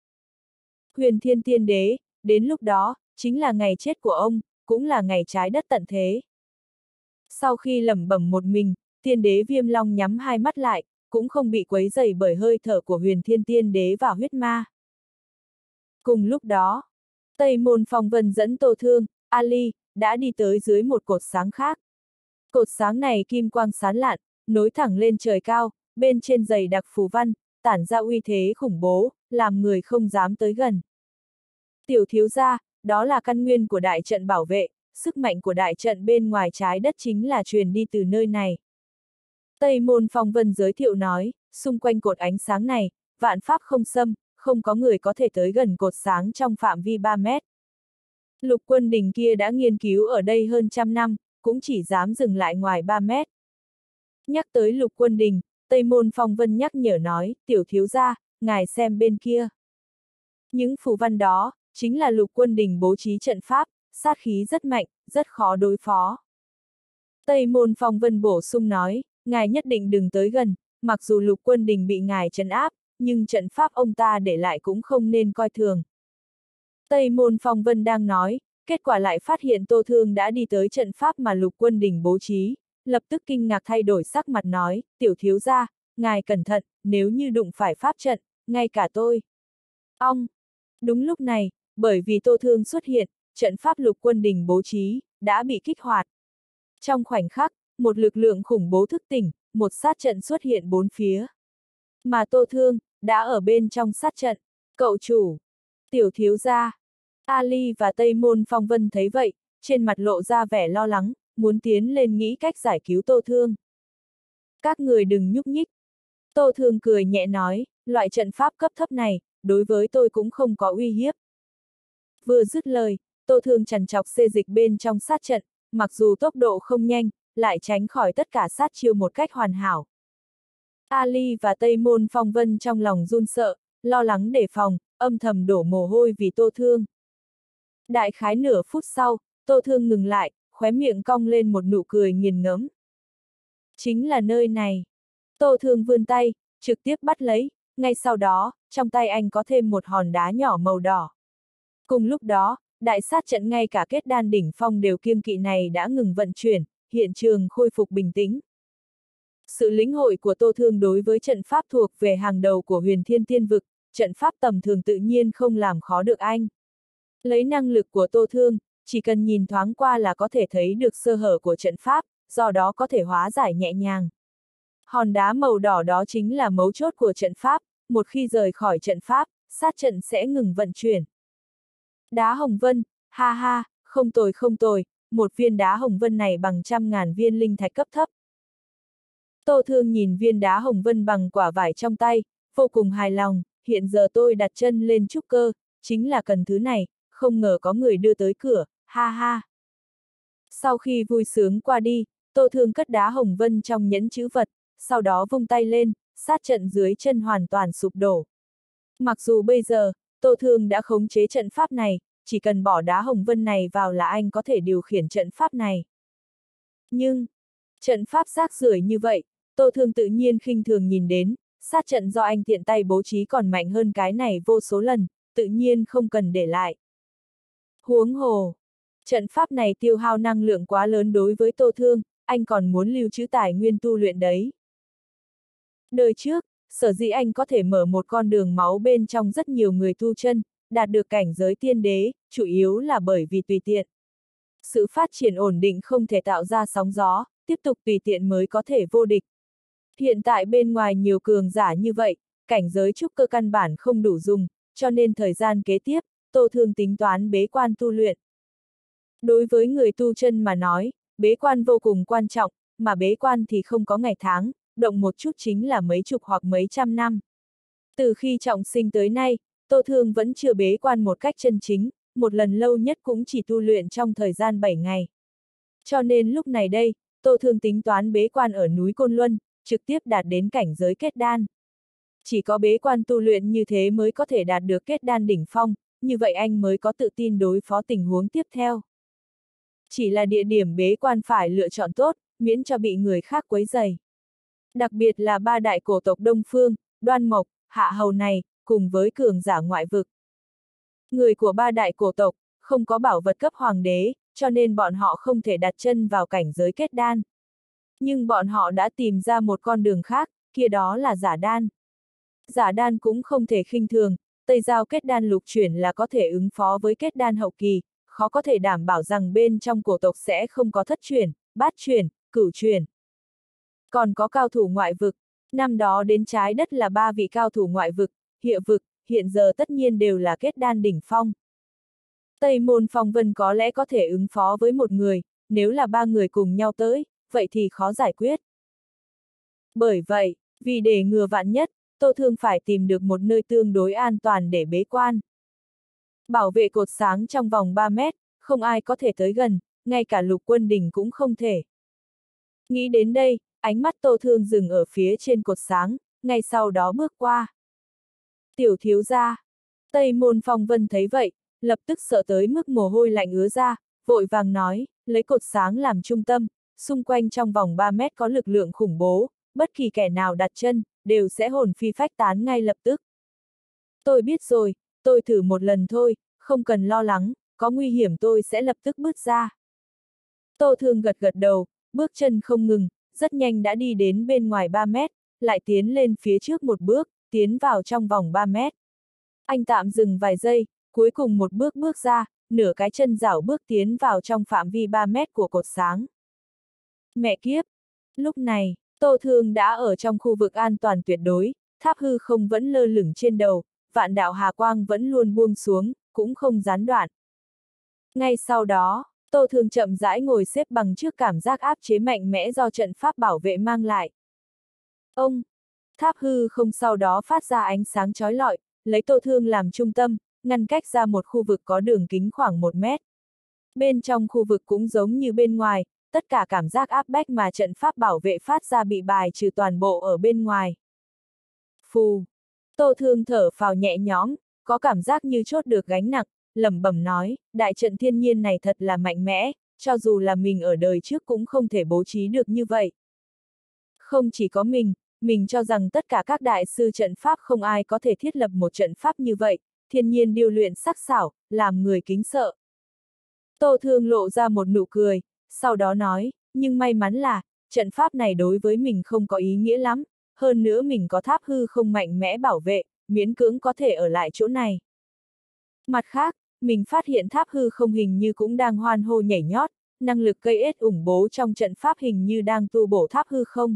Huyền Thiên Tiên đế, đến lúc đó, chính là ngày chết của ông, cũng là ngày trái đất tận thế. Sau khi lẩm bẩm một mình, Tiên đế Viêm Long nhắm hai mắt lại, cũng không bị quấy rầy bởi hơi thở của Huyền Thiên Tiên đế và huyết ma. Cùng lúc đó, Tây Môn Phong Vân dẫn Tô Thương, Ali, đã đi tới dưới một cột sáng khác. Cột sáng này kim quang sáng lạn, nối thẳng lên trời cao, bên trên dày đặc phù văn, tản ra uy thế khủng bố, làm người không dám tới gần. Tiểu thiếu gia, đó là căn nguyên của đại trận bảo vệ, sức mạnh của đại trận bên ngoài trái đất chính là truyền đi từ nơi này. Tây Môn Phong Vân giới thiệu nói, xung quanh cột ánh sáng này, vạn pháp không xâm, không có người có thể tới gần cột sáng trong phạm vi ba mét. Lục Quân Đình kia đã nghiên cứu ở đây hơn trăm năm, cũng chỉ dám dừng lại ngoài ba mét. Nhắc tới Lục Quân Đình, Tây Môn Phong Vân nhắc nhở nói, tiểu thiếu gia, ngài xem bên kia. Những phù văn đó, chính là Lục Quân Đình bố trí trận pháp, sát khí rất mạnh, rất khó đối phó. Tây Môn Phong Vân bổ sung nói, ngài nhất định đừng tới gần, mặc dù Lục Quân Đình bị ngài trấn áp, nhưng trận pháp ông ta để lại cũng không nên coi thường. Tây Môn Phong Vân đang nói, kết quả lại phát hiện Tô Thương đã đi tới trận pháp mà Lục Quân Đình bố trí, lập tức kinh ngạc thay đổi sắc mặt nói, tiểu thiếu gia, ngài cẩn thận, nếu như đụng phải pháp trận, ngay cả tôi. Ong! Đúng lúc này, bởi vì Tô Thương xuất hiện, trận pháp Lục Quân Đình bố trí, đã bị kích hoạt. Trong khoảnh khắc, một lực lượng khủng bố thức tỉnh, một sát trận xuất hiện bốn phía. Mà Tô Thương, đã ở bên trong sát trận. Cậu chủ! Tiểu thiếu gia! Ali và Tây Môn Phong Vân thấy vậy, trên mặt lộ ra vẻ lo lắng, muốn tiến lên nghĩ cách giải cứu Tô Thương. Các người đừng nhúc nhích. Tô Thương cười nhẹ nói, loại trận pháp cấp thấp này, đối với tôi cũng không có uy hiếp. Vừa dứt lời, Tô Thương trằn trọc xê dịch bên trong sát trận, mặc dù tốc độ không nhanh, lại tránh khỏi tất cả sát chiêu một cách hoàn hảo. Ali và Tây Môn Phong Vân trong lòng run sợ, lo lắng đề phòng, âm thầm đổ mồ hôi vì Tô Thương. Đại khái nửa phút sau, Tô Thương ngừng lại, khóe miệng cong lên một nụ cười nghiền ngẫm. Chính là nơi này. Tô Thương vươn tay, trực tiếp bắt lấy, ngay sau đó, trong tay anh có thêm một hòn đá nhỏ màu đỏ. Cùng lúc đó, đại sát trận ngay cả kết đan đỉnh phong đều kiêng kỵ này đã ngừng vận chuyển, hiện trường khôi phục bình tĩnh. Sự lĩnh hội của Tô Thương đối với trận pháp thuộc về hàng đầu của Huyền Thiên Tiên Vực, trận pháp tầm thường tự nhiên không làm khó được anh. Lấy năng lực của Tô Thương, chỉ cần nhìn thoáng qua là có thể thấy được sơ hở của trận pháp, do đó có thể hóa giải nhẹ nhàng. Hòn đá màu đỏ đó chính là mấu chốt của trận pháp, một khi rời khỏi trận pháp, sát trận sẽ ngừng vận chuyển. Đá hồng vân, ha ha, không tồi không tồi, một viên đá hồng vân này bằng trăm ngàn viên linh thạch cấp thấp. Tô Thương nhìn viên đá hồng vân bằng quả vải trong tay, vô cùng hài lòng, hiện giờ tôi đặt chân lên trúc cơ, chính là cần thứ này, không ngờ có người đưa tới cửa, ha ha. Sau khi vui sướng qua đi, Tô Thương cất đá hồng vân trong nhẫn chữ vật, sau đó vung tay lên, sát trận dưới chân hoàn toàn sụp đổ. Mặc dù bây giờ, Tô Thương đã khống chế trận pháp này, chỉ cần bỏ đá hồng vân này vào là anh có thể điều khiển trận pháp này. Nhưng, trận pháp rác rưởi như vậy, Tô Thương tự nhiên khinh thường nhìn đến, sát trận do anh tiện tay bố trí còn mạnh hơn cái này vô số lần, tự nhiên không cần để lại. Huống hồ, trận pháp này tiêu hao năng lượng quá lớn đối với Tô Thương, anh còn muốn lưu trữ tài nguyên tu luyện đấy. Đời trước, sở dĩ anh có thể mở một con đường máu bên trong rất nhiều người tu chân, đạt được cảnh giới tiên đế, chủ yếu là bởi vì tùy tiện. Sự phát triển ổn định không thể tạo ra sóng gió, tiếp tục tùy tiện mới có thể vô địch. Hiện tại bên ngoài nhiều cường giả như vậy, cảnh giới trúc cơ căn bản không đủ dùng, cho nên thời gian kế tiếp, Tô Thương tính toán bế quan tu luyện. Đối với người tu chân mà nói, bế quan vô cùng quan trọng, mà bế quan thì không có ngày tháng, động một chút chính là mấy chục hoặc mấy trăm năm. Từ khi trọng sinh tới nay, Tô Thương vẫn chưa bế quan một cách chân chính, một lần lâu nhất cũng chỉ tu luyện trong thời gian bảy ngày. Cho nên lúc này đây, Tô Thương tính toán bế quan ở núi Côn Luân, trực tiếp đạt đến cảnh giới kết đan. Chỉ có bế quan tu luyện như thế mới có thể đạt được kết đan đỉnh phong, như vậy anh mới có tự tin đối phó tình huống tiếp theo. Chỉ là địa điểm bế quan phải lựa chọn tốt, miễn cho bị người khác quấy rầy. Đặc biệt là ba đại cổ tộc Đông Phương, Đoan Mộc, Hạ Hầu này, cùng với cường giả ngoại vực. Người của ba đại cổ tộc, không có bảo vật cấp hoàng đế, cho nên bọn họ không thể đặt chân vào cảnh giới kết đan. Nhưng bọn họ đã tìm ra một con đường khác, kia đó là giả đan. Giả đan cũng không thể khinh thường, Tây Giao kết đan lục chuyển là có thể ứng phó với kết đan hậu kỳ, khó có thể đảm bảo rằng bên trong cổ tộc sẽ không có thất chuyển, bát chuyển, cửu chuyển. Còn có cao thủ ngoại vực, năm đó đến trái đất là ba vị cao thủ ngoại vực, Địa vực, hiện giờ tất nhiên đều là kết đan đỉnh phong. Tây Môn Phong Vân có lẽ có thể ứng phó với một người, nếu là ba người cùng nhau tới, vậy thì khó giải quyết. Bởi vậy, vì để ngừa vạn nhất, Tô Thương phải tìm được một nơi tương đối an toàn để bế quan. Bảo vệ cột sáng trong vòng ba mét, không ai có thể tới gần, ngay cả Lục Quân Đình cũng không thể. Nghĩ đến đây, ánh mắt Tô Thương dừng ở phía trên cột sáng, ngay sau đó bước qua. Tiểu thiếu gia. Tây Môn Phong Vân thấy vậy, lập tức sợ tới mức mồ hôi lạnh ứa ra, vội vàng nói, lấy cột sáng làm trung tâm, xung quanh trong vòng ba mét có lực lượng khủng bố, bất kỳ kẻ nào đặt chân, đều sẽ hồn phi phách tán ngay lập tức. Tôi biết rồi, tôi thử một lần thôi, không cần lo lắng, có nguy hiểm tôi sẽ lập tức bước ra. Tô Thương gật gật đầu, bước chân không ngừng, rất nhanh đã đi đến bên ngoài ba mét, lại tiến lên phía trước một bước, tiến vào trong vòng ba mét. Anh tạm dừng vài giây, cuối cùng một bước bước ra, nửa cái chân rảo bước tiến vào trong phạm vi ba mét của cột sáng. Mẹ kiếp! Lúc này, Tô Thương đã ở trong khu vực an toàn tuyệt đối, tháp hư không vẫn lơ lửng trên đầu, vạn đạo hà quang vẫn luôn buông xuống, cũng không gián đoạn. Ngay sau đó, Tô Thương chậm rãi ngồi xếp bằng trước cảm giác áp chế mạnh mẽ do trận pháp bảo vệ mang lại. Ông! Tháp hư không sau đó phát ra ánh sáng chói lọi, lấy Tô Thương làm trung tâm, ngăn cách ra một khu vực có đường kính khoảng một mét. Bên trong khu vực cũng giống như bên ngoài, tất cả cảm giác áp bách mà trận pháp bảo vệ phát ra bị bài trừ toàn bộ ở bên ngoài. Phù! Tô Thương thở phào nhẹ nhõm, có cảm giác như chốt được gánh nặng, lẩm bẩm nói, đại trận thiên nhiên này thật là mạnh mẽ, cho dù là mình ở đời trước cũng không thể bố trí được như vậy. Không chỉ có mình, mình cho rằng tất cả các đại sư trận pháp không ai có thể thiết lập một trận pháp như vậy, thiên nhiên điêu luyện sắc sảo, làm người kính sợ. Tô Thương lộ ra một nụ cười, sau đó nói, nhưng may mắn là, trận pháp này đối với mình không có ý nghĩa lắm, hơn nữa mình có tháp hư không mạnh mẽ bảo vệ, miễn cưỡng có thể ở lại chỗ này. Mặt khác, mình phát hiện tháp hư không hình như cũng đang hoan hô nhảy nhót, năng lực gây ết ủng bố trong trận pháp hình như đang tu bổ tháp hư không.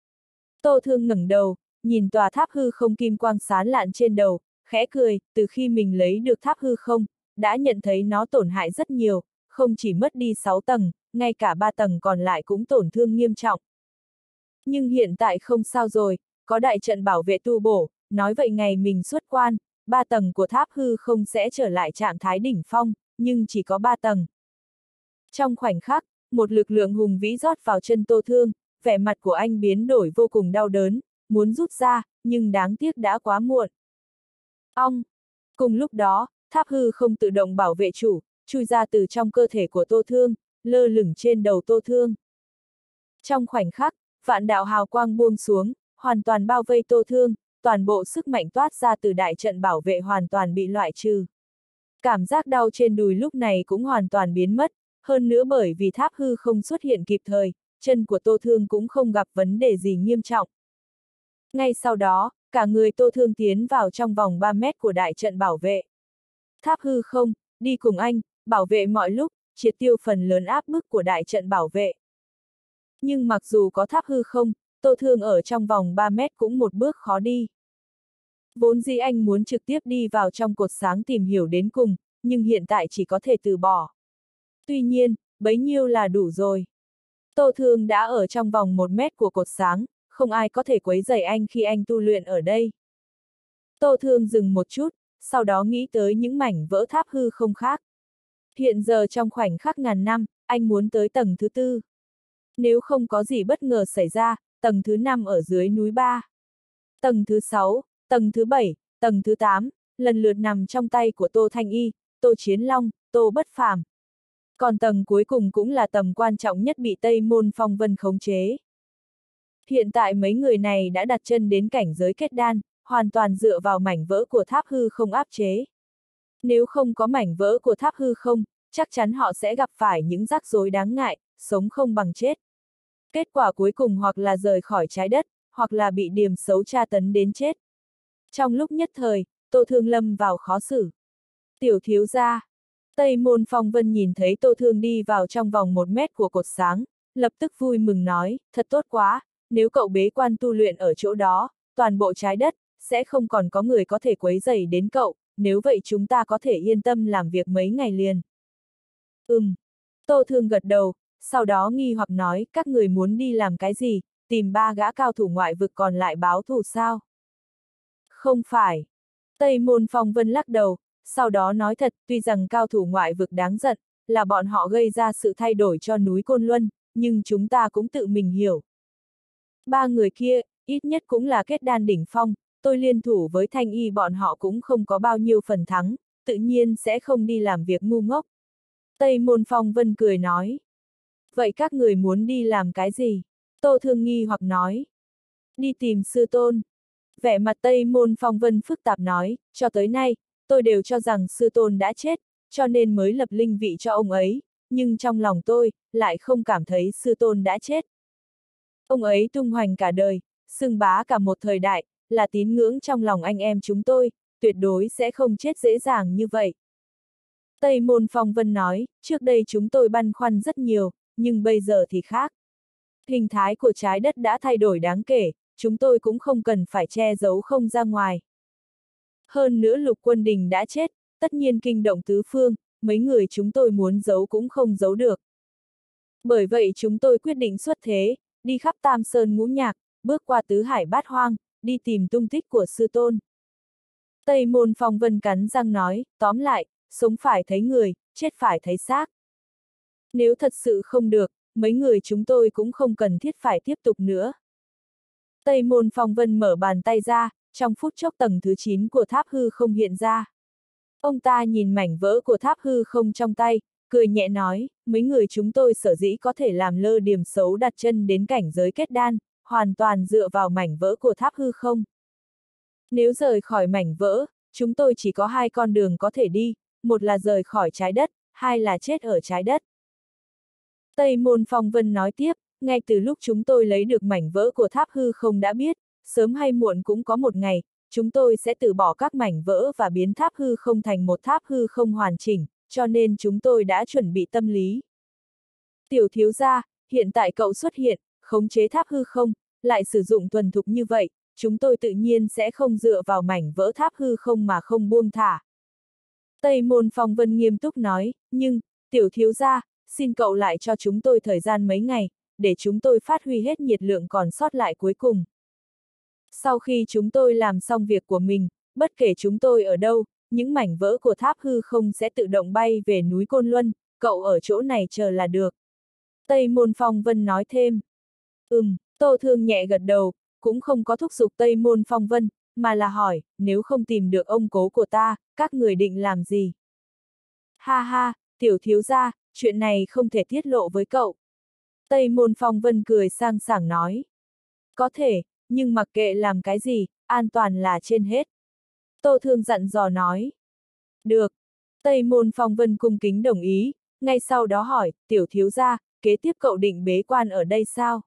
Tô Thương ngẩng đầu, nhìn tòa tháp hư không kim quang sáng lạn trên đầu, khẽ cười, từ khi mình lấy được tháp hư không, đã nhận thấy nó tổn hại rất nhiều, không chỉ mất đi sáu tầng, ngay cả ba tầng còn lại cũng tổn thương nghiêm trọng. Nhưng hiện tại không sao rồi, có đại trận bảo vệ tu bổ, nói vậy ngày mình xuất quan, ba tầng của tháp hư không sẽ trở lại trạng thái đỉnh phong, nhưng chỉ có ba tầng. Trong khoảnh khắc, một lực lượng hùng vĩ rót vào chân Tô Thương, vẻ mặt của anh biến đổi vô cùng đau đớn, muốn rút ra, nhưng đáng tiếc đã quá muộn. Ong! Cùng lúc đó, tháp hư không tự động bảo vệ chủ, chui ra từ trong cơ thể của Tô Thương, lơ lửng trên đầu Tô Thương. Trong khoảnh khắc, vạn đạo hào quang buông xuống, hoàn toàn bao vây Tô Thương, toàn bộ sức mạnh toát ra từ đại trận bảo vệ hoàn toàn bị loại trừ. Cảm giác đau trên đùi lúc này cũng hoàn toàn biến mất, hơn nữa bởi vì tháp hư không xuất hiện kịp thời, chân của Tô Thương cũng không gặp vấn đề gì nghiêm trọng. Ngay sau đó, cả người Tô Thương tiến vào trong vòng ba mét của đại trận bảo vệ. Tháp hư không, đi cùng anh, bảo vệ mọi lúc, triệt tiêu phần lớn áp bức của đại trận bảo vệ. Nhưng mặc dù có tháp hư không, Tô Thương ở trong vòng ba mét cũng một bước khó đi. Vốn dĩ anh muốn trực tiếp đi vào trong cột sáng tìm hiểu đến cùng, nhưng hiện tại chỉ có thể từ bỏ. Tuy nhiên, bấy nhiêu là đủ rồi. Tô Thương đã ở trong vòng một mét của cột sáng, không ai có thể quấy rầy anh khi anh tu luyện ở đây. Tô Thương dừng một chút, sau đó nghĩ tới những mảnh vỡ tháp hư không khác. Hiện giờ trong khoảnh khắc ngàn năm, anh muốn tới tầng thứ tư. Nếu không có gì bất ngờ xảy ra, tầng thứ năm ở dưới núi ba. Tầng thứ sáu, tầng thứ bảy, tầng thứ tám, lần lượt nằm trong tay của Tô Thanh Y, Tô Chiến Long, Tô Bất Phàm. Còn tầng cuối cùng cũng là tầm quan trọng nhất bị Tây Môn Phong Vân khống chế. Hiện tại mấy người này đã đặt chân đến cảnh giới kết đan, hoàn toàn dựa vào mảnh vỡ của tháp hư không áp chế. Nếu không có mảnh vỡ của tháp hư không, chắc chắn họ sẽ gặp phải những rắc rối đáng ngại, sống không bằng chết. Kết quả cuối cùng hoặc là rời khỏi trái đất, hoặc là bị điềm xấu tra tấn đến chết. Trong lúc nhất thời, Tô Thương lâm vào khó xử. Tiểu thiếu gia. Tây Môn Phong Vân nhìn thấy Tô Thương đi vào trong vòng một mét của cột sáng, lập tức vui mừng nói, thật tốt quá, nếu cậu bế quan tu luyện ở chỗ đó, toàn bộ trái đất, sẽ không còn có người có thể quấy rầy đến cậu, nếu vậy chúng ta có thể yên tâm làm việc mấy ngày liền. Ừm. Tô Thương gật đầu, sau đó nghi hoặc nói, các người muốn đi làm cái gì, tìm ba gã cao thủ ngoại vực còn lại báo thù sao? Không phải. Tây Môn Phong Vân lắc đầu, sau đó nói thật, tuy rằng cao thủ ngoại vực đáng giận, là bọn họ gây ra sự thay đổi cho núi Côn Luân, nhưng chúng ta cũng tự mình hiểu. Ba người kia, ít nhất cũng là kết đan đỉnh phong, tôi liên thủ với Thanh Y bọn họ cũng không có bao nhiêu phần thắng, tự nhiên sẽ không đi làm việc ngu ngốc. Tây Môn Phong Vân cười nói. Vậy các người muốn đi làm cái gì? Tô Thương nghi hoặc nói. Đi tìm sư tôn. Vẻ mặt Tây Môn Phong Vân phức tạp nói, cho tới nay, tôi đều cho rằng sư tôn đã chết, cho nên mới lập linh vị cho ông ấy, nhưng trong lòng tôi, lại không cảm thấy sư tôn đã chết. Ông ấy tung hoành cả đời, xưng bá cả một thời đại, là tín ngưỡng trong lòng anh em chúng tôi, tuyệt đối sẽ không chết dễ dàng như vậy. Tây Môn Phong Vân nói, trước đây chúng tôi băn khoăn rất nhiều, nhưng bây giờ thì khác. Hình thái của trái đất đã thay đổi đáng kể, chúng tôi cũng không cần phải che giấu không ra ngoài. Hơn nữa Lục Quân Đình đã chết, tất nhiên kinh động tứ phương, mấy người chúng tôi muốn giấu cũng không giấu được. Bởi vậy chúng tôi quyết định xuất thế, đi khắp Tam Sơn Ngũ Nhạc, bước qua tứ hải bát hoang, đi tìm tung tích của sư tôn. Tây Môn Phong Vân cắn răng nói, tóm lại, sống phải thấy người, chết phải thấy xác. Nếu thật sự không được, mấy người chúng tôi cũng không cần thiết phải tiếp tục nữa. Tây Môn Phong Vân mở bàn tay ra, trong phút chốc tầng thứ chín của tháp hư không hiện ra. Ông ta nhìn mảnh vỡ của tháp hư không trong tay, cười nhẹ nói, mấy người chúng tôi sở dĩ có thể làm lơ điểm xấu đặt chân đến cảnh giới kết đan, hoàn toàn dựa vào mảnh vỡ của tháp hư không. Nếu rời khỏi mảnh vỡ, chúng tôi chỉ có hai con đường có thể đi, một là rời khỏi trái đất, hai là chết ở trái đất. Tây Môn Phong Vân nói tiếp, ngay từ lúc chúng tôi lấy được mảnh vỡ của tháp hư không đã biết, sớm hay muộn cũng có một ngày, chúng tôi sẽ từ bỏ các mảnh vỡ và biến tháp hư không thành một tháp hư không hoàn chỉnh, cho nên chúng tôi đã chuẩn bị tâm lý. Tiểu thiếu gia, hiện tại cậu xuất hiện, khống chế tháp hư không, lại sử dụng thuần thục như vậy, chúng tôi tự nhiên sẽ không dựa vào mảnh vỡ tháp hư không mà không buông thả. Tây Môn Phong Vân nghiêm túc nói, nhưng, tiểu thiếu gia, xin cậu lại cho chúng tôi thời gian mấy ngày, để chúng tôi phát huy hết nhiệt lượng còn sót lại cuối cùng. Sau khi chúng tôi làm xong việc của mình, bất kể chúng tôi ở đâu, những mảnh vỡ của tháp hư không sẽ tự động bay về núi Côn Luân, cậu ở chỗ này chờ là được. Tây Môn Phong Vân nói thêm. Ừm, Tô Thương nhẹ gật đầu, cũng không có thúc giục Tây Môn Phong Vân, mà là hỏi, nếu không tìm được ông cố của ta, các người định làm gì? Ha ha, tiểu thiếu gia, chuyện này không thể tiết lộ với cậu. Tây Môn Phong Vân cười sang sảng nói. Có thể, nhưng mặc kệ làm cái gì, an toàn là trên hết. Tô Thương dặn dò nói. Được. Tây Môn Phong Vân cung kính đồng ý, ngay sau đó hỏi, tiểu thiếu gia, kế tiếp cậu định bế quan ở đây sao?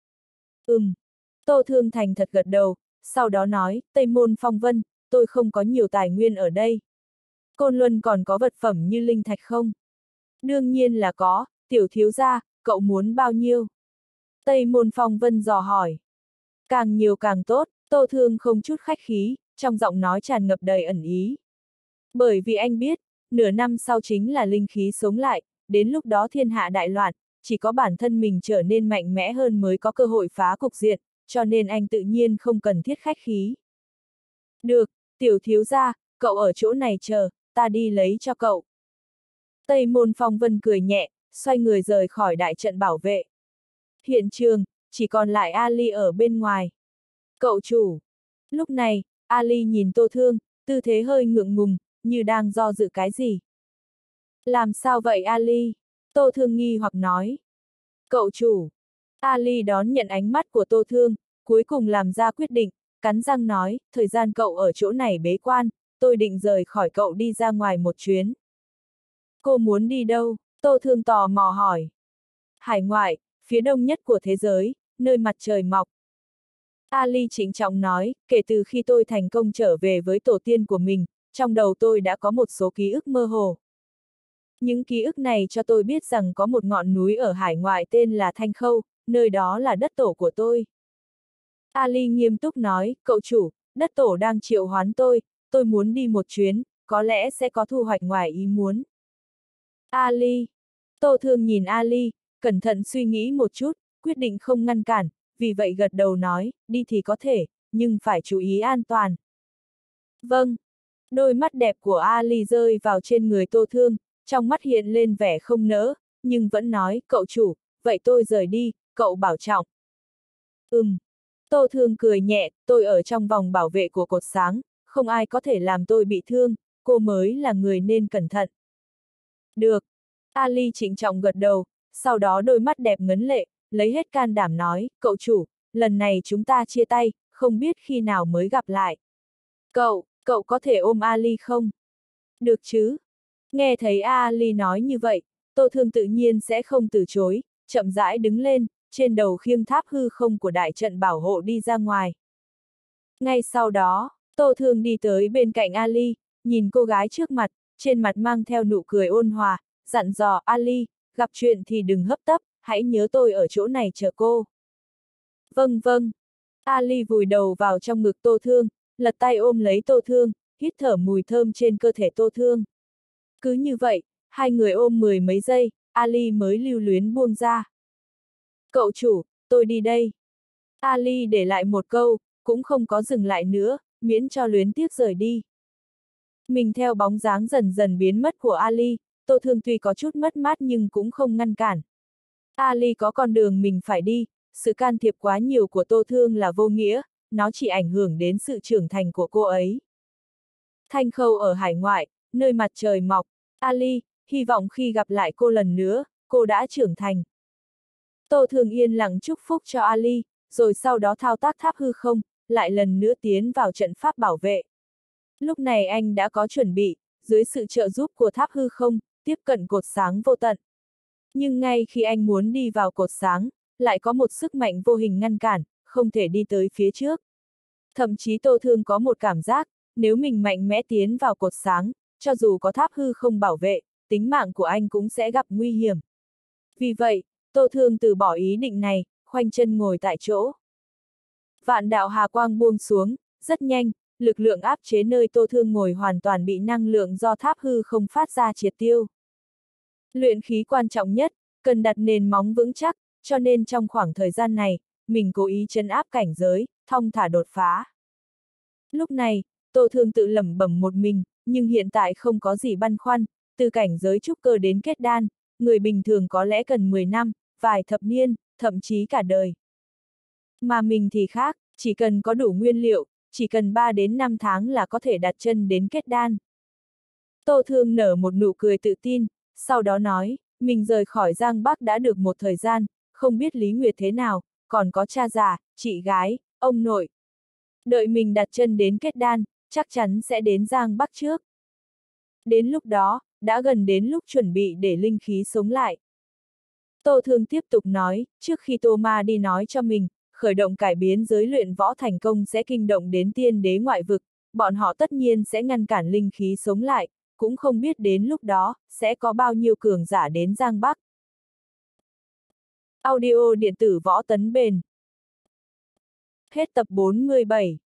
Ừm. Tô Thương thành thật gật đầu, sau đó nói, Tây Môn Phong Vân, tôi không có nhiều tài nguyên ở đây. Côn Luân còn có vật phẩm như linh thạch không? Đương nhiên là có, tiểu thiếu gia, cậu muốn bao nhiêu? Tây Môn Phong Vân dò hỏi. Càng nhiều càng tốt, Tô Thương không chút khách khí, trong giọng nói tràn ngập đầy ẩn ý. Bởi vì anh biết, nửa năm sau chính là linh khí sống lại, đến lúc đó thiên hạ đại loạn, chỉ có bản thân mình trở nên mạnh mẽ hơn mới có cơ hội phá cục diện, cho nên anh tự nhiên không cần thiết khách khí. Được, tiểu thiếu gia, cậu ở chỗ này chờ, ta đi lấy cho cậu. Tây Môn Phong Vân cười nhẹ, xoay người rời khỏi đại trận bảo vệ. Hiện trường, chỉ còn lại Ali ở bên ngoài. Cậu chủ. Lúc này, Ali nhìn Tô Thương, tư thế hơi ngượng ngùng, như đang do dự cái gì. Làm sao vậy Ali? Tô Thương nghi hoặc nói. Cậu chủ. Ali đón nhận ánh mắt của Tô Thương, cuối cùng làm ra quyết định, cắn răng nói, thời gian cậu ở chỗ này bế quan, tôi định rời khỏi cậu đi ra ngoài một chuyến. Cô muốn đi đâu? Tô Thương tò mò hỏi. Hải ngoại, phía đông nhất của thế giới, nơi mặt trời mọc. Ali trịnh trọng nói, kể từ khi tôi thành công trở về với tổ tiên của mình, trong đầu tôi đã có một số ký ức mơ hồ. Những ký ức này cho tôi biết rằng có một ngọn núi ở hải ngoại tên là Thanh Khâu, nơi đó là đất tổ của tôi. Ali nghiêm túc nói, cậu chủ, đất tổ đang triệu hoán tôi, tôi muốn đi một chuyến, có lẽ sẽ có thu hoạch ngoài ý muốn. Ali. Tô Thương nhìn Ali, cẩn thận suy nghĩ một chút, quyết định không ngăn cản, vì vậy gật đầu nói, đi thì có thể, nhưng phải chú ý an toàn. Vâng. Đôi mắt đẹp của Ali rơi vào trên người Tô Thương, trong mắt hiện lên vẻ không nỡ, nhưng vẫn nói, cậu chủ, vậy tôi rời đi, cậu bảo trọng. Ừm. Tô Thương cười nhẹ, tôi ở trong vòng bảo vệ của cột sáng, không ai có thể làm tôi bị thương, cô mới là người nên cẩn thận. Được. Ali trịnh trọng gật đầu, sau đó đôi mắt đẹp ngấn lệ, lấy hết can đảm nói, cậu chủ, lần này chúng ta chia tay, không biết khi nào mới gặp lại. Cậu, cậu có thể ôm Ali không? Được chứ? Nghe thấy Ali nói như vậy, Tô Thương tự nhiên sẽ không từ chối, chậm rãi đứng lên, trên đầu khiêng tháp hư không của đại trận bảo hộ đi ra ngoài. Ngay sau đó, Tô Thương đi tới bên cạnh Ali, nhìn cô gái trước mặt, trên mặt mang theo nụ cười ôn hòa, dặn dò Ali, gặp chuyện thì đừng hấp tấp, hãy nhớ tôi ở chỗ này chờ cô. Vâng vâng. Ali vùi đầu vào trong ngực Tô Thương, lật tay ôm lấy Tô Thương, hít thở mùi thơm trên cơ thể Tô Thương. Cứ như vậy, hai người ôm mười mấy giây, Ali mới lưu luyến buông ra. Cậu chủ, tôi đi đây. Ali để lại một câu, cũng không có dừng lại nữa, miễn cho luyến tiếc rời đi. Mình theo bóng dáng dần dần biến mất của Ali, Tô Thương tuy có chút mất mát nhưng cũng không ngăn cản. Ali có con đường mình phải đi, sự can thiệp quá nhiều của Tô Thương là vô nghĩa, nó chỉ ảnh hưởng đến sự trưởng thành của cô ấy. Thanh Khâu ở hải ngoại, nơi mặt trời mọc, Ali, hy vọng khi gặp lại cô lần nữa, cô đã trưởng thành. Tô Thương yên lặng chúc phúc cho Ali, rồi sau đó thao tác tháp hư không, lại lần nữa tiến vào trận pháp bảo vệ. Lúc này anh đã có chuẩn bị, dưới sự trợ giúp của tháp hư không, tiếp cận cột sáng vô tận. Nhưng ngay khi anh muốn đi vào cột sáng, lại có một sức mạnh vô hình ngăn cản, không thể đi tới phía trước. Thậm chí Tô Thương có một cảm giác, nếu mình mạnh mẽ tiến vào cột sáng, cho dù có tháp hư không bảo vệ, tính mạng của anh cũng sẽ gặp nguy hiểm. Vì vậy, Tô Thương từ bỏ ý định này, khoanh chân ngồi tại chỗ. Vạn đạo hà quang buông xuống, rất nhanh, lực lượng áp chế nơi Tô Thương ngồi hoàn toàn bị năng lượng do tháp hư không phát ra triệt tiêu. Luyện khí quan trọng nhất, cần đặt nền móng vững chắc, cho nên trong khoảng thời gian này, mình cố ý trấn áp cảnh giới, thong thả đột phá. Lúc này, Tô Thương tự lẩm bẩm một mình, nhưng hiện tại không có gì băn khoăn, từ cảnh giới trúc cơ đến kết đan, người bình thường có lẽ cần mười năm, vài thập niên, thậm chí cả đời. Mà mình thì khác, chỉ cần có đủ nguyên liệu, chỉ cần ba đến năm tháng là có thể đặt chân đến kết đan. Tô Thương nở một nụ cười tự tin, sau đó nói, mình rời khỏi Giang Bắc đã được một thời gian, không biết Lý Nguyệt thế nào, còn có cha già, chị gái, ông nội. Đợi mình đặt chân đến kết đan, chắc chắn sẽ đến Giang Bắc trước. Đến lúc đó, đã gần đến lúc chuẩn bị để linh khí sống lại. Tô Thương tiếp tục nói, trước khi Tô Ma đi nói cho mình, khởi động cải biến giới luyện võ thành công sẽ kinh động đến tiên đế ngoại vực, bọn họ tất nhiên sẽ ngăn cản linh khí sống lại, cũng không biết đến lúc đó, sẽ có bao nhiêu cường giả đến Giang Bắc. Audio điện tử võ tấn bền. Hết tập bốn mươi bảy.